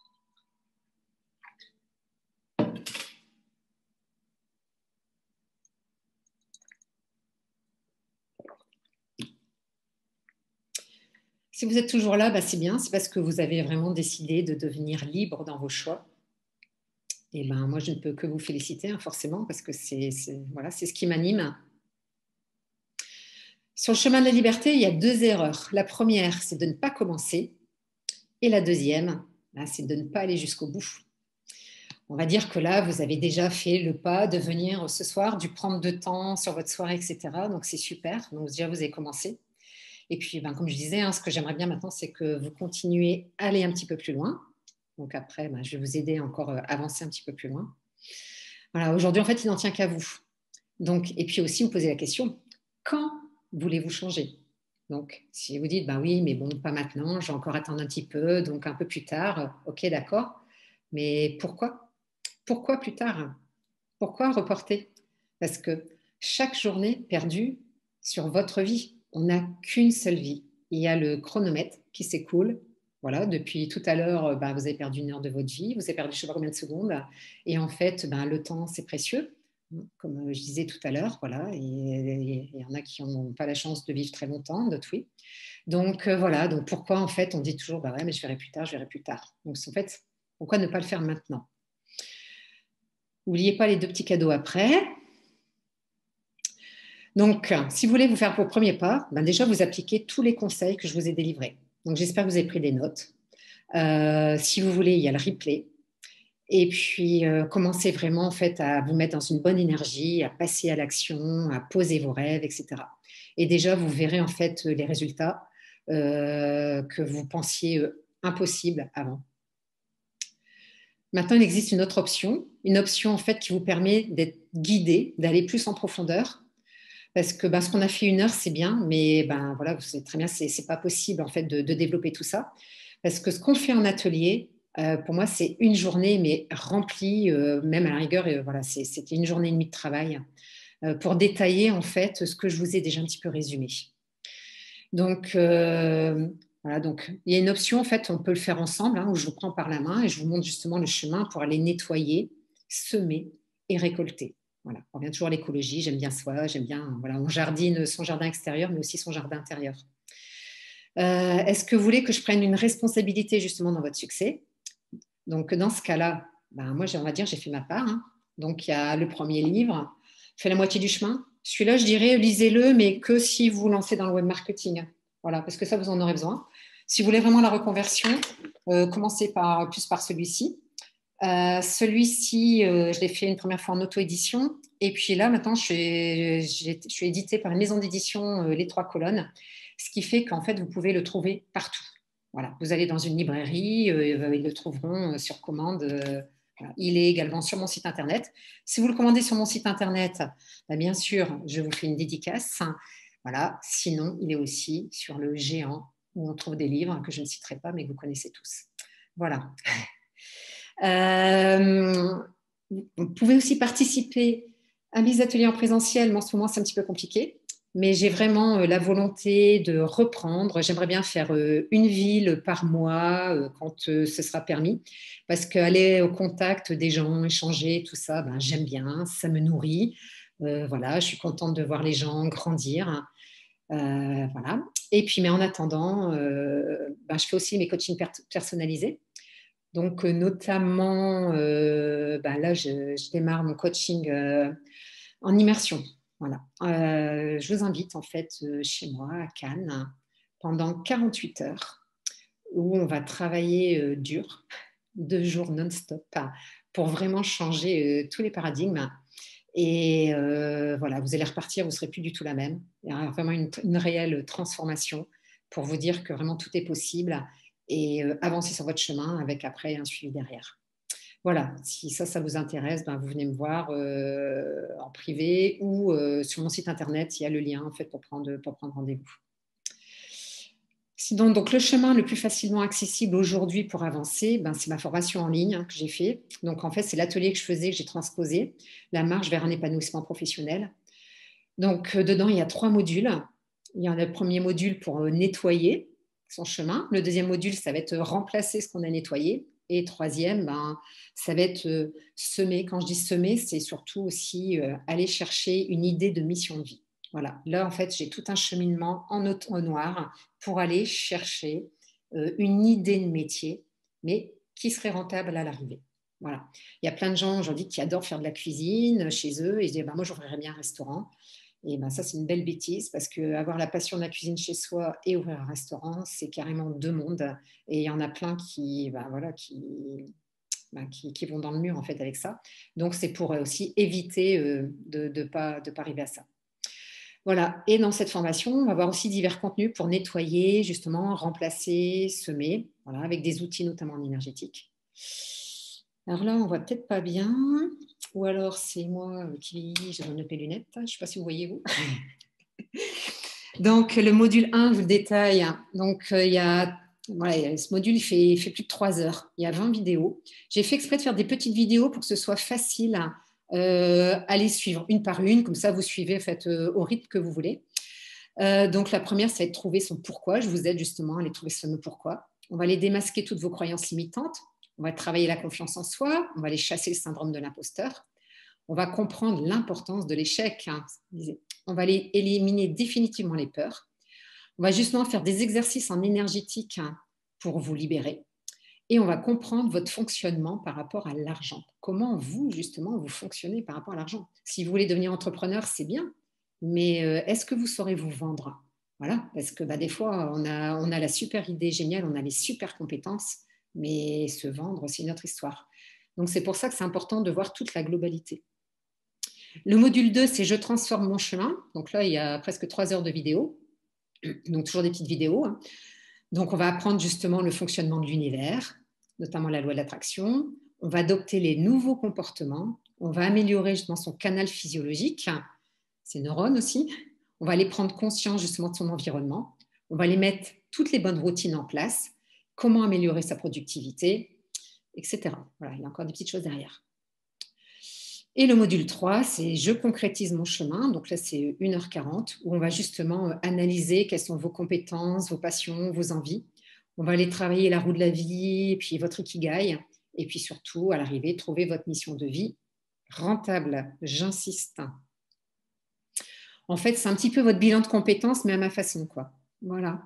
Si vous êtes toujours là, bah c'est bien, c'est parce que vous avez vraiment décidé de devenir libre dans vos choix. Et ben moi, je ne peux que vous féliciter, hein, forcément, parce que c'est voilà, c'est ce qui m'anime. Sur le chemin de la liberté, il y a deux erreurs. La première, c'est de ne pas commencer. Et la deuxième, bah, c'est de ne pas aller jusqu'au bout. On va dire que là, vous avez déjà fait le pas de venir ce soir, du prendre de temps sur votre soirée, et cetera. Donc, c'est super. Donc, déjà, vous avez commencé. Et puis, ben, comme je disais, hein, ce que j'aimerais bien maintenant, c'est que vous continuez à aller un petit peu plus loin. Donc après, ben, je vais vous aider encore à avancer un petit peu plus loin. Voilà, aujourd'hui, en fait, il n'en tient qu'à vous. Donc, et puis aussi, vous posez la question, quand voulez-vous changer? Donc, si vous dites, ben oui, mais bon, pas maintenant, je vais encore attendre un petit peu, donc un peu plus tard, ok, d'accord. Mais pourquoi? Pourquoi plus tard? Pourquoi reporter? Parce que chaque journée perdue sur votre vie, on n'a qu'une seule vie. Il y a le chronomètre qui s'écoule. Voilà, depuis tout à l'heure, ben, vous avez perdu une heure de votre vie, vous avez perdu je ne sais pas combien de secondes. Et en fait, ben, le temps, c'est précieux, comme je disais tout à l'heure. Voilà, et il y en a qui n'ont pas la chance de vivre très longtemps, d'autres oui. Donc euh, voilà, donc pourquoi en fait on dit toujours, bah ouais, mais je verrai plus tard, je verrai plus tard. Donc en fait, pourquoi ne pas le faire maintenant? N'oubliez pas les deux petits cadeaux après. Donc, si vous voulez vous faire vos premiers pas, ben déjà, vous appliquez tous les conseils que je vous ai délivrés. Donc, j'espère que vous avez pris des notes. Euh, si vous voulez, il y a le replay. Et puis, euh, commencez vraiment en fait à vous mettre dans une bonne énergie, à passer à l'action, à poser vos rêves, et cetera. Et déjà, vous verrez en fait les résultats euh, que vous pensiez euh, impossibles avant. Maintenant, il existe une autre option, une option en fait qui vous permet d'être guidé, d'aller plus en profondeur. Parce que ben, ce qu'on a fait une heure, c'est bien, mais ben, voilà, vous savez très bien, c'est n'est pas possible en fait de, de, développer tout ça. Parce que ce qu'on fait en atelier, euh, pour moi, c'est une journée, mais remplie, euh, même à la rigueur, euh, voilà, c'était une journée et demie de travail euh, pour détailler en fait ce que je vous ai déjà un petit peu résumé. Donc, euh, voilà, donc il y a une option, en fait, on peut le faire ensemble, hein, où je vous prends par la main et je vous montre justement le chemin pour aller nettoyer, semer et récolter. Voilà, on revient toujours à l'écologie, j'aime bien soi, j'aime bien, voilà, on jardine son jardin extérieur, mais aussi son jardin intérieur. Euh, Est-ce que vous voulez que je prenne une responsabilité justement dans votre succès? Donc, dans ce cas-là, ben, moi, on va dire, j'ai fait ma part. Hein. Donc, il y a le premier livre, fait la moitié du chemin. Celui-là, je dirais, lisez-le, mais que si vous vous lancez dans le web marketing. Voilà, parce que ça, vous en aurez besoin. Si vous voulez vraiment la reconversion, euh, commencez par, plus par celui-ci. Euh, celui-ci, euh, je l'ai fait une première fois en auto-édition. Et puis là, maintenant, je suis, je suis éditée par une maison d'édition, euh, Les Trois Colonnes, ce qui fait qu'en fait, vous pouvez le trouver partout. Voilà, vous allez dans une librairie, euh, ils le trouveront euh, sur commande. Euh, voilà. Il est également sur mon site internet. Si vous le commandez sur mon site internet, bah, bien sûr, je vous fais une dédicace. Voilà. Sinon, il est aussi sur le géant où on trouve des livres que je ne citerai pas, mais que vous connaissez tous. Voilà. Euh, vous pouvez aussi participer à mes ateliers en présentiel, mais en ce moment, c'est un petit peu compliqué. Mais j'ai vraiment euh, la volonté de reprendre. J'aimerais bien faire euh, une ville par mois euh, quand euh, ce sera permis, parce qu'aller au contact des gens, échanger, tout ça, ben, j'aime bien, ça me nourrit. Euh, voilà, je suis contente de voir les gens grandir. Euh, voilà. Et puis, mais en attendant, euh, ben, je fais aussi mes coachings per personnalisés. Donc, euh, notamment, euh, bah, là, je, je démarre mon coaching euh, en immersion. Voilà. Euh, je vous invite en fait euh, chez moi à Cannes pendant quarante-huit heures où on va travailler euh, dur, deux jours non-stop, hein, pour vraiment changer euh, tous les paradigmes. Et euh, voilà, vous allez repartir, vous ne serez plus du tout la même. Il y a vraiment une, une réelle transformation pour vous dire que vraiment tout est possible et euh, avancer sur votre chemin avec après un suivi derrière. Voilà, si ça, ça vous intéresse, ben, vous venez me voir euh, en privé ou euh, sur mon site internet, il y a le lien en fait, pour prendre, pour prendre rendez-vous. Sinon, donc, le chemin le plus facilement accessible aujourd'hui pour avancer, ben, c'est ma formation en ligne hein, que j'ai fait. Donc, en fait, c'est l'atelier que je faisais, que j'ai transposé, la marche vers un épanouissement professionnel. Donc, euh, dedans, il y a trois modules. Il y a le premier module pour euh, nettoyer son chemin. Le deuxième module, ça va être remplacer ce qu'on a nettoyé. Et troisième, ben, ça va être euh, semer. Quand je dis semer, c'est surtout aussi euh, aller chercher une idée de mission de vie. Voilà. Là, en fait, j'ai tout un cheminement en, au noir pour aller chercher euh, une idée de métier, mais qui serait rentable à l'arrivée. Voilà. Il y a plein de gens aujourd'hui qui adorent faire de la cuisine chez eux et je dis, ben, moi, j'ouvrirais bien un restaurant. Et ben ça, c'est une belle bêtise parce qu'avoir la passion de la cuisine chez soi et ouvrir un restaurant, c'est carrément deux mondes. Et il y en a plein qui, ben voilà, qui, ben qui, qui, vont dans le mur en fait avec ça. Donc, c'est pour aussi éviter euh, de ne de pas, de pas arriver à ça. Voilà. Et dans cette formation, on va avoir aussi divers contenus pour nettoyer, justement, remplacer, semer, voilà, avec des outils notamment en énergétique. Alors là, on voit peut-être pas bien. Ou alors, c'est moi qui je donne mes lunettes. Je ne sais pas si vous voyez, vous. Donc, le module un, je vous le détaille. Donc, euh, il y a, voilà, ce module, il fait, il fait plus de trois heures. Il y a vingt vidéos. J'ai fait exprès de faire des petites vidéos pour que ce soit facile euh, à les suivre une par une. Comme ça, vous suivez en fait, euh, au rythme que vous voulez. Euh, donc, la première, c'est de trouver son pourquoi. Je vous aide justement à aller trouver son pourquoi. On va aller démasquer toutes vos croyances limitantes. On va travailler la confiance en soi. On va aller chasser le syndrome de l'imposteur. On va comprendre l'importance de l'échec. Hein. On va aller éliminer définitivement les peurs. On va justement faire des exercices en énergétique hein, pour vous libérer. Et on va comprendre votre fonctionnement par rapport à l'argent. Comment vous, justement, vous fonctionnez par rapport à l'argent. Si vous voulez devenir entrepreneur, c'est bien. Mais euh, est-ce que vous saurez vous vendre? Voilà, parce que bah, des fois, on a, on a la super idée géniale, on a les super compétences, mais se vendre, c'est une autre histoire. Donc, c'est pour ça que c'est important de voir toute la globalité. Le module deux, c'est « Je transforme mon chemin ». Donc là, il y a presque trois heures de vidéo. Donc, toujours des petites vidéos. Donc, on va apprendre justement le fonctionnement de l'univers, notamment la loi de l'attraction. On va adopter les nouveaux comportements. On va améliorer justement son canal physiologique, ses neurones aussi. On va aller prendre conscience justement de son environnement. On va aller mettre toutes les bonnes routines en place. Comment améliorer sa productivité, et cetera. Voilà, il y a encore des petites choses derrière. Et le module trois, c'est « Je concrétise mon chemin ». Donc là, c'est une heure quarante où on va justement analyser quelles sont vos compétences, vos passions, vos envies. On va aller travailler la roue de la vie, puis votre ikigai. Et puis surtout, à l'arrivée, trouver votre mission de vie rentable. J'insiste. En fait, c'est un petit peu votre bilan de compétences, mais à ma façon, quoi. Voilà.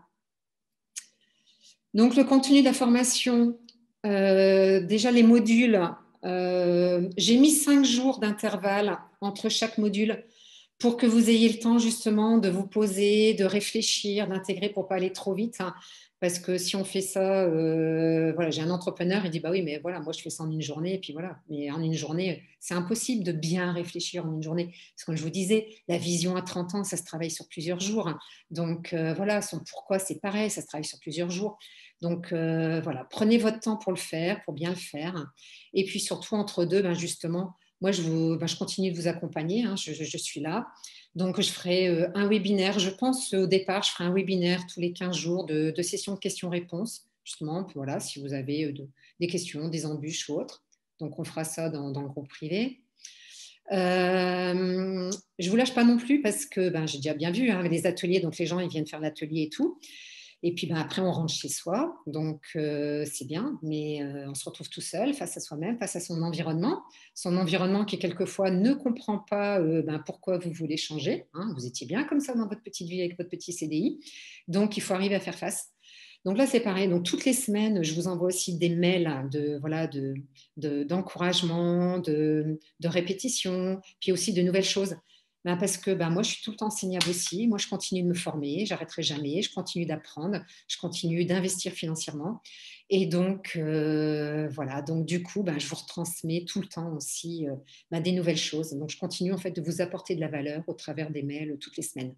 Donc, le contenu de la formation, euh, déjà les modules, euh, j'ai mis cinq jours d'intervalle entre chaque module pour que vous ayez le temps justement de vous poser, de réfléchir, d'intégrer pour ne pas aller trop vite. Hein, parce que si on fait ça, euh, voilà, j'ai un entrepreneur, il dit bah oui, mais voilà, moi je fais ça en une journée, et puis voilà. Mais en une journée, c'est impossible de bien réfléchir en une journée. Parce que comme je vous disais, la vision à trente ans, ça se travaille sur plusieurs jours. Hein. Donc euh, voilà, son pourquoi, c'est pareil, ça se travaille sur plusieurs jours. Donc euh, voilà, prenez votre temps pour le faire, pour bien le faire. Et puis surtout, entre deux, ben justement, moi, je, vous, ben, je continue de vous accompagner, hein, je, je, je suis là. Donc, je ferai euh, un webinaire. Je pense au départ, je ferai un webinaire tous les quinze jours de, de sessions de questions-réponses, justement, voilà, si vous avez euh, de, des questions, des embûches ou autres. Donc, on fera ça dans, dans le groupe privé. Euh, je ne vous lâche pas non plus parce que ben, j'ai déjà bien vu hein, les ateliers, donc les gens ils viennent faire l'atelier et tout. Et puis ben, après, on rentre chez soi, donc euh, c'est bien, mais euh, on se retrouve tout seul face à soi-même, face à son environnement. Son environnement qui, quelquefois, ne comprend pas euh, ben, pourquoi vous voulez changer. Hein. Vous étiez bien comme ça dans votre petite vie avec votre petit C D I. Donc, il faut arriver à faire face. Donc là, c'est pareil. Donc, toutes les semaines, je vous envoie aussi des mails de, voilà, de, de, d'encouragement, de, de répétition, puis aussi de nouvelles choses. Ben parce que ben moi, je suis tout le temps enseignable aussi. Moi, je continue de me former, j'arrêterai jamais. Je continue d'apprendre, je continue d'investir financièrement. Et donc, euh, voilà. Donc, du coup, ben, je vous retransmets tout le temps aussi euh, ben, des nouvelles choses. Donc, je continue en fait de vous apporter de la valeur au travers des mails toutes les semaines.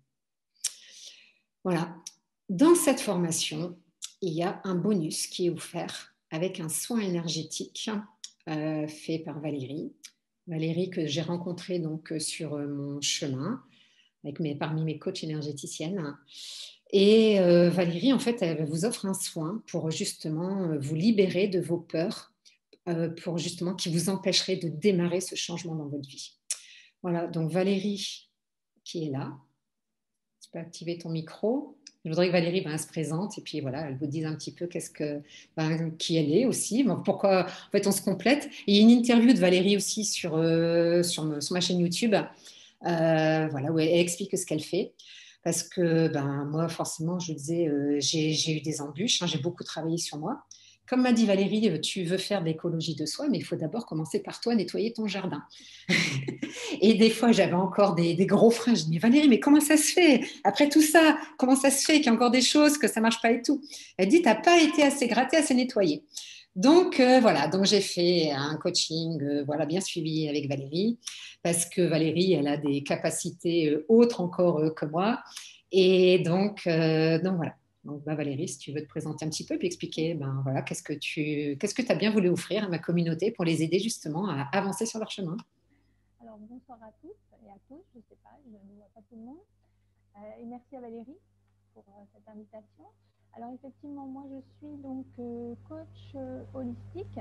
Voilà. Dans cette formation, il y a un bonus qui est offert avec un soin énergétique euh, fait par Valérie. Valérie que j'ai rencontrée donc sur mon chemin avec mes, parmi mes coachs énergéticiennes. Et euh, Valérie, en fait, elle vous offre un soin pour justement vous libérer de vos peurs, euh, pour justement qui vous empêcherait de démarrer ce changement dans votre vie. Voilà, donc Valérie qui est là. Tu peux activer ton micro. Je voudrais que Valérie ben, se présente et puis voilà, elle vous dise un petit peu qu'est-ce que, ben, qui elle est aussi, ben, pourquoi en fait on se complète. Et il y a une interview de Valérie aussi sur, euh, sur, sur ma chaîne YouTube, euh, voilà, où elle, elle explique ce qu'elle fait. Parce que ben, moi, forcément, je disais, euh, j'ai, j'ai eu des embûches, hein, j'ai beaucoup travaillé sur moi. Comme m'a dit Valérie, tu veux faire de l'écologie de soi, mais il faut d'abord commencer par toi, nettoyer ton jardin. Et des fois, j'avais encore des, des gros freins. Je dis, mais Valérie, mais comment ça se fait? Après tout ça, comment ça se fait qu'il y a encore des choses, que ça ne marche pas et tout? Elle dit, tu n'as pas été assez gratté, assez nettoyé. Donc euh, voilà, donc j'ai fait un coaching euh, voilà, bien suivi avec Valérie, parce que Valérie, elle a des capacités euh, autres encore euh, que moi. Et donc, euh, donc voilà. Donc, bah, Valérie, si tu veux te présenter un petit peu puis expliquer ben, voilà, qu'est-ce que tu qu'est-ce que tu as bien voulu offrir à ma communauté pour les aider justement à avancer sur leur chemin. Alors, bonsoir à tous et à tous, je ne sais pas, je ne vois pas tout le monde. Euh, et merci à Valérie pour euh, cette invitation. Alors, effectivement, moi, je suis donc euh, coach euh, holistique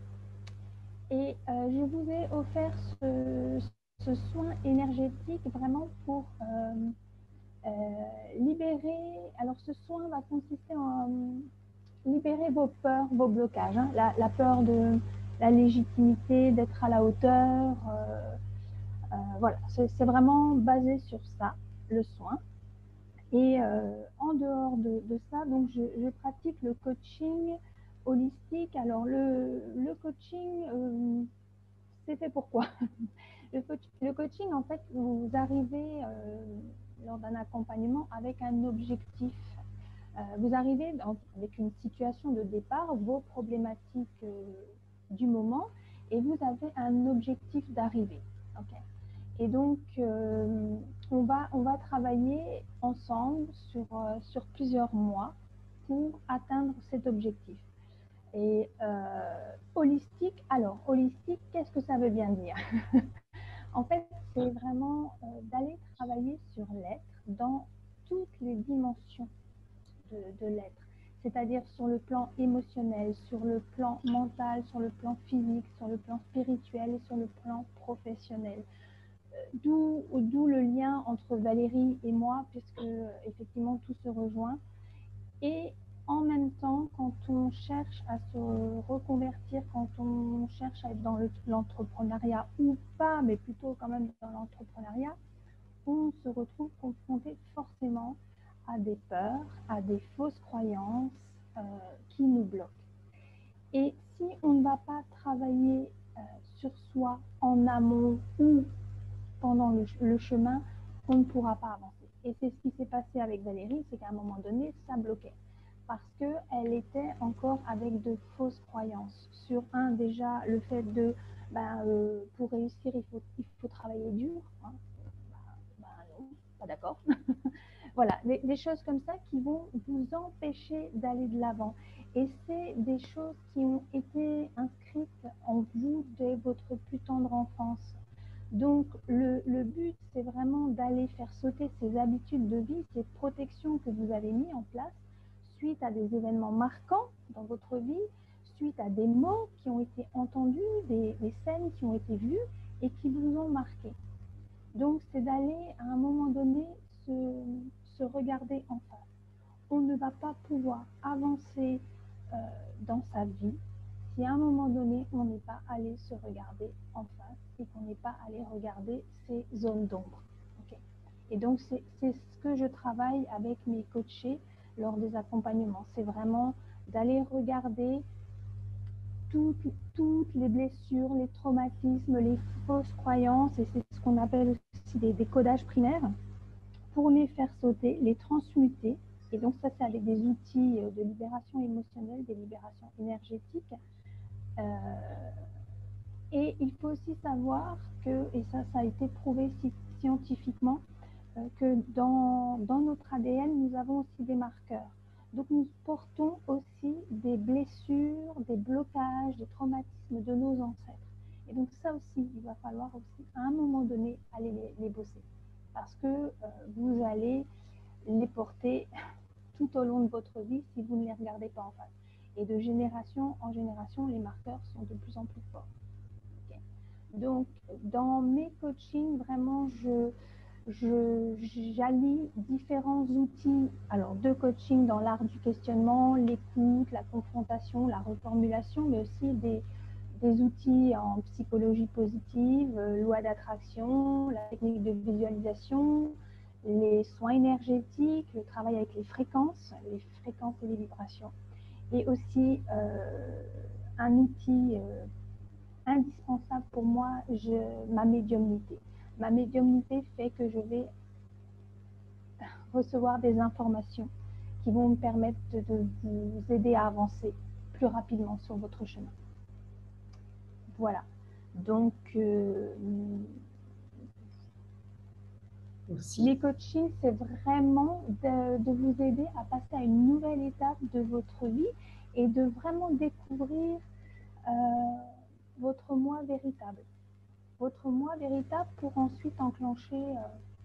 et euh, je vous ai offert ce, ce soin énergétique vraiment pour euh, euh, libérer. Alors, ce soin va consister en libérer vos peurs, vos blocages, hein, la, la peur de la légitimité, d'être à la hauteur. Euh, Euh, voilà, c'est vraiment basé sur ça, le soin. Et euh, en dehors de, de ça, donc je, je, pratique le coaching holistique. Alors le, le coaching, euh, c'est fait pourquoi le, coach, le coaching, en fait, vous arrivez euh, lors d'un accompagnement avec un objectif. Euh, vous arrivez dans, avec une situation de départ, vos problématiques euh, du moment, et vous avez un objectif d'arrivée. Okay. Et donc, euh, on, va, on va travailler ensemble sur, euh, sur plusieurs mois pour atteindre cet objectif. Et euh, holistique, alors, holistique, qu'est-ce que ça veut bien dire? En fait, c'est vraiment euh, d'aller travailler sur l'être dans toutes les dimensions de, de l'être. C'est-à-dire sur le plan émotionnel, sur le plan mental, sur le plan physique, sur le plan spirituel et sur le plan professionnel. D'où, d'où le lien entre Valérie et moi, puisque effectivement tout se rejoint. Et en même temps, quand on cherche à se reconvertir, quand on cherche à être dans le, l'entrepreneuriat ou pas, mais plutôt quand même dans l'entrepreneuriat, on se retrouve confronté forcément à des peurs, à des fausses croyances euh, qui nous bloquent. Et si on ne va pas travailler euh, sur soi en amont ou pendant le, le chemin, on ne pourra pas avancer. Et c'est ce qui s'est passé avec Valérie, c'est qu'à un moment donné, ça bloquait. Parce qu'elle était encore avec de fausses croyances. Sur un, déjà, le fait de, ben, euh, pour réussir, il faut, il faut travailler dur. Hein. Ben, ben non, pas d'accord. Voilà, des, des choses comme ça qui vont vous empêcher d'aller de l'avant. Et c'est des choses qui ont été inscrites en vous dès votre plus tendre enfance. Donc, le, le but, c'est vraiment d'aller faire sauter ces habitudes de vie, ces protections que vous avez mis en place suite à des événements marquants dans votre vie, suite à des mots qui ont été entendus, des, des scènes qui ont été vues et qui vous ont marqué. Donc, c'est d'aller à un moment donné se, se regarder en face. On ne va pas pouvoir avancer euh, dans sa vie si à un moment donné, on n'est pas allé se regarder en face et qu'on n'est pas allé regarder ces zones d'ombre. Okay. Et donc, c'est, c'est ce que je travaille avec mes coachés lors des accompagnements. C'est vraiment d'aller regarder toutes, toutes les blessures, les traumatismes, les fausses croyances, et c'est ce qu'on appelle aussi des décodages primaires, pour les faire sauter, les transmuter. Et donc ça, c'est avec des outils de libération émotionnelle, des libérations énergétiques. Euh, et il faut aussi savoir que, et ça, ça a été prouvé scientifiquement, euh, que dans, dans notre A D N, nous avons aussi des marqueurs. Donc nous portons aussi des blessures, des blocages, des traumatismes de nos ancêtres. Et donc ça aussi, il va falloir aussi à un moment donné aller les, les bosser. Parce que euh, vous allez les porter tout au long de votre vie si vous ne les regardez pas en face. Et de génération en génération, les marqueurs sont de plus en plus forts. Okay. Donc, dans mes coachings, vraiment, je, je, j'allie différents outils, alors de coaching dans l'art du questionnement, l'écoute, la confrontation, la reformulation, mais aussi des, des outils en psychologie positive, euh, loi d'attraction, la technique de visualisation, les soins énergétiques, le travail avec les fréquences, les fréquences et les vibrations, et aussi euh, un outil euh, indispensable pour moi, je, ma médiumnité. Ma médiumnité fait que je vais recevoir des informations qui vont me permettre de, de vous aider à avancer plus rapidement sur votre chemin. Voilà. Donc, euh, Merci. mes coachings, c'est vraiment de, de vous aider à passer à une nouvelle étape de votre vie et de vraiment découvrir euh, votre moi véritable. Votre moi véritable pour ensuite enclencher euh,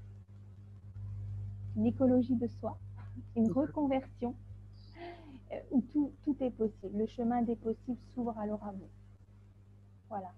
une écologie de soi, une reconversion euh, où tout, tout est possible. Le chemin des possibles s'ouvre alors à vous. Voilà.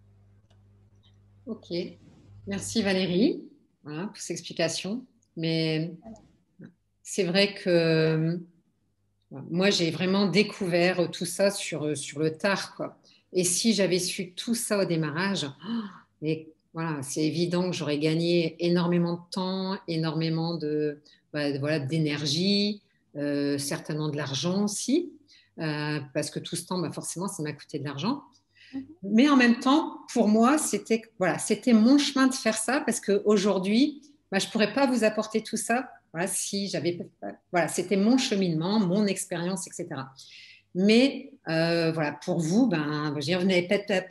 Ok. Merci Valérie, voilà, pour cette explication. Mais Voilà. c'est vrai que moi, j'ai vraiment découvert tout ça sur, sur le tard, quoi. Et si j'avais su tout ça au démarrage, oh, et voilà, c'est évident que j'aurais gagné énormément de temps, énormément de, bah, de- voilà, d'énergie, euh, certainement de l'argent aussi, euh, parce que tout ce temps, bah, forcément, ça m'a coûté de l'argent. Mm-hmm. Mais en même temps, pour moi, c'était voilà, c'était mon chemin de faire ça parce qu'aujourd'hui, bah, je ne pourrais pas vous apporter tout ça voilà, si j'avais. Voilà, c'était mon cheminement, mon expérience, et cetera. Mais euh, voilà, pour vous, ben, je veux dire, vous n'avez peut-être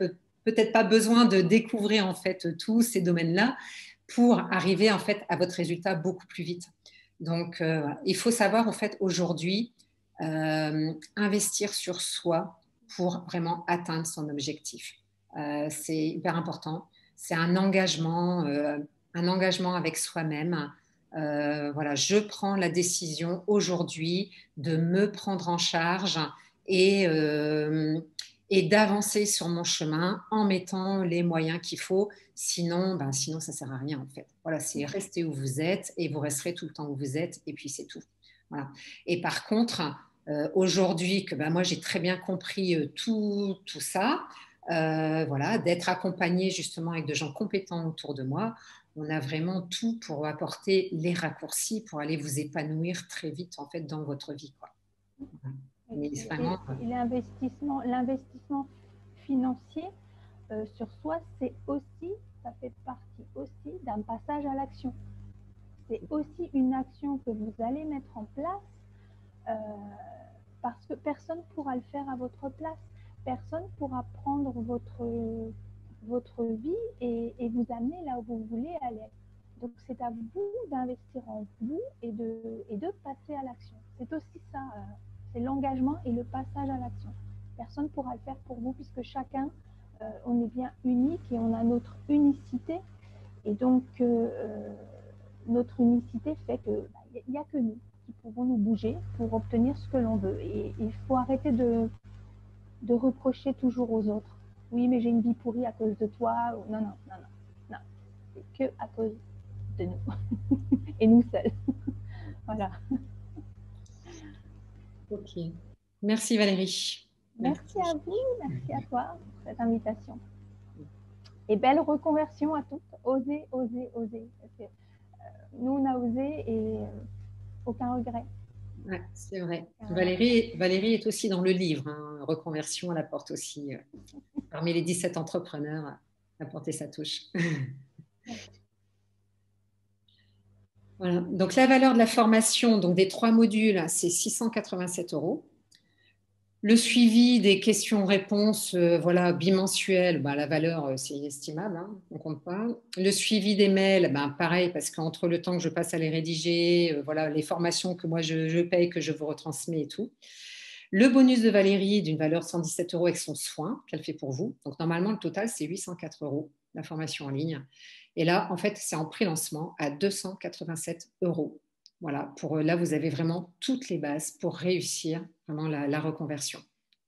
peut-être pas besoin de découvrir en fait tous ces domaines-là pour arriver en fait à votre résultat beaucoup plus vite. Donc, euh, il faut savoir en fait aujourd'hui euh, investir sur soi pour vraiment atteindre son objectif. Euh, c'est hyper important. C'est un engagement, euh, un engagement avec soi-même. Euh, voilà, je prends la décision aujourd'hui de me prendre en charge et, euh, et d'avancer sur mon chemin en mettant les moyens qu'il faut. Sinon, ben, sinon ça ne sert à rien en fait. Voilà, c'est rester où vous êtes et vous resterez tout le temps où vous êtes et puis c'est tout. Voilà. Et par contre, euh, aujourd'hui, que ben, moi j'ai très bien compris euh, tout, tout ça, euh, voilà, d'être accompagné justement avec de gens compétents autour de moi, on a vraiment tout pour apporter les raccourcis pour aller vous épanouir très vite en fait dans votre vie, quoi. Mais Et, vraiment, et, et l'investissement, l'investissement financier euh, sur soi, c'est aussi, ça fait partie aussi d'un passage à l'action. C'est aussi une action que vous allez mettre en place euh, parce que personne ne pourra le faire à votre place. Personne ne pourra prendre votre, votre vie et, et vous amener là où vous voulez aller. Donc c'est à vous d'investir en vous et de, et de passer à l'action. C'est aussi ça, euh, c'est l'engagement et le passage à l'action. Personne ne pourra le faire pour vous puisque chacun, euh, on est bien unique et on a notre unicité. Et donc, euh, notre unicité fait qu'il bah, n'y a que nous qui pouvons nous bouger pour obtenir ce que l'on veut. Et il faut arrêter de, de reprocher toujours aux autres. Oui, mais j'ai une vie pourrie à cause de toi. Non, non, non, non. non. C'est que à cause de nous. Et nous seuls. Voilà. ok. Merci Valérie. Merci à Merci. vous, merci à toi pour cette invitation. Et belle reconversion à toutes. Osez, osez, osez. Parce que euh, nous, on a osé et euh, aucun regret. Ouais, c'est vrai. Voilà. Valérie, Valérie est aussi dans le livre, hein. Reconversion, elle apporte aussi, euh, parmi les dix-sept entrepreneurs, apporter sa touche. Voilà. Donc, la valeur de la formation, donc des trois modules, c'est six cent quatre-vingt-sept euros. Le suivi des questions-réponses, euh, voilà, bimensuel, bah, la valeur, euh, c'est inestimable, hein, on compte pas. Le suivi des mails, bah, pareil, parce qu'entre le temps que je passe à les rédiger, euh, voilà, les formations que moi je, je paye, que je vous retransmets et tout. Le bonus de Valérie d'une valeur de cent dix-sept euros avec son soin qu'elle fait pour vous. Donc, normalement, le total, c'est huit cent quatre euros, la formation en ligne. Et là, en fait, c'est en pré-lancement à deux cent quatre-vingt-sept euros. Voilà, pour là, vous avez vraiment toutes les bases pour réussir vraiment la, la reconversion.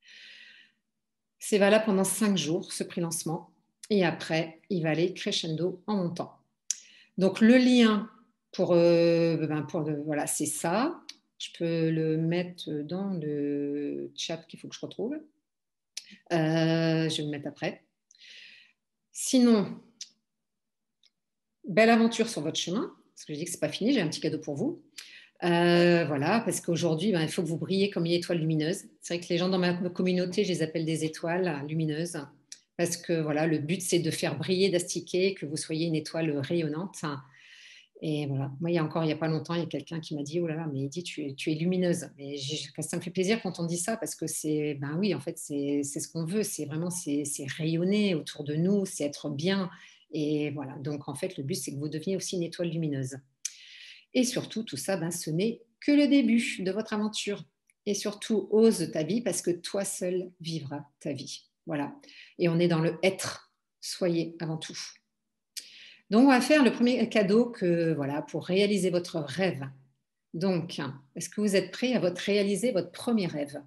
C'est valable pendant cinq jours, ce pré-lancement. Et après, il va aller crescendo en montant. Donc, le lien pour, euh, ben pour le, voilà, c'est ça. Je peux le mettre dans le chat qu'il faut que je retrouve. Euh, je vais le mettre après. Sinon, belle aventure sur votre chemin. Parce que je dis que ce n'est pas fini, j'ai un petit cadeau pour vous. Euh, voilà, parce qu'aujourd'hui, ben, il faut que vous brillez comme une étoile lumineuse. C'est vrai que les gens dans ma communauté, je les appelle des étoiles lumineuses. Parce que voilà, le but, c'est de faire briller, d'astiquer, que vous soyez une étoile rayonnante. Et voilà, moi, il y a encore, il n'y a pas longtemps, il y a quelqu'un qui m'a dit, oh là là, mais Edith, tu es, tu es lumineuse. Et ça me fait plaisir quand on dit ça, parce que c'est, ben oui, en fait, c'est ce qu'on veut. C'est vraiment, c'est rayonner autour de nous, c'est être bien. Et voilà, donc en fait, le but, c'est que vous deveniez aussi une étoile lumineuse. Et surtout, tout ça, ben, ce n'est que le début de votre aventure. Et surtout, ose ta vie, parce que toi seul vivras ta vie. Voilà. Et on est dans le être. Soyez avant tout. Donc, on va faire le premier cadeau que, voilà, pour réaliser votre rêve. Donc, est-ce que vous êtes prêts à votre, réaliser votre premier rêve?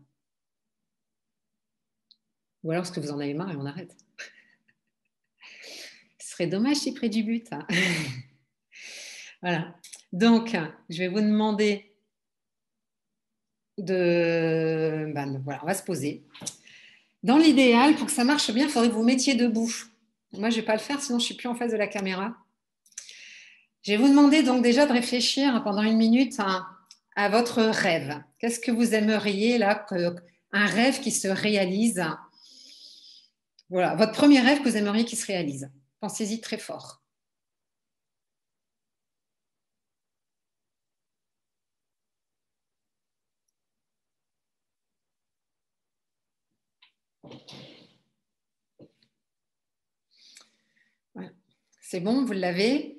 Ou alors, est-ce que vous en avez marre et on arrête? Ce serait dommage si près du but. Hein. Voilà. Donc, je vais vous demander de... Ben, voilà, on va se poser. Dans l'idéal, pour que ça marche bien, il faudrait que vous mettiez debout. Moi, je ne vais pas le faire, sinon je ne suis plus en face de la caméra. Je vais vous demander donc déjà de réfléchir pendant une minute à, à votre rêve. Qu'est-ce que vous aimeriez là, que, un rêve qui se réalise? Voilà, votre premier rêve que vous aimeriez qu'il se réalise. Pensez-y très fort. C'est bon, vous l'avez?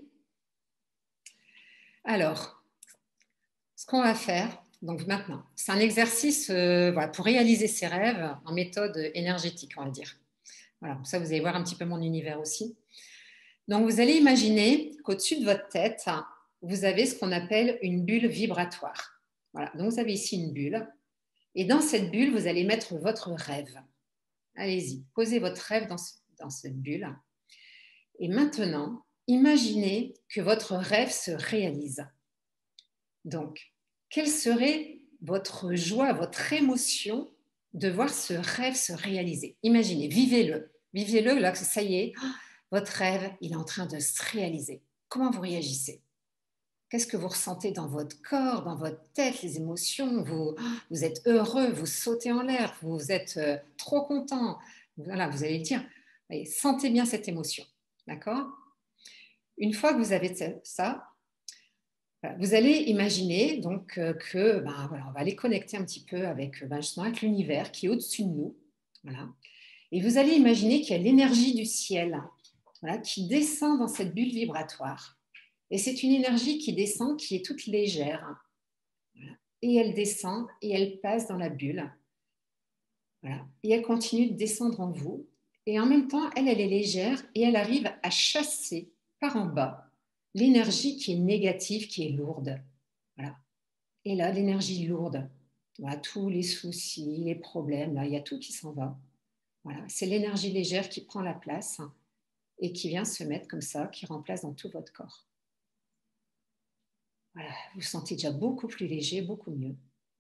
Alors, ce qu'on va faire, donc maintenant, c'est un exercice euh, voilà, pour réaliser ses rêves en méthode énergétique, on va dire. Voilà, ça, vous allez voir un petit peu mon univers aussi. Donc, vous allez imaginer qu'au-dessus de votre tête, vous avez ce qu'on appelle une bulle vibratoire. Voilà, donc vous avez ici une bulle. Et dans cette bulle, vous allez mettre votre rêve. Allez-y, posez votre rêve dans, ce, dans cette bulle. Et maintenant, imaginez que votre rêve se réalise. Donc, quelle serait votre joie, votre émotion de voir ce rêve se réaliser? Imaginez, vivez-le. Vivez-le, là, que ça y est, votre rêve, il est en train de se réaliser. Comment vous réagissez? Qu'est-ce que vous ressentez dans votre corps, dans votre tête, les émotions? Vous, vous êtes heureux, vous sautez en l'air, vous êtes euh, trop content. Voilà, vous allez dire, allez, sentez bien cette émotion. D'accord? Une fois que vous avez ça, vous allez imaginer donc euh, que, ben, voilà, on va aller connecter un petit peu avec, ben, justement, avec l'univers qui est au-dessus de nous. Voilà. Et vous allez imaginer qu'il y a l'énergie du ciel, voilà, qui descend dans cette bulle vibratoire. Et c'est une énergie qui descend, qui est toute légère. Voilà. Et elle descend et elle passe dans la bulle. Voilà. Et elle continue de descendre en vous. Et en même temps, elle, elle est légère et elle arrive à chasser par en bas l'énergie qui est négative, qui est lourde. Voilà. Et là, l'énergie lourde, voilà, tous les soucis, les problèmes, là, il y a tout qui s'en va. Voilà. C'est l'énergie légère qui prend la place et qui vient se mettre comme ça, qui remplace dans tout votre corps. Voilà. Vous vous sentez déjà beaucoup plus léger, beaucoup mieux.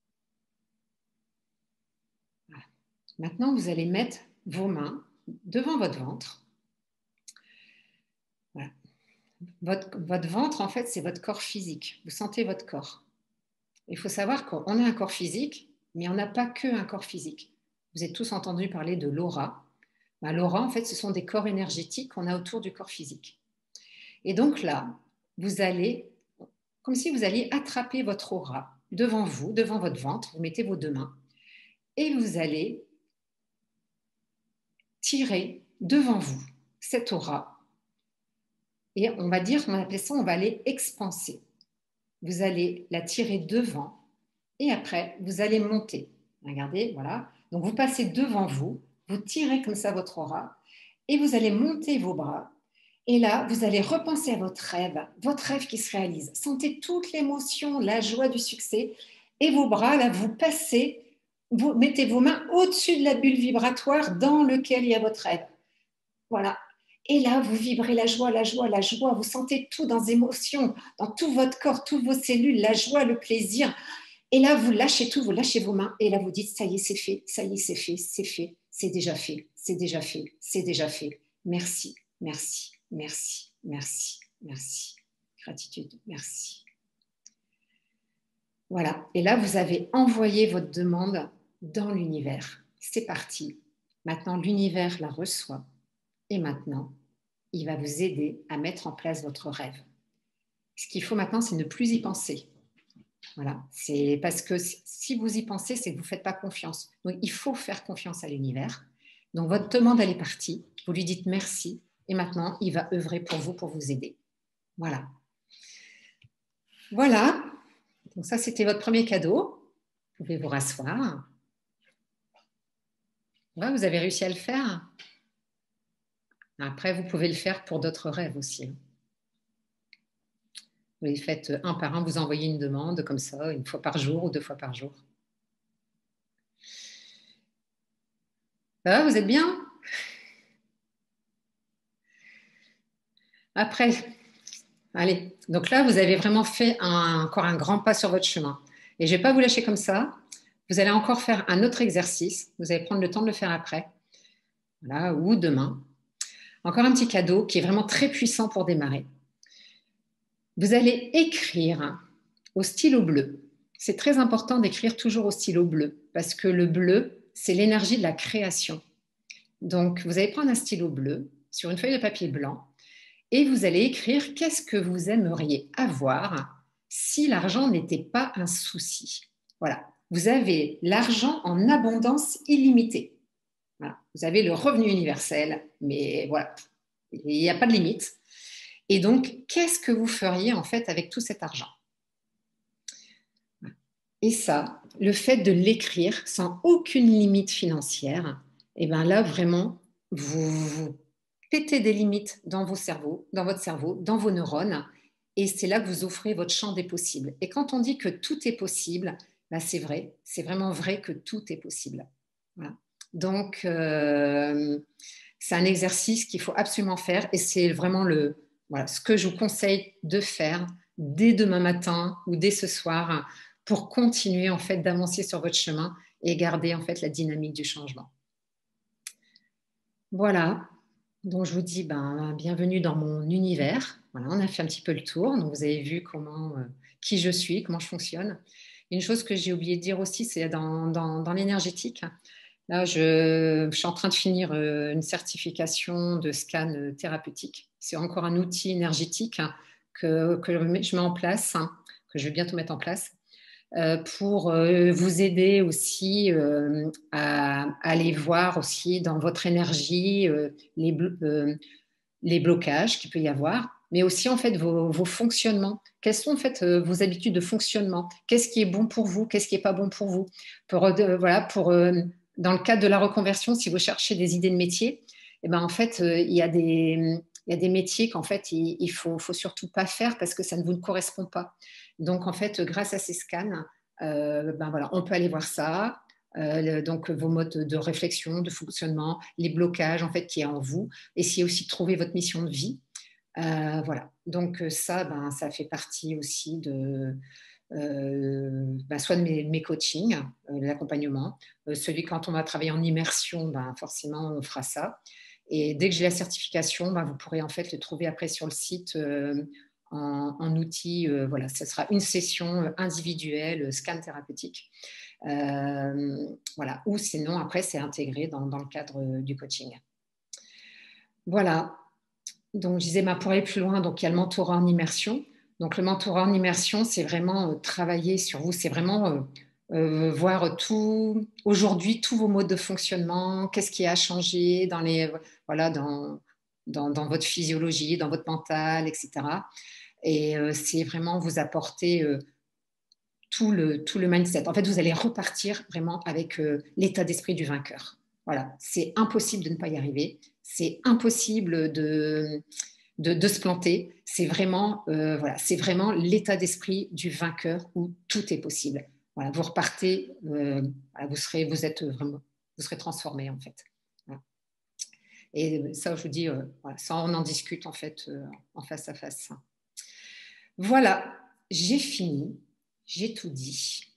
Voilà. Maintenant, vous allez mettre vos mains devant votre ventre. Voilà. Votre, votre ventre, en fait, c'est votre corps physique. Vous sentez votre corps. Il faut savoir qu'on a un corps physique, mais on n'a pas qu'un corps physique. Vous avez tous entendu parler de l'aura. Ben, l'aura, en fait, ce sont des corps énergétiques qu'on a autour du corps physique. Et donc là, vous allez, comme si vous alliez attraper votre aura devant vous, devant votre ventre, vous mettez vos deux mains, et vous allez tirer devant vous cette aura. Et on va dire, on va appeler ça, on va aller expanser. Vous allez la tirer devant et après, vous allez monter. Regardez, voilà. Donc, vous passez devant vous, vous tirez comme ça votre aura et vous allez monter vos bras. Et là, vous allez repenser à votre rêve, votre rêve qui se réalise. Sentez toute l'émotion, la joie du succès et vos bras, là, vous passez, vous mettez vos mains au-dessus de la bulle vibratoire dans laquelle il y a votre rêve. Voilà. Et là, vous vibrez la joie, la joie, la joie. Vous sentez tout dans les émotions, dans tout votre corps, toutes vos cellules, la joie, le plaisir. Et là, vous lâchez tout, vous lâchez vos mains. Et là, vous dites, ça y est, c'est fait, ça y est, c'est fait, c'est fait, c'est déjà fait, c'est déjà fait, c'est déjà fait. Merci, merci, merci, merci, merci. Gratitude, merci. Voilà. Et là, vous avez envoyé votre demande dans l'univers. C'est parti. Maintenant, l'univers la reçoit. Et maintenant, il va vous aider à mettre en place votre rêve. Ce qu'il faut maintenant, c'est ne plus y penser. Voilà, c'est parce que si vous y pensez, c'est que vous ne faites pas confiance. Donc, il faut faire confiance à l'univers. Donc, votre demande, elle est partie. Vous lui dites merci. Et maintenant, il va œuvrer pour vous, pour vous aider. Voilà. Voilà. Donc, ça, c'était votre premier cadeau. Vous pouvez vous rasseoir. Ouais, vous avez réussi à le faire. Après, vous pouvez le faire pour d'autres rêves aussi. Vous les faites un par un, vous envoyez une demande comme ça, une fois par jour ou deux fois par jour. Ça va, vous êtes bien? Après, allez, donc là, vous avez vraiment fait un, encore un grand pas sur votre chemin. Et je ne vais pas vous lâcher comme ça. Vous allez encore faire un autre exercice. Vous allez prendre le temps de le faire après. Voilà, ou demain. Encore un petit cadeau qui est vraiment très puissant pour démarrer. Vous allez écrire au stylo bleu. C'est très important d'écrire toujours au stylo bleu parce que le bleu, c'est l'énergie de la création. Donc, vous allez prendre un stylo bleu sur une feuille de papier blanc et vous allez écrire qu'est-ce que vous aimeriez avoir si l'argent n'était pas un souci. Voilà, vous avez l'argent en abondance illimitée. Voilà. Vous avez le revenu universel, mais voilà, il n'y a pas de limite. Et donc, qu'est-ce que vous feriez en fait avec tout cet argent? Et ça, le fait de l'écrire sans aucune limite financière, et bien là, vraiment, vous, vous pétez des limites dans vos cerveaux, dans votre cerveau, dans vos neurones, et c'est là que vous offrez votre champ des possibles. Et quand on dit que tout est possible, ben c'est vrai, c'est vraiment vrai que tout est possible. Voilà. Donc, euh, c'est un exercice qu'il faut absolument faire, et c'est vraiment le, voilà, ce que je vous conseille de faire dès demain matin ou dès ce soir, pour continuer en fait d'avancer sur votre chemin et garder en fait la dynamique du changement. Voilà, donc je vous dis ben, bienvenue dans mon univers. Voilà, on a fait un petit peu le tour, donc vous avez vu comment, euh, qui je suis, comment je fonctionne. Une chose que j'ai oublié de dire aussi, c'est dans, dans, dans l'énergétique. Là, je, je suis en train de finir euh, une certification de scan euh, thérapeutique. C'est encore un outil énergétique hein, que, que je mets en place, hein, que je vais bientôt mettre en place euh, pour euh, vous aider aussi euh, à, à aller voir aussi dans votre énergie euh, les, blo- euh, les blocages qu'il peut y avoir, mais aussi en fait vos, vos fonctionnements. Quelles sont en fait euh, vos habitudes de fonctionnement? Qu'est-ce qui est bon pour vous? Qu'est-ce qui n'est pas bon pour vous? Pour, euh, voilà, pour, euh, dans le cadre de la reconversion, si vous cherchez des idées de métier, eh ben, en fait, euh, il y a des, il y a des métiers qu'en fait, il ne faut, faut surtout pas faire parce que ça ne vous correspond pas. Donc, en fait, grâce à ces scans, euh, ben voilà, on peut aller voir ça. Euh, donc, vos modes de réflexion, de fonctionnement, les blocages en fait qui est en vous, essayer aussi de trouver votre mission de vie. Euh, voilà. Donc ça, ben, ça fait partie aussi de euh, ben, soit de mes, mes coachings, euh, l'accompagnement. Euh, celui quand on va travailler en immersion, ben, forcément on fera ça. Et dès que j'ai la certification, ben, vous pourrez en fait le trouver après sur le site euh, en, en outil. Euh, voilà, ce sera une session individuelle, scan thérapeutique. Euh, voilà. Ou sinon après c'est intégré dans, dans le cadre du coaching. Voilà. Donc, je disais, bah, pour aller plus loin, donc il y a le mentorat en immersion. Donc, le mentorat en immersion, c'est vraiment euh, travailler sur vous, c'est vraiment euh, euh, voir tout, aujourd'hui, tous vos modes de fonctionnement, qu'est-ce qui a changé dans, les, voilà, dans, dans, dans votre physiologie, dans votre mental, et cetera. Et euh, c'est vraiment vous apporter euh, tout, le, tout le mindset. En fait, vous allez repartir vraiment avec euh, l'état d'esprit du vainqueur. Voilà, c'est impossible de ne pas y arriver. C'est impossible de, de, de se planter. C'est vraiment, euh, voilà, c'est vraiment l'état d'esprit du vainqueur où tout est possible. Voilà, vous repartez, euh, voilà, vous serez, vous êtes vraiment, vous serez transformé en fait. Voilà. Et ça, je vous dis, euh, voilà, ça, on en discute en fait euh, en face à face. Voilà, j'ai fini, j'ai tout dit.